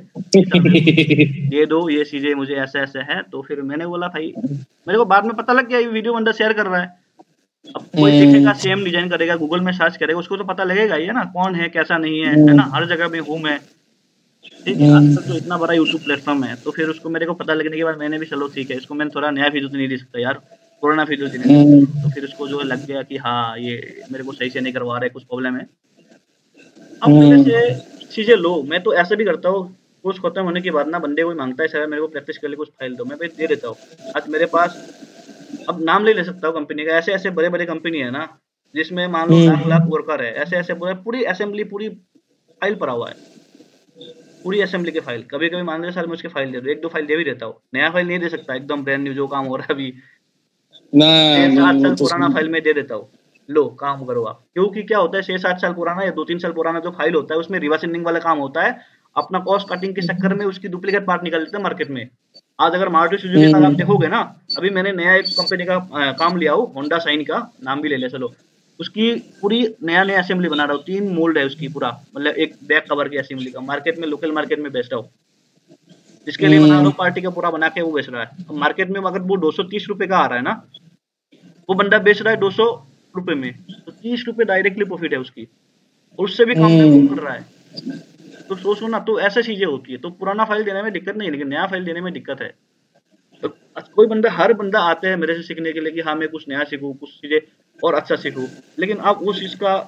S1: ये दो, ये चीजें मुझे ऐसे ऐसे है। तो फिर मैंने बोला भाई, मेरे को बाद में पता लग गया ये वीडियो बंदा शेयर कर रहा है। अब कोई देखेगा, सेम डिजाइन करेगा, गूगल में सर्च करेगा, उसको तो पता लगेगा ही है ना, कौन है कैसा नहीं है, है ना। हर जगह में हूँ मैं, ठीक है। आजकल तो इतना बड़ा यूट्यूब प्लेटफॉर्म है, तो फिर उसको मेरे को पता लगने के बाद मैंने भी चलो ठीक है, इसको मैंने थोड़ा नया वीडियो तो नहीं दे सकता यार, पुराना वीडियो देने। तो फिर उसको जो लग गया कि हाँ ये मेरे को सही से नहीं करवा रहा है, कुछ प्रॉब्लम है। अब मेरे से चीजें लो, मैं तो ऐसे भी करता हूँ, कोर्स खत्म होने के बाद ना बंदे कोई मांगता है सर मेरे को प्रैक्टिस के लिए कुछ फाइल दो, मैं भाई दे देता हूँ। आज मेरे पास, अब नाम ले सकता हूँ कंपनी का, ऐसे ऐसे बड़े बड़े कंपनी है ना जिसमें मान लो लाख वर्कर है, ऐसे ऐसे पूरी असेंबली, पूरी फाइल पड़ा हुआ है, पूरी असेंबली के फाइल। कभी कभी मान लो सर मैं उसके फाइल दे दूँ, 1-2 फाइल दे भी देता हूँ, नया फाइल नहीं दे सकता, एकदम ब्रांड न्यू जो काम हो रहा है अभी 6-7 साल पुराना फाइल में दे देता हूँ, लो काम करो आप। क्योंकि क्या होता है 6-7 साल पुराना या 2-3 साल पुराना जो फाइल होता है उसमें रिवर्स इंजीनियरिंग वाला काम होता है, अपना कॉस्ट कटिंग के चक्कर में उसकी डुप्लीकेट पार्ट निकाल देते हैं मार्केट में। आज अगर मारुति सुजुकी का आप देखोगे ना, अभी मैंने नया एक कंपनी का काम लिया हूँ, होंडा शाइन का, नाम भी ले ले चलो, उसकी पूरी नया असेंबली बना रहा हूँ, 3 मोल्ड है उसकी पूरा, मतलब एक बैक कवर की असेंबली का, मार्केट में, लोकल मार्केट में बेच रहा हूँ। जिसके लिए बना रहा हूँ पार्टी का पूरा बना के वो बेच रहा है मार्केट में। अगर वो 230 रुपए का आ रहा है ना, वो बंदा बेच रहा है 200 रुपए में, तो 30 रुपए डायरेक्टली प्रॉफिट है उसकी, और उससे भी कम में वो कर रहा है। तो सोचो ना, तो ऐसे चीजें होती है। तो पुराना फाइल देने में दिक्कत नहीं, लेकिन नया फाइल देने में दिक्कत है। तो कोई बंदा, हर बंदा आते हैं मेरे से सीखने के लिए कि हाँ मैं कुछ नया सीखूं, कुछ चीजें और अच्छा सीखूं, लेकिन आप उस चीज का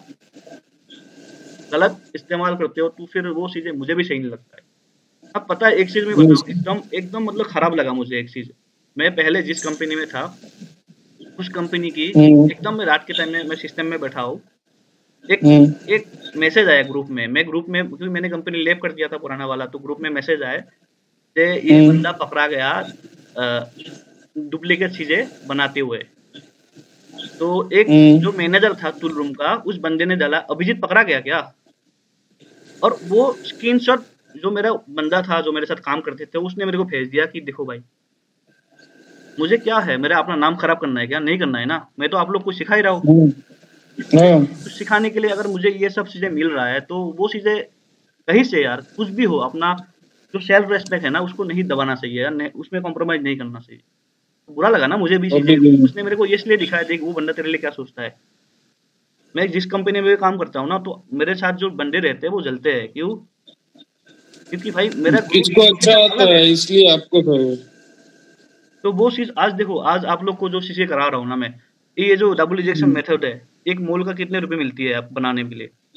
S1: गलत इस्तेमाल करते हो तो फिर वो चीजें मुझे भी सही नहीं लगता है। अब पता है एक चीज में बताऊं, एकदम मतलब खराब लगा मुझे एक चीज। मैं पहले जिस कंपनी में था, उस कंपनी की एकदम मैं रात के टाइम में मैं सिस्टम में बैठा हूँ, एक मैसेज आया ग्रुप में, क्योंकि मैंने कंपनी लेव कर दिया था पुराना वाला, तो ग्रुप में मैसेज आया कि ये बंदा पकड़ा गया डुप्लीकेट चीजें बनाते हुए। तो एक जो मैनेजर था टूल रूम का, उस बंदे ने डाला अभिजीत पकड़ा गया क्या, और वो स्क्रीनशॉट जो मेरा बंदा था जो मेरे साथ काम करते थे उसने मेरे को भेज दिया कि देखो भाई, मुझे क्या है, मेरा अपना नाम खराब करना है क्या? नहीं करना है ना, मैं तो आप लोग को सिखा ही रहा हूँ। तो सिखाने के लिए अगर मुझे ये सब चीजें मिल रहा है तो वो चीजें कहीं से यार कुछ भी हो, अपना जो सेल्फ रेस्पेक्ट है ना उसको नहीं दबाना चाहिए यार, उसमें कॉम्प्रोमाइज नहीं करना चाहिए। तो बुरा लगा ना मुझे भी चीजें, उसने मेरे को इसलिए दिखाया, देख वो बंदा तेरे लिए क्या सोचता है। मैं जिस कंपनी में काम करता हूँ ना, तो मेरे साथ जो बंदे रहते हैं वो जलते हैं, क्यों? क्योंकि भाई मेरा
S3: किसको अच्छा आता है इसलिए आपको करो।
S1: तो वो चीज आज देखो, आज आप लोग को जो चीजें करा रहा हूँ ना मैं, ये जो डबल रिजेक्शन मेथड है, एक मोल का कितने रुपए मिलती है आप बनाने के लिए?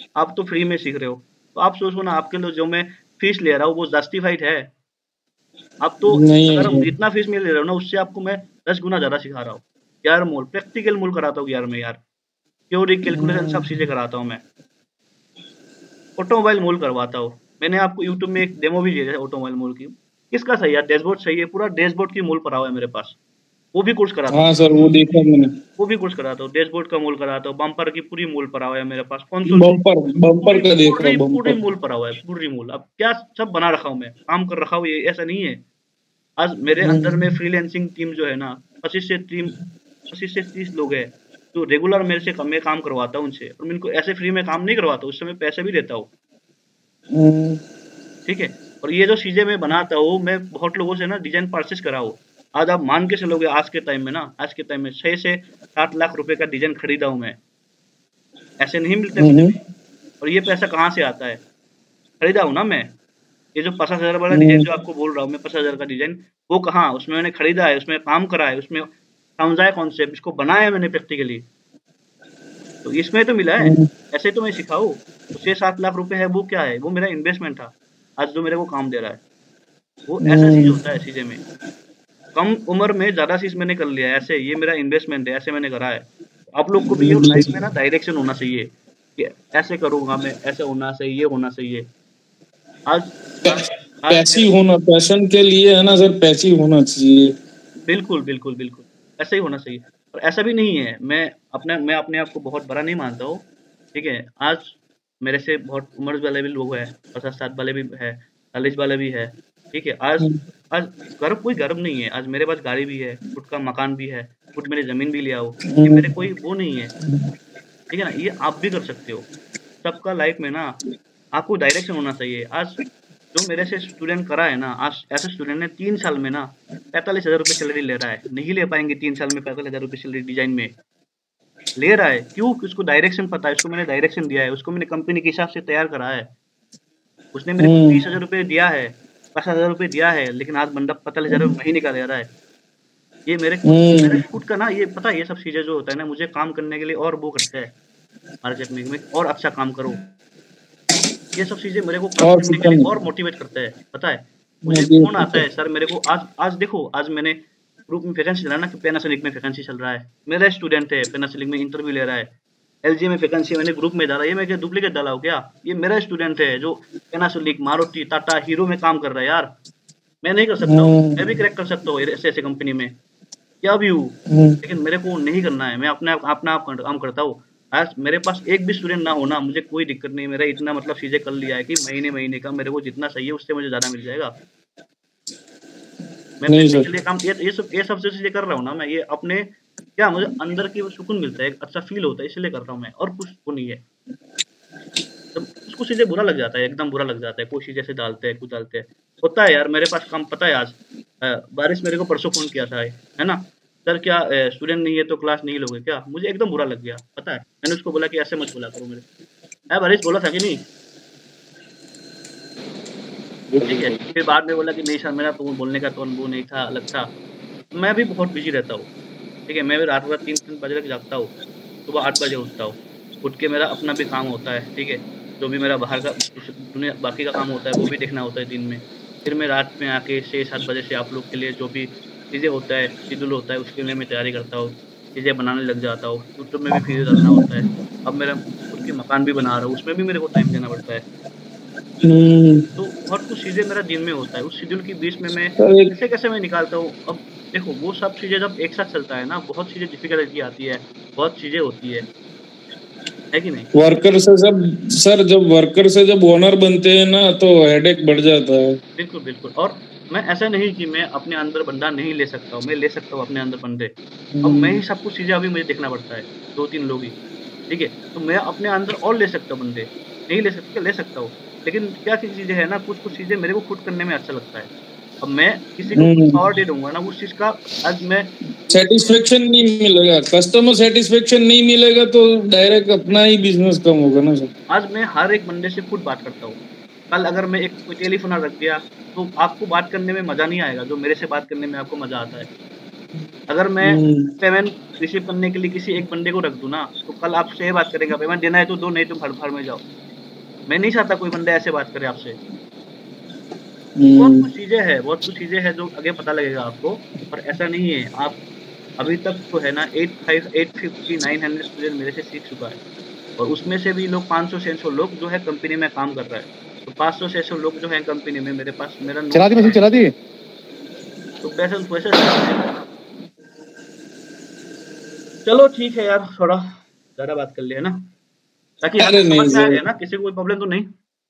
S1: आप तो फ्री में सीख रहे हो, तो आप सोचो ना आपके लिए जो मैं फीस ले रहा हूँ वो जस्टिफाइड है? आप तो अगर जितना फीस में ले रहा हूँ ना उससे आपको मैं 10 गुना ज्यादा सिखा रहा हूँ। यार मोल प्रैक्टिकल मोल कराता हूँ यार मैं, यार थ्योरी कैलकुलेशन सब चीजें कराता हूँ मैं। ऑटोमोबाइल मोल करवाता हूँ। मैंने आपको यूट्यूब में एक डेमो भी दिया है ऑटोमोबाइल मोल की। किसका सही है? डैशबोर्ड सही है, पूरा डैशबोर्ड की मोल पड़ा हुआ है मेरे पास। वो भी कोर्स कराता हूँ।
S3: हाँ सर वो देखा मैंने।
S1: वो भी कोर्स कराता हूँ, डैशबोर्ड का मोल कराता हूँ, बम्पर की पूरी मोल पड़ा हुआ है मेरे पास।
S3: बम्पर का देख रहा हूँ,
S1: पूरी मोल पड़ा हुआ है, पूरी मोल। अब क्या सब बना रखा हूँ मैं, काम कर रखा हूँ, ये ऐसा नहीं है। आज मेरे अंदर में फ्रीलांसिंग टीम जो है ना 25 से 30 लोग हैं, तो रेगुलर मेरे से मैं काम करवाता हूँ उनसे, और मैं इनको ऐसे फ्री में काम नहीं करवाता, उससे मैं पैसे भी देता हूँ। ठीक है। और ये जो चीजें मैं बनाता हूँ, मैं बहुत लोगों से ना डिजाइन परचेस करा हूँ। आज आप मान के चलोगे, आज के टाइम में 6 से 7 लाख रुपए का डिजाइन खरीदा हूँ मैं। ऐसे नहीं मिलते मुझे भी। और ये पैसा कहाँ से आता है? खरीदा हूँ ना मैं। ये जो 50,000 वाला डिजाइन जो आपको बोल रहा हूँ मैं, 50,000 का डिजाइन, वो कहाँ? उसमें मैंने खरीदा है, उसमें काम करा है, उसमें समझा है कॉन्सेप्ट, इसको बनाया है मैंने प्रैक्टिकली, तो इसमें तो मिला है। ऐसे तो मैं सिखाऊँ। तो 6-7 लाख रुपए है, वो क्या है? वो मेरा इन्वेस्टमेंट था, आज जो मेरे को काम दे रहा है। वो ऐसा चीज होता है चीजें में। कम उम्र में ज्यादा चीज मैंने कर लिया है, ऐसे ये मेरा इन्वेस्टमेंट है, ऐसे मैंने करा है। आप लोग को भी ये लाइफ में ना डायरेक्शन होना चाहिए कि ऐसे करूंगा मैं, ऐसे होना चाहिए, ये होना चाहिए। आज
S3: पैसिव होना, पैशन के लिए है ना सर, पैसिव होना चाहिए।
S1: बिल्कुल बिल्कुल बिल्कुल ऐसे ही होना चाहिए। और ऐसा भी नहीं है, मैं अपने आप को बहुत बड़ा नहीं मानता हूँ। ठीक है। आज मेरे से बहुत उम्र वाले भी लोग हैं, 50-60 वाले भी है, 40 वाले भी है। ठीक है। आज कोई गर्व नहीं है। आज मेरे पास गाड़ी भी है, खुद का मकान भी है, खुद मेरी जमीन भी लिया हो, ये मेरे कोई वो नहीं है। ठीक है ना। ये आप भी कर सकते हो। सबका लाइफ में ना आपको डायरेक्शन होना चाहिए। आज जो मेरे से स्टूडेंट करा है ना, आज ऐसे स्टूडेंट ने 3 साल में ना 45,000 रुपये सैलरी ले रहा है। नहीं ले पाएंगे 3 साल में 45,000 रुपये सैलरी डिजाइन में ले रहा है। क्यों? उसको डायरेक्शन पता है, उसको मैंने डायरेक्शन दिया है, उसको मैंने कंपनी के हिसाब से तैयार करा है। उसने मेरे को 30,000 रुपये दिया है, 50,000 रुपये दिया है, लेकिन आज बंदा 45,000 रुपये महीने का ले रहा है। ये मेरे खुद का ना, ये पता है, ये सब चीजें जो होता है ना, मुझे काम करने के लिए और वो करता है मार्केट में और अच्छा काम करो। ये सब चीजें मेरे को काम करने के लिए और मोटिवेट करता है। पता है मुझे फोन आता है, सर मेरे को आज देखो, आज मैंने ग्रुप में वैकेंसी चला ना कि पैनासोनिक में वैकेंसी चल रहा है, मेरा स्टूडेंट है पैनासोनिक में इंटरव्यू ले रहा है। एलजी में वैकेंसी मैंने ग्रुप में डाला, ये मैं क्या डुप्लीकेट डाला हूँ क्या? ये मेरा स्टूडेंट है जो पैनासोनिक, मारुति, टाटा, हीरो में काम कर रहा है। यार मैं नहीं कर सकता हूँ? मैं भी क्रैक कर सकता हूँ ऐसे कंपनी में, क्या भी हूँ, लेकिन मेरे को नहीं करना है। मैं अपना आप काम करता हूँ। आज मेरे पास एक भी स्टूडेंट ना होना मुझे कोई दिक्कत नहीं। मेरा इतना मतलब चीजें कर लिया है कि महीने का मेरे को जितना चाहिए उससे मुझे ज्यादा मिल जाएगा। मैं पैसे के लिए काम, ये सब चीजें कर रहा हूँ ना मैं, ये अपने क्या मुझे अंदर की सुकून मिलता है, एक अच्छा फील होता है, इसलिए कर रहा हूँ मैं, और कुछ वो नहीं है। तो उसको चीजें बुरा लग जाता है, एकदम बुरा लग जाता है। कोई चीज ऐसे डालते हैं, कुछ डालते हैं, होता है यार। मेरे पास काम, पता है आज बारिश मेरे को परसों फोन किया था, है ना, सर क्या स्टूडेंट नहीं है तो क्लास नहीं लोगे क्या? मुझे एकदम बुरा लग गया। पता है मैंने उसको बोला कि ऐसे मत बोला करो मेरे, बारिश बोला था कि नहीं? ठीक है। फिर बाद में बोला कि नहीं सर मेरा तो बोलने का टोन वो नहीं था, अलग था। मैं भी बहुत बिजी रहता हूँ। ठीक है। मैं भी रात 3 बजे तक जागता हूँ, सुबह 8 बजे उठता हूँ। उठ के मेरा अपना भी काम होता है। ठीक है। जो भी मेरा बाहर का दुनिया बाकी का काम होता है वो भी देखना होता है दिन में। फिर मैं रात में आके 6-7 बजे से आप लोग के लिए जो भी चीज़ें होता है, शेड्यूल होता है, उसके लिए मैं तैयारी करता हूँ, चीज़ें बनाने लग जाता हूँ। यूट्यूब में भी वीडियो डालना होता है। अब मेरा खुद की मकान भी बना रहा हूँ, उसमें भी मेरे को टाइम देना पड़ता है। तो बहुत कुछ चीज़ें मेरा दिन में होता है। उस शेड्यूल के बीच में मैं कैसे मैं निकालता हूँ। अब देखो वो सब चीज़ें जब एक साथ चलता है ना, बहुत चीज़ें डिफिकल्टी आती है, बहुत चीज़ें होती है कि नहीं?
S3: वर्कर से जब वर्कर से जब ओनर बनते हैं ना तो हेडेक बढ़ जाता है।
S1: बिल्कुल बिल्कुल। और मैं ऐसा नहीं कि मैं अपने अंदर बंदा नहीं ले सकता हूँ, मैं ले सकता हूँ अपने अंदर बंदे। अब मैं ही सब कुछ चीज़ें अभी मुझे देखना पड़ता है, 2-3 लोग ही। ठीक है। तो मैं अपने अंदर और ले सकता हूँ बंदे, नहीं ले सकता, ले सकता हूँ, लेकिन क्या चीज़ें है ना, कुछ चीज़ें मेरे को खुद करने में अच्छा लगता है। अब मैं किसी को कुछ पावर दे दूंगा ना, उस चीज़ का आज मैं
S3: सेटिस्फेक्शन नहीं मिलेगा, कस्टमर सेटिस्फेक्शन नहीं मिलेगा तो डायरेक्ट अपना ही बिजनेस कम होगा ना सर।
S1: आज मैं हर एक बंदे से खुद बात करता हूँ। कल अगर मैं एक कोई टेलीफोन रख दिया तो आपको बात करने में मजा नहीं आएगा, जो मेरे से बात करने में आपको मजा आता है। अगर मैं पेमेंट रिसीव करने के लिए किसी एक बंदे को रख दूं ना, तो कल आपसे ये बात करेगा, पेमेंट देना है तो दो, नहीं तो भाड़ में जाओ। मैं नहीं चाहता कोई बंदा ऐसे बात करे आपसे। बहुत कुछ चीजें हैं जो आगे पता लगेगा आपको, पर ऐसा नहीं है। आप अभी तक तो है ना 850 900 स्टूडेंट मेरे से सीख चुका है, और उसमें से भी लोग 500-600 लोग जो है कंपनी में काम कर रहा है। तो 500-600 लोग जो है कंपनी में मेरे पास मेरा
S4: चला दी
S1: तो पैसे चलो ठीक है यार, थोड़ा ज्यादा बात कर लिया है ना, ताकि समझ में आ गया ना, किसी को कोई प्रॉब्लम तो नहीं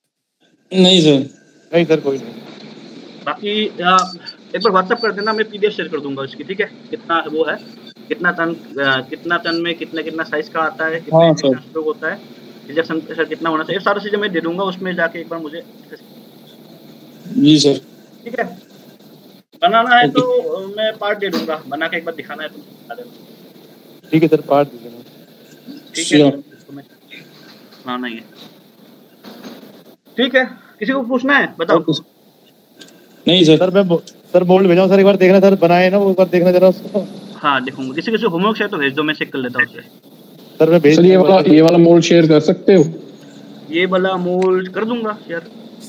S4: सर कोई नहीं।
S1: बाकी एक बार व्हाट्सएप कर देना, मैं पीडीएफ शेयर कर दूंगा उसकी, ठीक है? कितना वो है, कितना टन में कितना साइज का आता है, कितना स्ट्रोक होता है, रिजेक्शन प्रेशर कितना होना चाहिए, सारी चीजें मैं दे दूंगा। उसमें जाके एक बार मुझे
S3: जी सर,
S1: ठीक है? बनाना है तो मैं पार्ट दे दूंगा, बना के एक बार दिखाना है तो दिखा देना।
S4: ठीक है सर, पार्ट दे देना।
S1: ठीक है, तुम्हें बनाना ही है। ठीक है, किसी को पूछना है बताओ।
S3: नहीं सर,
S4: मैं सर बोल्ड भेजा सर, एक बार देखना सर, बनाए ना वो, एक बार देखना जरा उसको।
S1: हाँ देखूंगा, किसी होमवर्क है तो भेज दो, मैं चेक कर लेता हूँ उसे।
S4: सर मैं भेज,
S7: ये वाला मोल्ड शेयर कर सकते हो?
S1: ये वाला मोल्ड कर दूंगा शेयर।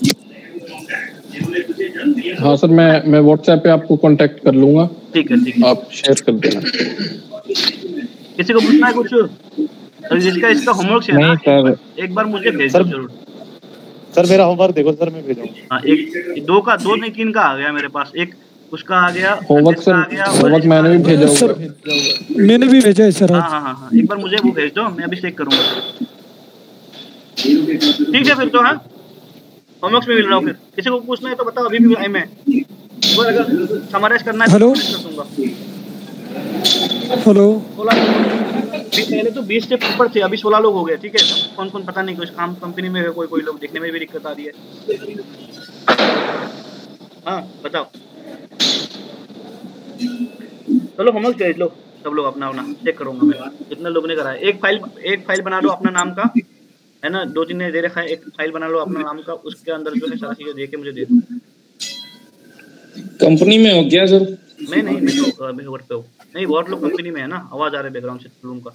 S7: हाँ सर, मैं व्हाट्सएप पे आपको कांटेक्ट कर लूंगा।
S1: ठीक है,
S7: आप शेयर कर देना।
S1: किसी को पूछना है कुछ? इसका होमवर्क है ना, एक बार मुझे भेज दो जरूर।
S4: सर मेरा होमवर्क देखो सर, मैं भेजूंगा।
S1: हाँ, एक दो नहीं 3 का आ गया मेरे पास, एक उसका आ गया,
S7: होमवर्क सर, होमवर्क मैंने भी भेजा
S8: सर, मैंने भी भेजा है सर।
S1: हाँ, एक बार मुझे वो भेज दो, मैं अभी चेक करूंगा। ठीक है फिर तो, हाँ होमवर्क में मिल रहा हूँ। फिर किसी को पूछना है तो बताओ, अभी भी टाइम है, अगर समराइज करना है तो कर दूंगा।
S8: हेलो,
S1: पहले तो 20 से ऊपर थे, अभी 16 लोग हो गए, ठीक है? कौन कौन पता नहीं, कुछ काम कंपनी में है, कोई लोग देखने में भी दिक्कत आ रही है। हाँ बताओ, चलो होमवर्क भेज लो सब लोग, अपना चेक करूंगा मैं कितने लोगों ने करा है। एक फाइल बना लो अपना नाम का, है ना, 2-3 ने दे रखा है, एक फाइल बना लो अपना नाम का, उसके अंदर जो है सारी चीजें दे के मुझे दे दो।
S3: कंपनी में हो क्या सर?
S1: मैं तो वर्क पे हूँ। नहीं, बहुत लोग कंपनी में है ना, आवाज आ रहा है बैकग्राउंड से रूम का।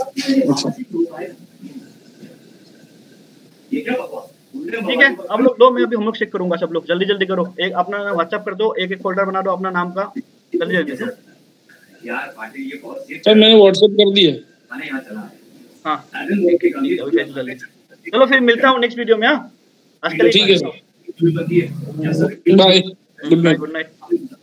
S1: ठीक है, आप लोग दो, मैं अभी होमवर्क चेक करूंगा। सब लोग जल्दी करो, एक अपना व्हाट्सएप कर दो, एक फोल्डर बना दो अपना नाम का, जल्दी सर।
S3: मैंने व्हाट्सएप कर दिया।
S1: हाँ जल्दी, चलो फिर मिलता हूँ नेक्स्ट वीडियो में। हाँ आज के लिए
S3: ठीक है, बाय, गुड नाइट।